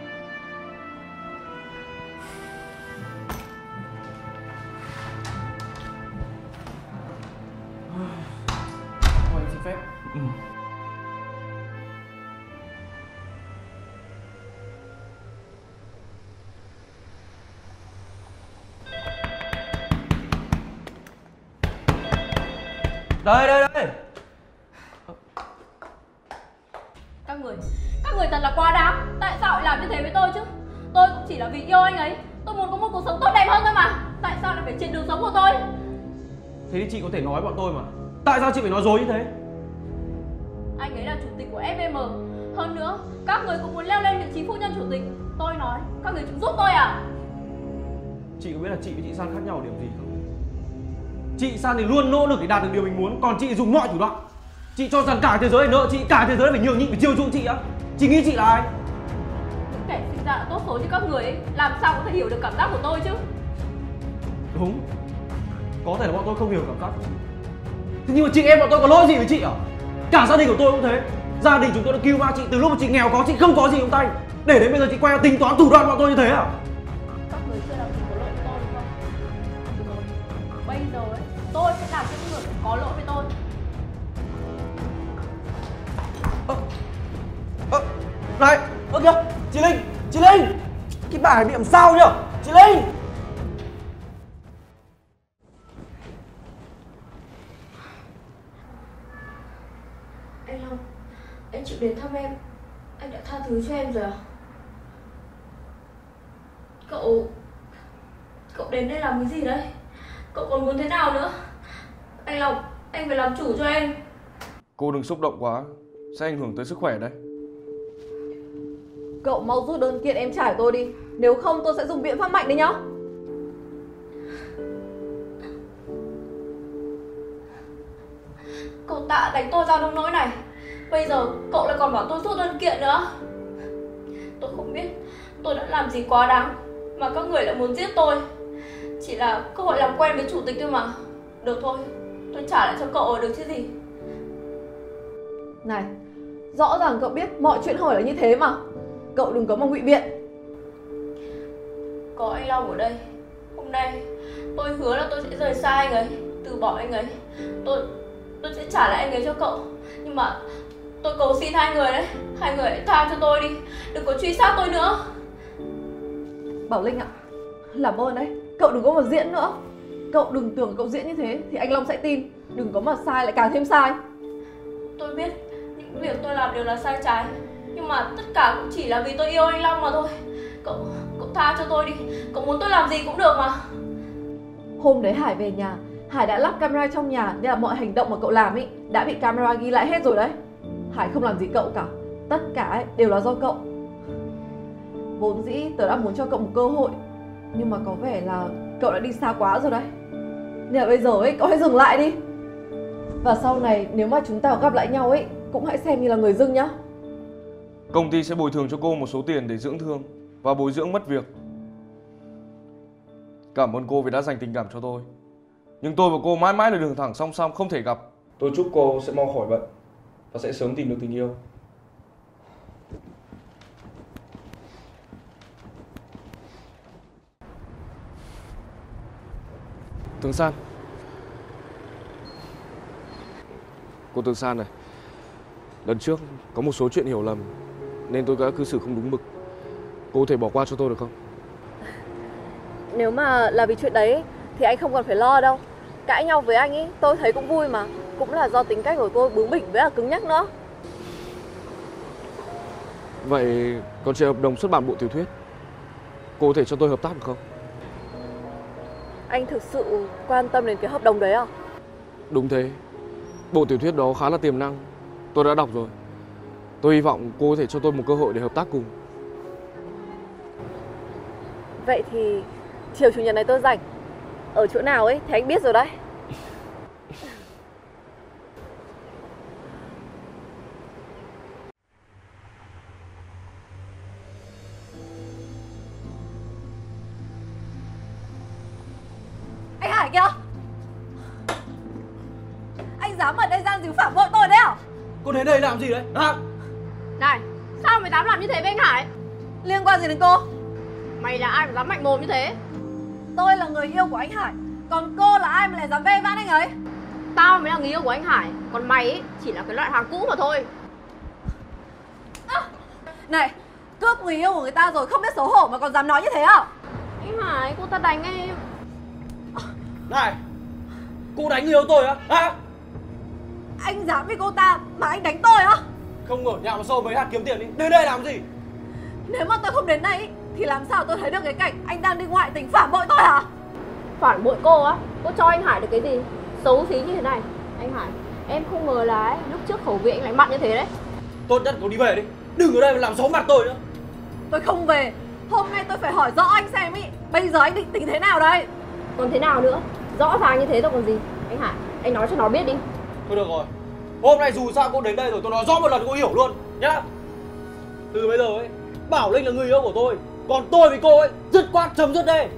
Thôi em xin phép. Đây. Các người thật là quá đáng. Tại sao lại làm như thế với tôi chứ? Tôi cũng chỉ là vì yêu anh ấy. Tôi muốn có một cuộc sống tốt đẹp hơn thôi mà. Tại sao lại phải chặn đường sống của tôi? Thế thì chị có thể nói bọn tôi mà. Tại sao chị phải nói dối như thế? Anh ấy là chủ tịch của FVM. Hơn nữa, các người cũng muốn leo lên vị trí phu nhân chủ tịch. Tôi nói, các người chúng giúp tôi à? Chị có biết là chị với chị San khác nhau ở điểm gì không? Chị San thì luôn nỗ lực để đạt được điều mình muốn, còn chị dùng mọi thủ đoạn. Chị cho rằng cả thế giới là nợ chị, cả thế giới phải nhường nhịn, phải chiều chuộng chị á. Chị nghĩ chị là ai? Những kẻ sinh ra là tốt số như các người ấy, làm sao có thể hiểu được cảm giác của tôi chứ? Đúng, có thể là bọn tôi không hiểu cảm giác. Thế nhưng mà chị em bọn tôi có lỗi gì với chị à? Cả gia đình của tôi cũng thế. Gia đình chúng tôi đã cứu mang chị từ lúc mà chị nghèo có, chị không có gì trong tay, để đến bây giờ chị quay tính toán thủ đoạn bọn tôi như thế à? Các người chưa làm gì có lỗi với tôi đúng không? Được rồi, bây giờ ấy, tôi sẽ làm cho những người có lỗi với tôi. Này, kìa, chị Linh, cái bà này bị làm sao nhở? Chị Linh! Anh Long, anh chịu đến thăm em. Anh đã tha thứ cho em rồi à? Cậu đến đây làm cái gì đấy? Cậu còn muốn thế nào nữa? Anh Long, anh phải làm chủ cho em. Cô đừng xúc động quá, sẽ ảnh hưởng tới sức khỏe đấy. Cậu mau rút đơn kiện em trả tôi đi. Nếu không tôi sẽ dùng biện pháp mạnh đấy nhá. Cậu Tạ đánh tôi ra nông nỗi này. Bây giờ cậu lại còn bảo tôi rút đơn kiện nữa. Tôi không biết tôi đã làm gì quá đáng mà các người lại muốn giết tôi. Chỉ là cơ hội làm quen với chủ tịch thôi mà. Được thôi, tôi trả lại cho cậu được chứ gì. Này, rõ ràng cậu biết mọi chuyện không phải là như thế mà. Cậu đừng có mà ngụy biện. Có anh Long ở đây, hôm nay tôi hứa là tôi sẽ rời xa anh ấy, từ bỏ anh ấy. Tôi sẽ trả lại anh ấy cho cậu. Nhưng mà tôi cầu xin hai người đấy, hai người hãy tha cho tôi đi, đừng có truy sát tôi nữa. Bảo Linh ạ, làm ơn đấy, cậu đừng có mà diễn nữa. Cậu đừng tưởng cậu diễn như thế thì anh Long sẽ tin. Đừng có mà sai lại càng thêm sai. Tôi biết những việc tôi làm đều là sai trái, nhưng mà tất cả cũng chỉ là vì tôi yêu anh Long mà thôi. Cậu tha cho tôi đi. Cậu muốn tôi làm gì cũng được mà. Hôm đấy Hải về nhà, Hải đã lắp camera trong nhà nên là mọi hành động mà cậu làm ấy đã bị camera ghi lại hết rồi đấy. Hải không làm gì cậu cả. Tất cả ấy đều là do cậu. Vốn dĩ tớ đã muốn cho cậu một cơ hội, nhưng mà có vẻ là cậu đã đi xa quá rồi đấy. Nên là bây giờ ấy cậu hãy dừng lại đi. Và sau này nếu mà chúng ta gặp lại nhau ấy, cũng hãy xem như là người dưng nhá. Công ty sẽ bồi thường cho cô một số tiền để dưỡng thương và bồi dưỡng mất việc. Cảm ơn cô vì đã dành tình cảm cho tôi. Nhưng tôi và cô mãi mãi là đường thẳng song song không thể gặp. Tôi chúc cô sẽ mau khỏi bệnh và sẽ sớm tìm được tình yêu. Tường San. Cô Tường San này, lần trước có một số chuyện hiểu lầm nên tôi đã cư xử không đúng mực. Cô có thể bỏ qua cho tôi được không? Nếu mà là vì chuyện đấy thì anh không cần phải lo đâu. Cãi nhau với anh ấy tôi thấy cũng vui mà. Cũng là do tính cách của tôi bướng bỉnh với là cứng nhắc nữa. Vậy còn chuyện hợp đồng xuất bản bộ tiểu thuyết, cô có thể cho tôi hợp tác được không? Anh thực sự quan tâm đến cái hợp đồng đấy à? Đúng thế. Bộ tiểu thuyết đó khá là tiềm năng. Tôi đã đọc rồi. Tôi hy vọng cô có thể cho tôi một cơ hội để hợp tác cùng. Vậy thì chiều chủ nhật này tôi rảnh. Ở chỗ nào ấy thì anh biết rồi đấy. kìa. Anh dám ở đây gian díu phản bội tôi đấy à? Cô đến đây làm gì đấy hả? Này, sao mày dám làm như thế với anh Hải? Liên quan gì đến cô? Mày là ai mà dám mạnh mồm như thế? Tôi là người yêu của anh Hải, còn cô là ai mà lại dám ve vãn anh ấy? Tao mới là người yêu của anh Hải, còn mày ấy chỉ là cái loại hàng cũ mà thôi. Này, cướp người yêu của người ta rồi không biết xấu hổ mà còn dám nói như thế à? Anh Hải, cô ta đánh em. Này, cô đánh người yêu tôi á? Hả? Anh dám vì cô ta mà anh đánh tôi á? Không ở nhà mà sâu mấy hạt kiếm tiền đi. Đến đây làm gì? Nếu mà tôi không đến đây thì làm sao tôi thấy được cái cảnh anh đang đi ngoại tình phản bội tôi hả? Phản bội cô á? Cô cho anh Hải được cái gì? Xấu xí như thế này. Anh Hải, em không ngờ là ấy, lúc trước khẩu vị anh lại mặn như thế đấy. Tốt nhất cô đi về đi. Đừng ở đây mà làm xấu mặt tôi nữa. Tôi không về. Hôm nay tôi phải hỏi rõ anh xem ý. Bây giờ anh định tính thế nào đây? Còn thế nào nữa? Rõ ràng như thế rồi còn gì. Anh Hải, anh nói cho nó biết đi. Thôi được rồi. Hôm nay dù sao cô đến đây rồi, tôi nói rõ một lần cô hiểu luôn nhá. Từ bây giờ ấy, Bảo Linh là người yêu của tôi, còn tôi với cô ấy dứt khoát chấm dứt đây.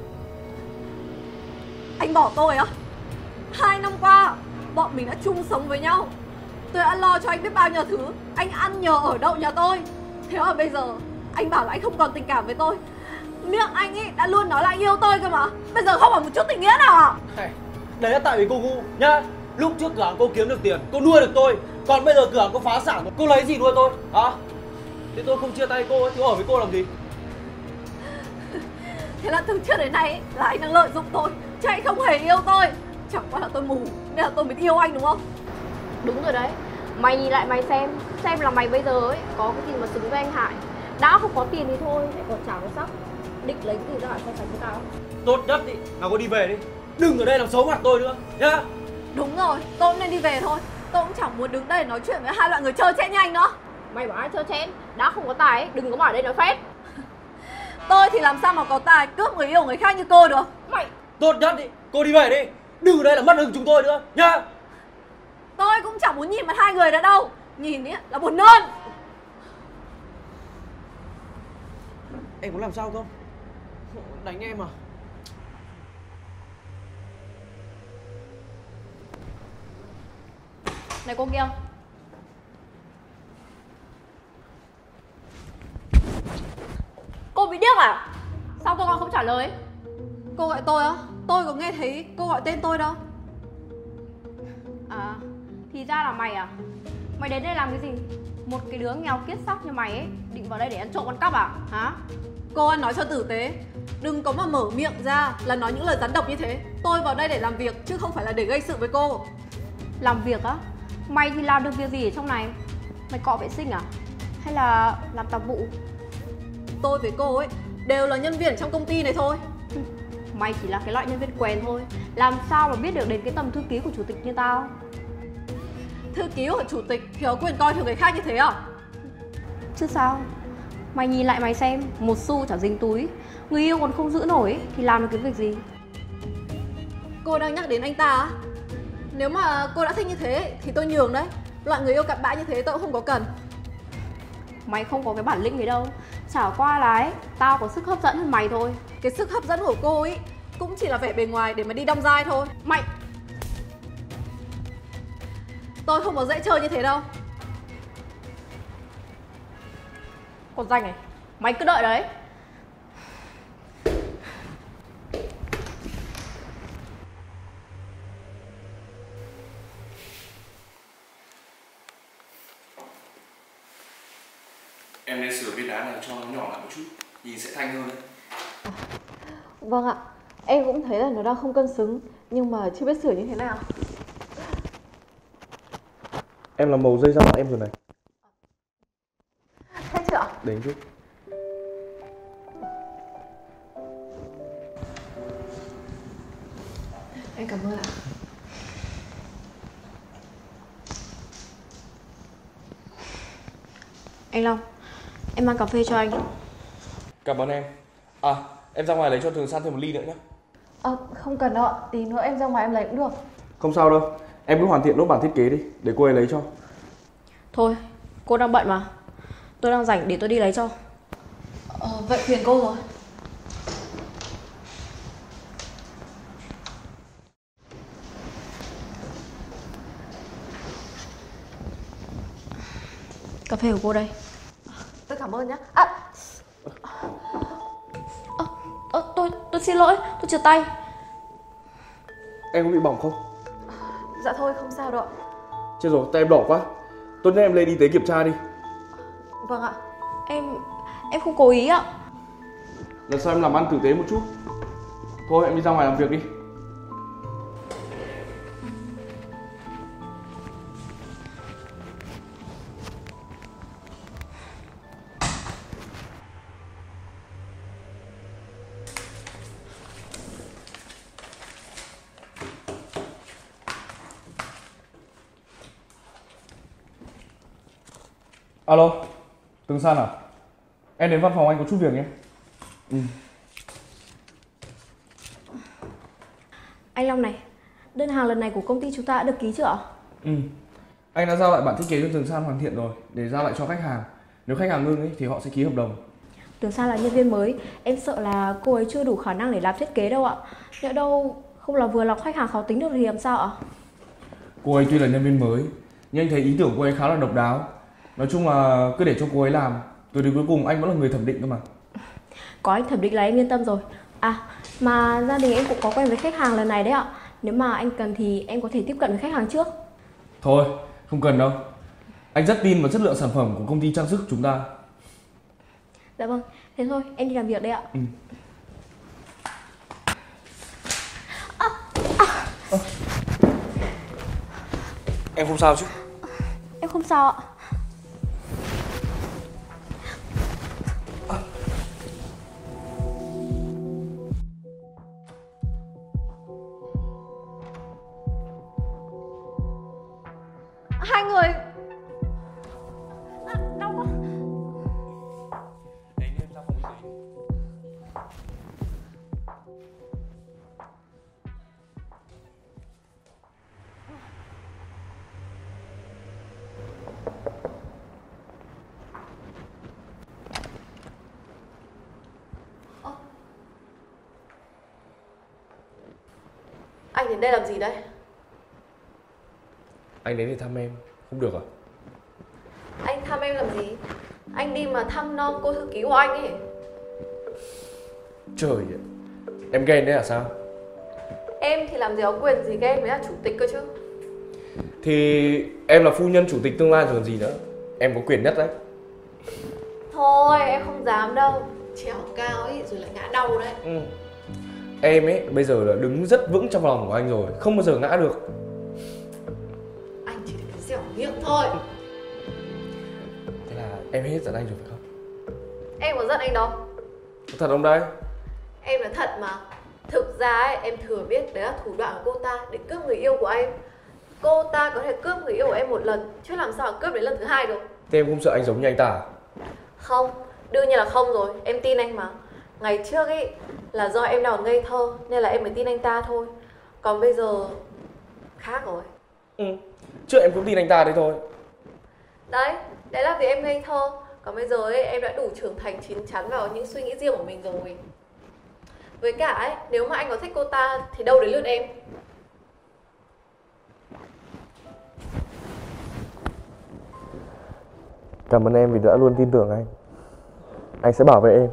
Anh bỏ tôi á? 2 năm qua bọn mình đã chung sống với nhau. Tôi đã lo cho anh biết bao nhiêu thứ. Anh ăn nhờ ở đậu nhà tôi. Thế mà bây giờ anh bảo là anh không còn tình cảm với tôi. Miệng anh ấy đã luôn nói là anh yêu tôi cơ mà. Bây giờ không phải một chút tình nghĩa nào à? Này, đấy là tại vì cô ngu nhá. Lúc trước cửa hàng cô kiếm được tiền, cô nuôi được tôi. Còn bây giờ cửa hàng cô phá sản rồi, cô lấy gì nuôi tôi hả? Thế tôi không chia tay cô ấy thì ở với cô làm gì? Thế là từ trước đến nay ấy, là anh đang lợi dụng tôi, chứ anh không hề yêu tôi. Chẳng qua là tôi mù nên là tôi mới yêu anh đúng không? Đúng rồi đấy. Mày nhìn lại mày xem là mày bây giờ ấy có cái gì mà xứng với anh Hải. Đã không có tiền thì thôi, lại còn chả có sắc. Định lấy cái gì ra để so sánh với tao? Tốt nhất đi là cô đi về đi. Đừng ở đây làm xấu mặt tôi nữa nhá. Đúng rồi, tôi cũng nên đi về thôi. Tôi cũng chẳng muốn đứng đây để nói chuyện với hai loại người chơi chết như anh nữa. Mày bảo ai chơi chén, đã không có tài ấy, đừng có bảo ở đây nói phép. Tôi thì làm sao mà có tài cướp người yêu của người khác như cô được. Mày Tốt nhất đi, cô đi về đi. Đừng ở đây là mất hứng chúng tôi nữa nhá. Tôi cũng chẳng muốn nhìn mặt hai người nữa đâu. Nhìn ý là buồn nôn. Em có làm sao không? Đánh em à? này cô kia. Cô bị điếc à? Sao tôi còn không trả lời? Cô gọi tôi á? Tôi có nghe thấy cô gọi tên tôi đâu. À, thì ra là mày à? Mày đến đây làm cái gì? Một cái đứa nghèo kiết xác như mày ấy, định vào đây để ăn trộm ăn cắp à? Hả? Cô ăn nói cho tử tế. Đừng có mà mở miệng ra là nói những lời rắn độc như thế. Tôi vào đây để làm việc chứ không phải là để gây sự với cô. Làm việc á? Mày thì làm được việc gì ở trong này? Mày cọ vệ sinh à? Hay là làm tạp vụ? Tôi với cô ấy đều là nhân viên trong công ty này thôi. Mày chỉ là cái loại nhân viên quèn thôi. Làm sao mà biết được đến cái tầm thư ký của chủ tịch như tao? Thư ký của chủ tịch thì có quyền coi thường người khác như thế à? Chứ sao? Mày nhìn lại mày xem, một xu chả dính túi, người yêu còn không giữ nổi thì làm được cái việc gì? Cô đang nhắc đến anh ta á? Nếu mà cô đã thích như thế thì tôi nhường đấy. Loại người yêu cặn bã như thế tôi cũng không có cần. Mày không có cái bản lĩnh ấy đâu. Chả qua là ấy, tao có sức hấp dẫn hơn mày thôi. Cái sức hấp dẫn của cô ấy cũng chỉ là vẻ bề ngoài để mà đi đong dai thôi. Mày Tôi không có dễ chơi như thế đâu. còn danh này, mày cứ đợi đấy. Em nên sửa viên đá này cho nó nhỏ lại một chút, nhìn sẽ thanh hơn đấy. Vâng ạ, em cũng thấy là nó đang không cân xứng, nhưng mà chưa biết sửa như thế nào. Em làm màu dây ra mặt em rồi này. Thế chưa ạ? Để anh chút. Em cảm ơn ạ. Anh Long, em mang cà phê cho anh. Cảm ơn em. À, em ra ngoài lấy cho Thường San thêm một ly nữa nhé. Không cần đâu ạ, tí nữa em ra ngoài em lấy cũng được. Không sao đâu, em cứ hoàn thiện nốt bản thiết kế đi, để cô ấy lấy cho. Thôi, cô đang bận mà. Tôi đang rảnh để tôi đi lấy cho. Vậy phiền cô rồi. Cà phê của cô đây. Tôi cảm ơn nhá. Tôi xin lỗi, tôi trượt tay. Em có bị bỏng không? Dạ thôi, không sao đâu ạ. Chết rồi, tay em đỏ quá. Tốt nhất em lên y tế kiểm tra đi. Vâng ạ. Em không cố ý ạ. Lần sau em làm ăn tử tế một chút. Thôi em đi ra ngoài làm việc đi. Alo, Tường San à? Em đến văn phòng anh có chút việc nhé. Anh Long này, đơn hàng lần này của công ty chúng ta đã được ký chưa ạ? Anh đã giao lại bản thiết kế cho Tường San hoàn thiện rồi để giao lại cho khách hàng. Nếu khách hàng ngưng ấy, thì họ sẽ ký hợp đồng. Tường San là nhân viên mới, em sợ là cô ấy chưa đủ khả năng để làm thiết kế đâu ạ. Nhỡ đâu không là vừa lọc khách hàng khó tính được thì làm sao ạ? Cô ấy tuy là nhân viên mới, nhưng anh thấy ý tưởng của cô ấy khá là độc đáo. Nói chung là cứ để cho cô ấy làm, rồi đến cuối cùng anh vẫn là người thẩm định cơ mà. Có anh thẩm định là em yên tâm rồi. Mà gia đình em cũng có quen với khách hàng lần này đấy ạ. Nếu mà anh cần thì em có thể tiếp cận với khách hàng trước. Thôi, không cần đâu. Anh rất tin vào chất lượng sản phẩm của công ty trang sức của chúng ta. Dạ vâng, thế thôi, em đi làm việc đây ạ. Em không sao chứ? Em không sao ạ. Hai người đau quá. Anh đến đây làm gì đây? Anh đến để thăm em, không được à? Anh thăm em làm gì? Anh đi mà thăm nom cô thư ký của anh ấy. Trời ạ, em ghen đấy à sao? Em thì làm gì có quyền gì ghen với là chủ tịch cơ chứ. Thì em là phu nhân chủ tịch tương lai rồi còn gì nữa. Em có quyền nhất đấy. Thôi em không dám đâu. Trèo cao ấy rồi lại ngã đau đấy. Em ấy bây giờ là đứng rất vững trong lòng của anh rồi, không bao giờ ngã được. Anh chỉ là cái dẻo miệng thôi. Thế là em hết giận anh rồi phải không? Em có giận anh đâu. Có thật không đây? Em nói thật mà. Thực ra ấy, em thừa biết đấy là thủ đoạn của cô ta để cướp người yêu của em. Cô ta có thể cướp người yêu của em một lần, chứ làm sao cướp đến lần thứ hai được. Thế em không sợ anh giống như anh ta à? Không, đương nhiên là không rồi, em tin anh mà. Ngày trước ấy là do em nào ngây thơ nên là em mới tin anh ta thôi. Còn bây giờ khác rồi. Trước em cũng tin anh ta đấy thôi. Đấy là vì em ngây thơ. Còn bây giờ ấy em đã đủ trưởng thành chín chắn vào những suy nghĩ riêng của mình rồi. Với cả ấy, nếu mà anh có thích cô ta thì đâu đến lượt em. Cảm ơn em vì đã luôn tin tưởng anh. Anh sẽ bảo vệ em.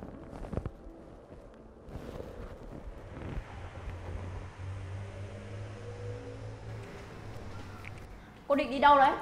Cô định đi đâu đấy?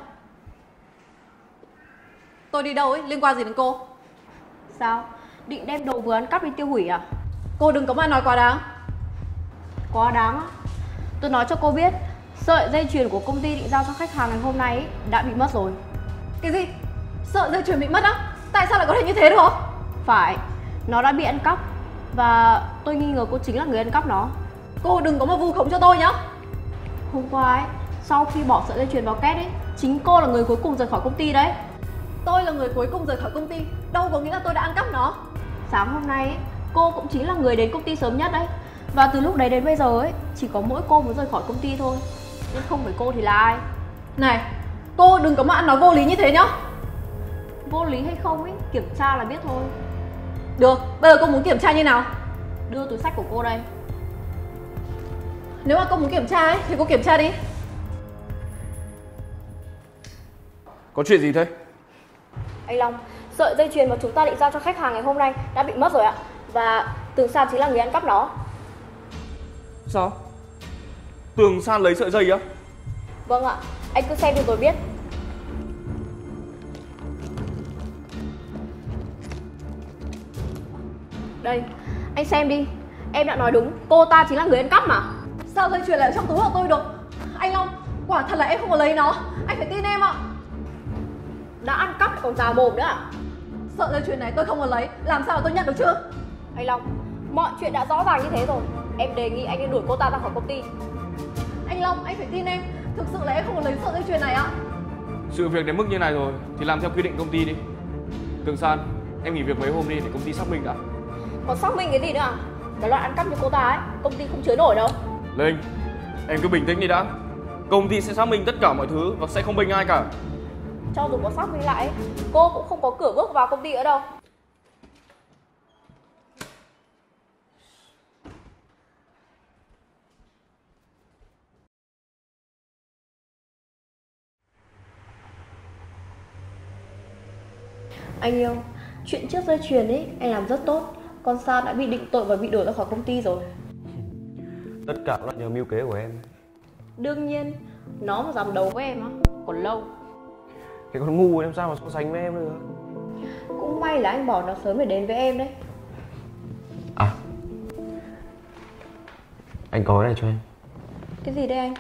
Tôi đi đâu ấy, liên quan gì đến cô? Sao? Định đem đồ vừa ăn cắp đi tiêu hủy à? Cô đừng có mà nói quá đáng. Quá đáng á. Tôi nói cho cô biết, sợi dây chuyền của công ty định giao cho khách hàng ngày hôm nay ấy, đã bị mất rồi. Cái gì? Sợi dây chuyền bị mất á? Tại sao lại có thể như thế được hả? Phải, nó đã bị ăn cắp. Và tôi nghi ngờ cô chính là người ăn cắp nó. Cô đừng có mà vu khống cho tôi nhá. Hôm qua ấy, sau khi bỏ sợi dây chuyền vào két ấy, chính cô là người cuối cùng rời khỏi công ty đấy. Tôi là người cuối cùng rời khỏi công ty, đâu có nghĩa là tôi đã ăn cắp nó. Sáng hôm nay ấy, cô cũng chính là người đến công ty sớm nhất đấy. Và từ lúc đấy đến bây giờ ấy, chỉ có mỗi cô mới rời khỏi công ty thôi. Nhưng không phải cô thì là ai? Này, cô đừng có mà ăn nói vô lý như thế nhá. Vô lý hay không ấy, kiểm tra là biết thôi. Được, bây giờ cô muốn kiểm tra như nào? Đưa túi xách của cô đây. Nếu mà cô muốn kiểm tra ấy, thì cô kiểm tra đi. Có chuyện gì thế? Anh Long, sợi dây chuyền mà chúng ta định giao cho khách hàng ngày hôm nay đã bị mất rồi ạ. Và Tường San chính là người ăn cắp nó. Sao? Tường San lấy sợi dây á? Vâng ạ, anh cứ xem đi rồi biết. Đây, anh xem đi. Em đã nói đúng, cô ta chính là người ăn cắp mà. Sao dây chuyền lại ở trong túi của tôi được? Anh Long, quả thật là em không có lấy nó. Anh phải tin em ạ. Đã ăn cắp còn già mồm nữa à? Sợi dây chuyền này tôi không có lấy, làm sao mà tôi nhận được chứ? Anh Long, mọi chuyện đã rõ ràng như thế rồi. Em đề nghị anh nên đuổi cô ta ra khỏi công ty. Anh Long, anh phải tin em. Thực sự là em không có lấy sợi dây chuyền này ạ. Sự việc đến mức như này rồi thì làm theo quy định công ty đi. Tường San, em nghỉ việc mấy hôm đi để công ty xác minh đã. Còn xác minh cái gì nữa à? Cái loại ăn cắp như cô ta ấy, công ty không chứa nổi đâu. Linh, em cứ bình tĩnh đi đã. Công ty sẽ xác minh tất cả mọi thứ và sẽ không bênh ai cả. Cho dù có xác minh lại, cô cũng không có cửa bước vào công ty nữa đâu. Anh yêu, chuyện trước dây chuyền ấy anh làm rất tốt. Con San đã bị định tội và bị đuổi ra khỏi công ty rồi. Tất cả là nhờ mưu kế của em. Đương nhiên, nó mà dám đấu với em á, còn lâu. Cái con ngu em sao mà so sánh với em nữa. Cũng may là anh bỏ nó sớm để đến với em đấy. À, anh có cái này cho em. Cái gì đây anh?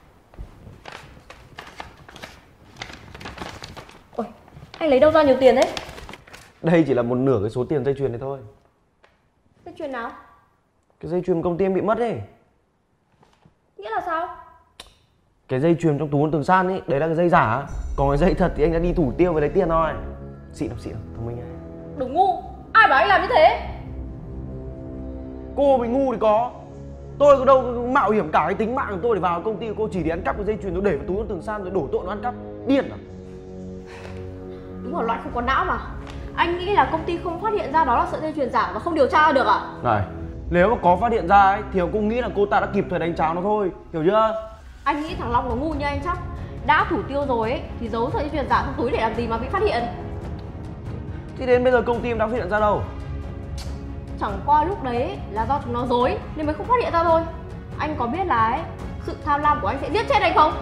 Ôi, anh lấy đâu ra nhiều tiền đấy? Đây chỉ là một nửa cái số tiền dây chuyền này thôi. Dây chuyền nào? Cái dây chuyền công ty em bị mất ấy. Nghĩa là sao? Cái dây chuyền trong túi con Tường San ấy, đấy là cái dây giả. Còn cái dây thật thì anh đã đi thủ tiêu và lấy tiền thôi. Xịn không xịn, thông minh ấy. Đúng ngu, ai bảo anh làm như thế? Cô bị ngu thì có. Tôi có đâu mạo hiểm cả cái tính mạng của tôi để vào công ty của cô chỉ để ăn cắp cái dây chuyền rồi để vào túi con Tường San rồi đổ tội nó ăn cắp. Điên à? Đúng là loại không có não mà. Anh nghĩ là công ty không phát hiện ra đó là sợi dây chuyền giả và không điều tra được à? Này, nếu mà có phát hiện ra ấy thì cô nghĩ là cô ta đã kịp thời đánh cháo nó thôi, hiểu chưa? Anh nghĩ thằng Long nó ngu như anh chắc. Đã thủ tiêu rồi ấy thì giấu sợi dây chuyền giả trong túi để làm gì mà bị phát hiện? Thì đến bây giờ công ty em đã phát hiện ra đâu. Chẳng qua lúc đấy là do chúng nó dối nên mới không phát hiện ra thôi. Anh có biết là ấy, sự tham lam của anh sẽ giết chết anh không?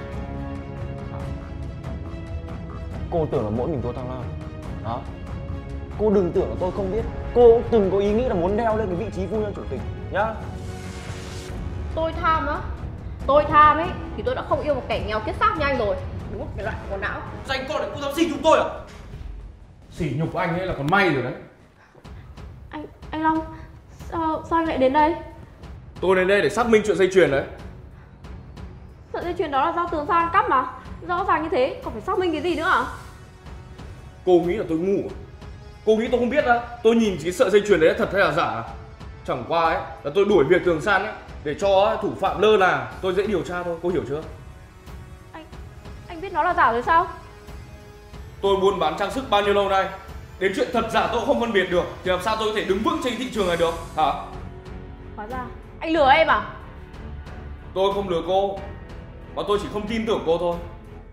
Cô tưởng là mỗi mình tôi tham lam. Đó. Cô đừng tưởng là tôi không biết. Cô cũng từng có ý nghĩ là muốn leo lên cái vị trí phu nhân chủ tịch nhá. Tôi tham á? Tôi tham ấy thì tôi đã không yêu một kẻ nghèo kiết xác như anh rồi. Đúng một cái loại có não. Danh con lại cũng dám xỉ nhục tôi à? Xỉ nhục anh ấy là còn may rồi đấy. Anh Long, sao anh lại đến đây? Tôi đến đây để xác minh chuyện dây chuyền đấy. Sợi dây chuyền đó là do Tường San cắp mà. Rõ ràng như thế, còn phải xác minh cái gì nữa à? Cô nghĩ là tôi ngu à? Cô nghĩ tôi không biết á? Tôi nhìn cái sợi dây chuyền đấy là thật hay là giả à? Chẳng qua ấy là tôi đuổi việc Tường San ấy để cho thủ phạm lơ là tôi dễ điều tra thôi, cô hiểu chưa? Anh biết nó là giả rồi sao? Tôi buôn bán trang sức bao nhiêu lâu nay, đến chuyện thật giả tôi không phân biệt được thì làm sao tôi có thể đứng vững trên thị trường này được hả? Hóa ra anh lừa em à? Tôi không lừa cô, mà tôi chỉ không tin tưởng cô thôi.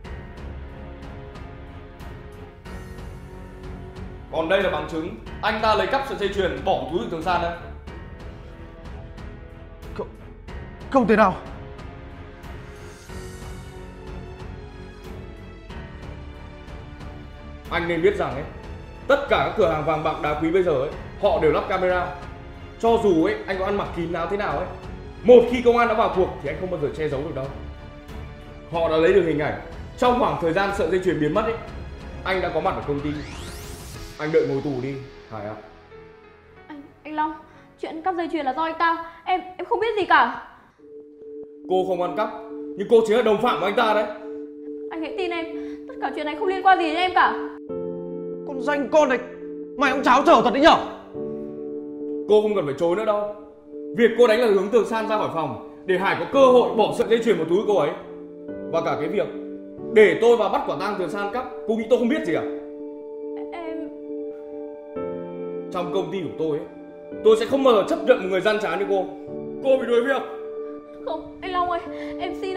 Còn đây là bằng chứng anh ta lấy cắp sợi dây chuyền bỏ túi của Tường San đấy. Không thể nào. Anh nên biết rằng ấy, tất cả các cửa hàng vàng bạc đá quý bây giờ ấy, họ đều lắp camera. Cho dù ấy anh có ăn mặc kín đáo thế nào ấy, một khi công an đã vào cuộc thì anh không bao giờ che giấu được đâu. Họ đã lấy được hình ảnh trong khoảng thời gian sợi dây chuyền biến mất ấy, anh đã có mặt ở công ty. Anh đợi ngồi tù đi, Hải ạ. Anh Long, chuyện cắp dây chuyền là do anh ta. Em không biết gì cả. Cô không ăn cắp, nhưng cô chính là đồng phạm của anh ta đấy. Anh hãy tin em, tất cả chuyện này không liên quan gì đến em cả. Con danh con này, mày cũng cháo trở thật đấy nhở? Cô không cần phải chối nữa đâu. Việc cô đánh là hướng Tường San ra khỏi phòng để Hải có cơ hội bỏ sợi dây chuyền vào túi cô ấy. Và cả cái việc để tôi vào bắt quả tang Tường San cắp, cô nghĩ tôi không biết gì à? Em... Trong công ty của tôi ấy, tôi sẽ không bao giờ chấp nhận một người gian trá như cô. Cô bị đuổi việc. Không, anh Long ơi, em xin